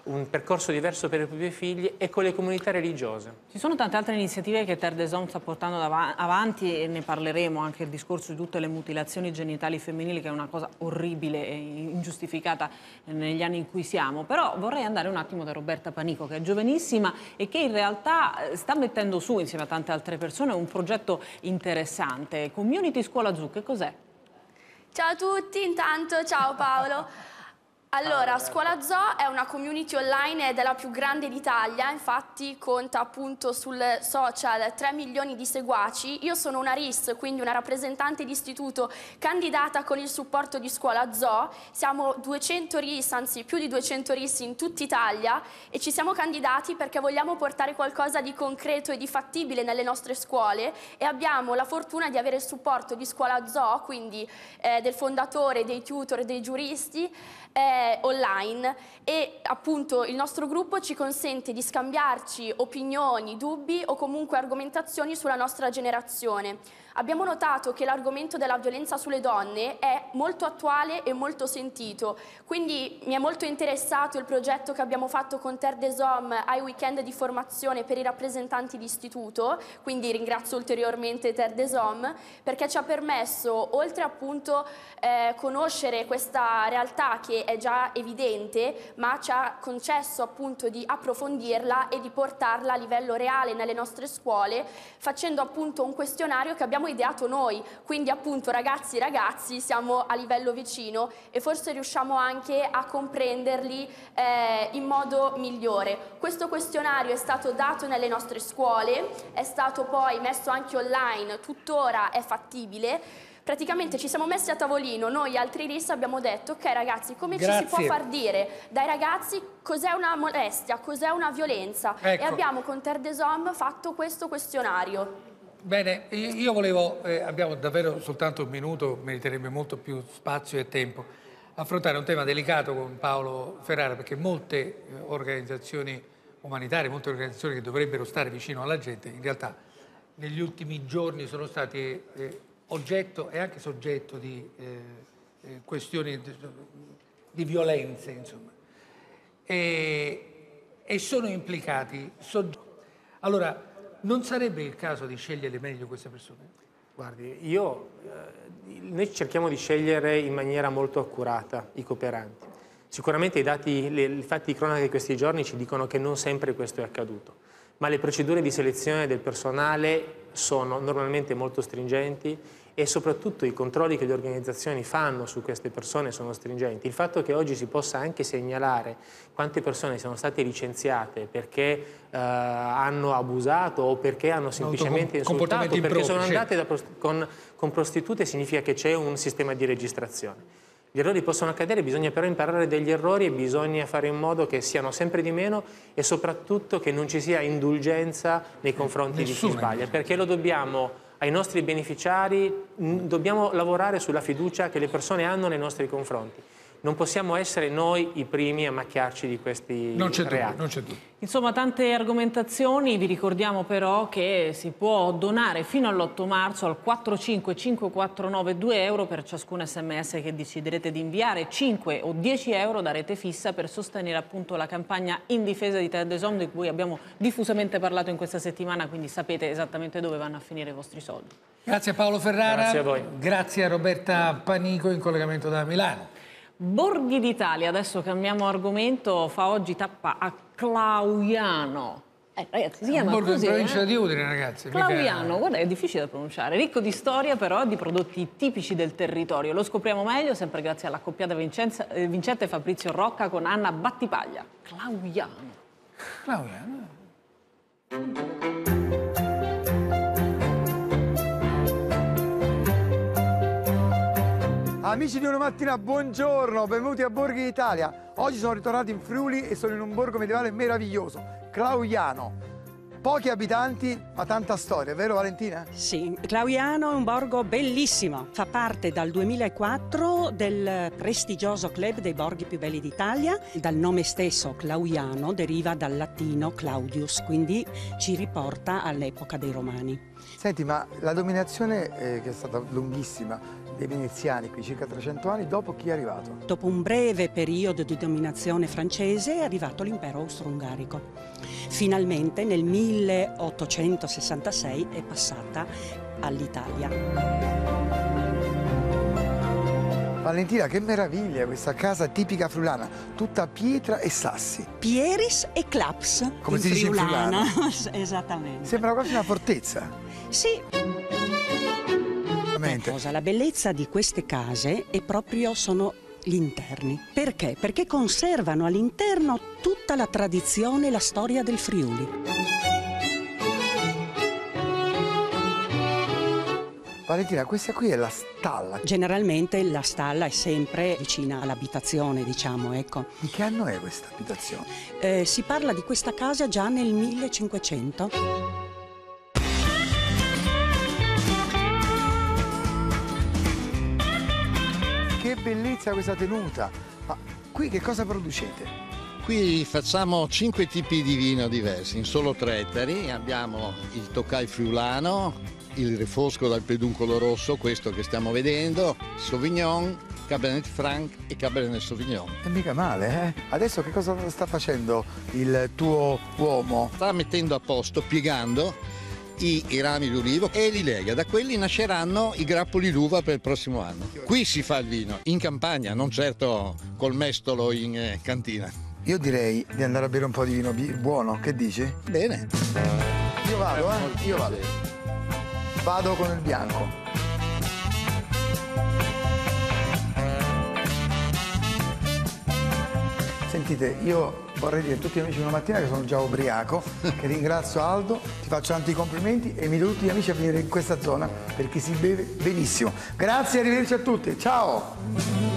un percorso diverso per i propri figli e con le comunità religiose. Ci sono tante altre iniziative che Terre des Hommes sta portando avanti e ne parleremo, anche il discorso di tutte le mutilazioni genitali femminili, che è una cosa orribile e ingiustificata negli anni in cui siamo. Però vorrei andare un attimo da Roberta Panico, che è giovanissima e che in realtà sta mettendo su, insieme a tante altre persone, un progetto interessante. Community Scuola Zoo, che cos'è? Ciao a tutti, intanto ciao Paolo. Allora, Scuola Zoo è una community online ed è la più grande d'Italia, infatti conta appunto sul social tre milioni di seguaci. Io sono una R I S, quindi una rappresentante di istituto candidata con il supporto di Scuola Zoo. Siamo duecento R I S, anzi più di duecento R I S in tutta Italia, e ci siamo candidati perché vogliamo portare qualcosa di concreto e di fattibile nelle nostre scuole, e abbiamo la fortuna di avere il supporto di Scuola Zoo, quindi eh, del fondatore, dei tutor, dei giuristi, eh, online, e appunto il nostro gruppo ci consente di scambiarci opinioni, dubbi o comunque argomentazioni sulla nostra generazione. Abbiamo notato che l'argomento della violenza sulle donne è molto attuale e molto sentito, quindi mi è molto interessato il progetto che abbiamo fatto con Terre des Hommes ai weekend di formazione per i rappresentanti di istituto, quindi ringrazio ulteriormente Terre des Hommes perché ci ha permesso, oltre appunto eh, conoscere questa realtà che è già evidente, ma ci ha concesso appunto di approfondirla e di portarla a livello reale nelle nostre scuole, facendo appunto un questionario che abbiamo ideato noi, quindi appunto ragazzi ragazzi siamo a livello vicino e forse riusciamo anche a comprenderli eh, in modo migliore. Questo questionario è stato dato nelle nostre scuole, è stato poi messo anche online, tuttora è fattibile. Praticamente ci siamo messi a tavolino, noi altri R I S abbiamo detto ok ragazzi, come Grazie. ci si può far dire dai ragazzi cos'è una molestia, cos'è una violenza, Ecco. e abbiamo con Terre des Hommes fatto questo questionario. Bene, io volevo, eh, abbiamo davvero soltanto un minuto, meriterebbe molto più spazio e tempo, affrontare un tema delicato con Paolo Ferrara, perché molte eh, organizzazioni umanitarie, molte organizzazioni che dovrebbero stare vicino alla gente, in realtà negli ultimi giorni sono stati eh, oggetto e anche soggetto di eh, eh, questioni di, di violenze, insomma, e, e sono implicati soggetti. Allora, non sarebbe il caso di scegliere meglio queste persone? Guardi, io, eh, noi cerchiamo di scegliere in maniera molto accurata i cooperanti. Sicuramente i dati, le, i fatti di cronaca di questi giorni ci dicono che non sempre questo è accaduto, ma le procedure di selezione del personale sono normalmente molto stringenti e soprattutto i controlli che le organizzazioni fanno su queste persone sono stringenti. Il fatto che oggi si possa anche segnalare quante persone sono state licenziate perché eh, hanno abusato o perché hanno semplicemente insultato, perché impropri, sono andate certo. da, con, con prostitute, significa che c'è un sistema di registrazione. Gli errori possono accadere, bisogna però imparare dagli errori e bisogna fare in modo che siano sempre di meno e soprattutto che non ci sia indulgenza nei confronti di chi sbaglia, perché lo dobbiamo ai nostri beneficiari, dobbiamo lavorare sulla fiducia che le persone hanno nei nostri confronti. Non possiamo essere noi i primi a macchiarci di questi non c'è reati. Dubbio, non c'è dubbio. Insomma, tante argomentazioni. Vi ricordiamo però che si può donare fino all'otto marzo al quattro cinque cinque quattro nove due euro per ciascun sms che deciderete di inviare, cinque o dieci euro da rete fissa per sostenere appunto la campagna in difesa di Terre des Hommes, di cui abbiamo diffusamente parlato in questa settimana, quindi sapete esattamente dove vanno a finire i vostri soldi. Grazie a Paolo Ferrara. Grazie a voi. Grazie a Roberta Panico in collegamento da Milano. Borghi d'Italia, adesso cambiamo argomento, fa oggi tappa a Clauiano. Eh, ragazzi, si chiama Borgo così, in provincia eh? di Udine, ragazzi. Clauiano, mica... guarda, è difficile da pronunciare, ricco di storia però di prodotti tipici del territorio. Lo scopriamo meglio sempre grazie all'accoppiata Vincenza, eh, vincente Fabrizio Rocca con Anna Battipaglia. Clauiano. Clauiano. Amici di Una Mattina, buongiorno, benvenuti a Borghi d'Italia. Oggi sono ritornato in Friuli e sono in un borgo medievale meraviglioso, Clauiano. Pochi abitanti, ma tanta storia, vero Valentina? Sì, Clauiano è un borgo bellissimo, fa parte dal duemilaquattro del prestigioso club dei borghi più belli d'Italia. Dal nome stesso Clauiano deriva dal latino Claudius, quindi ci riporta all'epoca dei Romani. Senti, ma la dominazione, eh, che è stata lunghissima, dei veneziani qui circa trecento anni, dopo chi è arrivato? Dopo un breve periodo di dominazione francese è arrivato l'impero austro-ungarico. Finalmente nel milleottocentosessantasei è passata all'Italia. Valentina, che meraviglia questa casa tipica friulana, tutta pietra e sassi. Pieris e claps. Come si dice in friulano? Esattamente. Sembra quasi una fortezza. Sì. Cosa, la bellezza di queste case è proprio sono gli interni. Perché? Perché conservano all'interno tutta la tradizione e la storia del Friuli. Valentina, questa qui è la stalla. Generalmente la stalla è sempre vicina all'abitazione, diciamo, ecco. Di che anno è questa abitazione? Eh, si parla di questa casa già nel millecinquecento. Che bellezza questa tenuta! Ma qui che cosa producete? Qui facciamo cinque tipi di vino diversi, in solo tre ettari. Abbiamo il Tokai friulano, il Refosco dal peduncolo rosso, questo che stiamo vedendo, Sauvignon, Cabernet Franc e Cabernet Sauvignon. E mica male, eh? Adesso che cosa sta facendo il tuo uomo? Sta mettendo a posto, piegando i, i rami d'ulivo e li lega. Da quelli nasceranno i grappoli d'uva per il prossimo anno. Qui si fa il vino, in campagna, non certo col mestolo in eh, cantina. Io direi di andare a bere un po' di vino buono, che dici? Bene. Io vado, eh? Io vado. Vado con il bianco. Sentite, io vorrei dire a tutti gli amici una mattina che sono già ubriaco, che ringrazio Aldo, ti faccio tanti complimenti e invito tutti gli amici a venire in questa zona perché si beve benissimo. Grazie, arrivederci a tutti, ciao!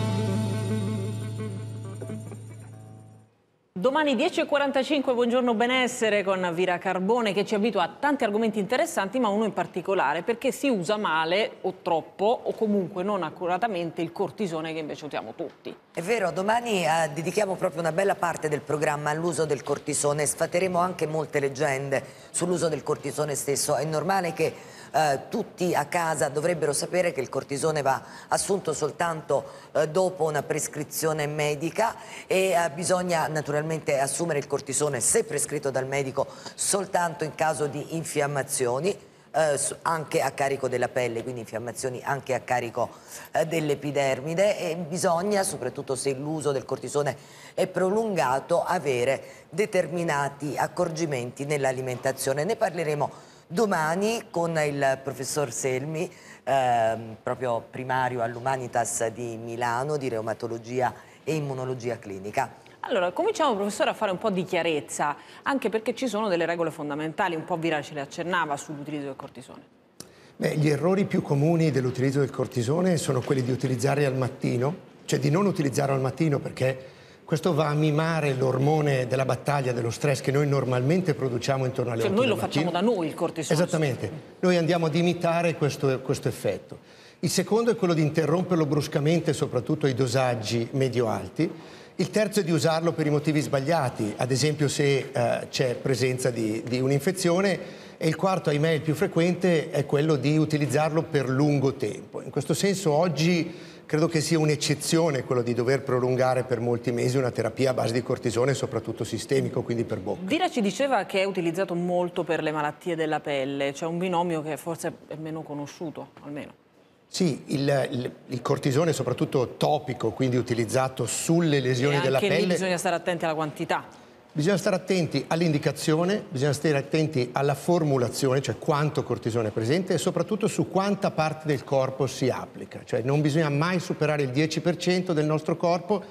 Domani dieci e quarantacinque, buongiorno benessere con Vira Carbone che ci abitua a tanti argomenti interessanti, ma uno in particolare perché si usa male o troppo o comunque non accuratamente il cortisone che invece usiamo tutti. È vero, domani eh, dedichiamo proprio una bella parte del programma all'uso del cortisone, sfateremo anche molte leggende sull'uso del cortisone stesso. È normale che eh, tutti a casa dovrebbero sapere che il cortisone va assunto soltanto eh, dopo una prescrizione medica e eh, bisogna naturalmente assumere il cortisone, se prescritto dal medico, soltanto in caso di infiammazioni. Eh, anche a carico della pelle, quindi infiammazioni anche a carico eh, dell'epidermide, e bisogna, soprattutto se l'uso del cortisone è prolungato, avere determinati accorgimenti nell'alimentazione. Ne parleremo domani con il professor Selmi, eh, proprio primario all'Humanitas di Milano, di reumatologia e immunologia clinica. Allora, cominciamo, professore, a fare un po' di chiarezza, anche perché ci sono delle regole fondamentali, un po' Vira ce le accennava sull'utilizzo del cortisone. Beh, gli errori più comuni dell'utilizzo del cortisone sono quelli di utilizzare al mattino, cioè di non utilizzarlo al mattino perché questo va a mimare l'ormone della battaglia, dello stress che noi normalmente produciamo intorno alle cioè, otto noi lo del mattino. facciamo da noi il cortisone. Esattamente, noi andiamo ad imitare questo, questo effetto. Il secondo è quello di interromperlo bruscamente, soprattutto ai dosaggi medio-alti. Il terzo è di usarlo per i motivi sbagliati, ad esempio se eh, c'è presenza di, di un'infezione, e il quarto, ahimè, il più frequente, è quello di utilizzarlo per lungo tempo. In questo senso oggi credo che sia un'eccezione quello di dover prolungare per molti mesi una terapia a base di cortisone, soprattutto sistemico, quindi per bocca. Vira ci diceva che è utilizzato molto per le malattie della pelle, cioè un binomio che forse è meno conosciuto, almeno. Sì, il, il, il cortisone soprattutto topico, quindi utilizzato sulle lesioni della pelle. E anche lì bisogna stare attenti alla quantità. Bisogna stare attenti all'indicazione, bisogna stare attenti alla formulazione, cioè quanto cortisone è presente, e soprattutto su quanta parte del corpo si applica. Cioè non bisogna mai superare il dieci per cento del nostro corpo,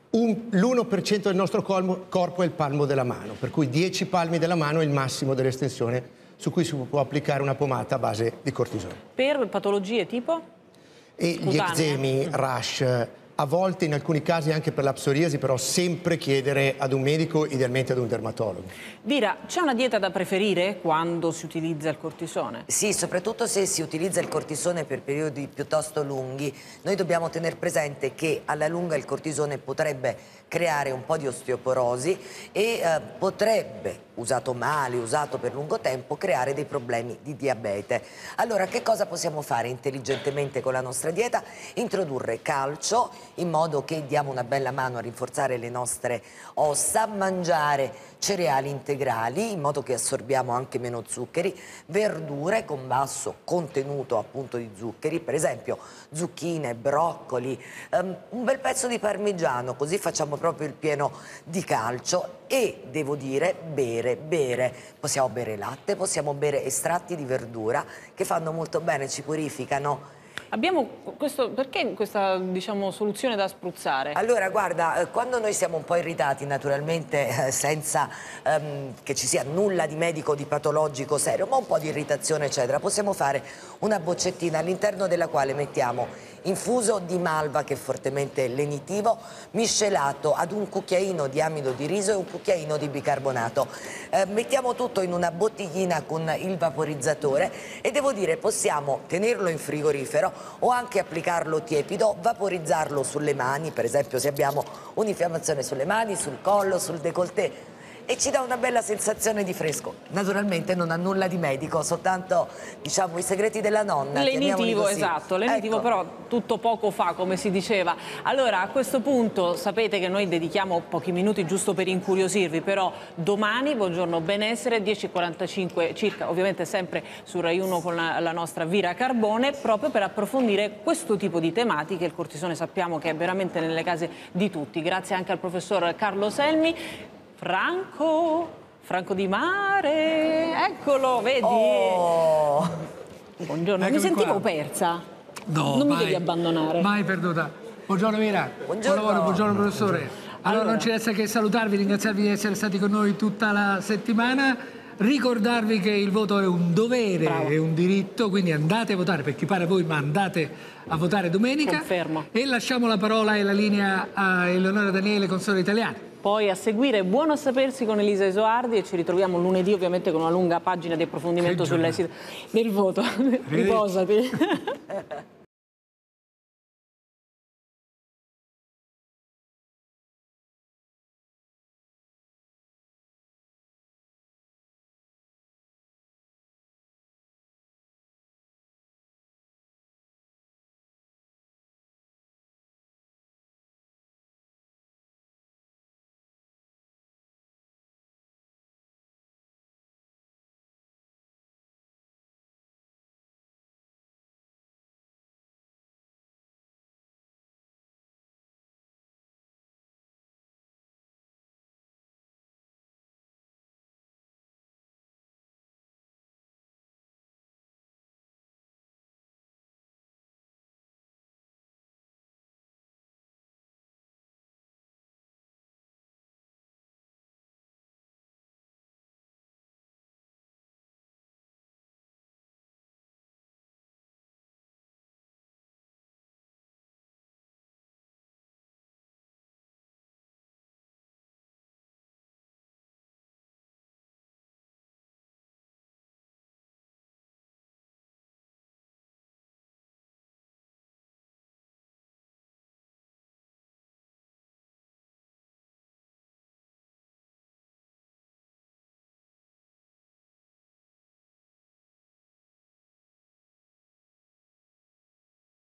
l'uno per cento del nostro corpo è il palmo della mano, per cui dieci palmi della mano è il massimo dell'estensione su cui si può applicare una pomata a base di cortisone. Per patologie tipo? E gli eczemi, rash, a volte in alcuni casi anche per la psoriasi, però sempre chiedere ad un medico, idealmente ad un dermatologo. Vira, c'è una dieta da preferire quando si utilizza il cortisone? Sì, soprattutto se si utilizza il cortisone per periodi piuttosto lunghi. Noi dobbiamo tenere presente che alla lunga il cortisone potrebbe creare un po' di osteoporosi e eh, potrebbe usato male, usato per lungo tempo, creare dei problemi di diabete. Allora, che cosa possiamo fare intelligentemente con la nostra dieta? Introdurre calcio, in modo che diamo una bella mano a rinforzare le nostre ossa, mangiare cereali integrali, in modo che assorbiamo anche meno zuccheri, verdure con basso contenuto appunto di zuccheri, per esempio zucchine, broccoli, um, un bel pezzo di parmigiano, così facciamo proprio il pieno di calcio. E devo dire bere, bere, possiamo bere latte, possiamo bere estratti di verdura che fanno molto bene, ci purificano. Abbiamo questo, perché questa, diciamo, soluzione da spruzzare? Allora, guarda, quando noi siamo un po' irritati, naturalmente eh, senza ehm, che ci sia nulla di medico, di patologico serio, ma un po' di irritazione eccetera, possiamo fare una boccettina all'interno della quale mettiamo infuso di malva, che è fortemente lenitivo, miscelato ad un cucchiaino di amido di riso e un cucchiaino di bicarbonato. Eh, mettiamo tutto in una bottiglina con il vaporizzatore e devo dire possiamo tenerlo in frigorifero o anche applicarlo tiepido, vaporizzarlo sulle mani, per esempio se abbiamo un'infiammazione sulle mani, sul collo, sul décolleté, e ci dà una bella sensazione di fresco. Naturalmente non ha nulla di medico, soltanto, diciamo, i segreti della nonna. Lenitivo, esatto, lenitivo, ecco. Però tutto poco fa, come si diceva. Allora, a questo punto sapete che noi dedichiamo pochi minuti giusto per incuriosirvi, però domani, buongiorno benessere, dieci e quarantacinque circa, ovviamente sempre su Rai uno con la, la nostra Vira Carbone, proprio per approfondire questo tipo di tematiche. Il cortisone sappiamo che è veramente nelle case di tutti. Grazie anche al professor Carlo Selmi. Franco, Franco Di Mare, eccolo, vedi? Oh. Buongiorno, Eccomi mi sentivo qua. persa. No, non mai, mi devi abbandonare. Mai perduta. Buongiorno Vera. Buongiorno. Buon lavoro, buongiorno professore. Allora, Allora. non ci resta che salutarvi, ringraziarvi di essere stati con noi tutta la settimana. Ricordarvi che il voto è un dovere, Bravo. è un diritto, quindi andate a votare, per chi pare a voi, ma andate a votare domenica. Confermo. E lasciamo la parola e la linea a Eleonora Daniele con Storie Italiane. Poi a seguire Buono a sapersi con Elisa Esoardi e ci ritroviamo lunedì ovviamente con una lunga pagina di approfondimento sull'esito del voto. Riposati.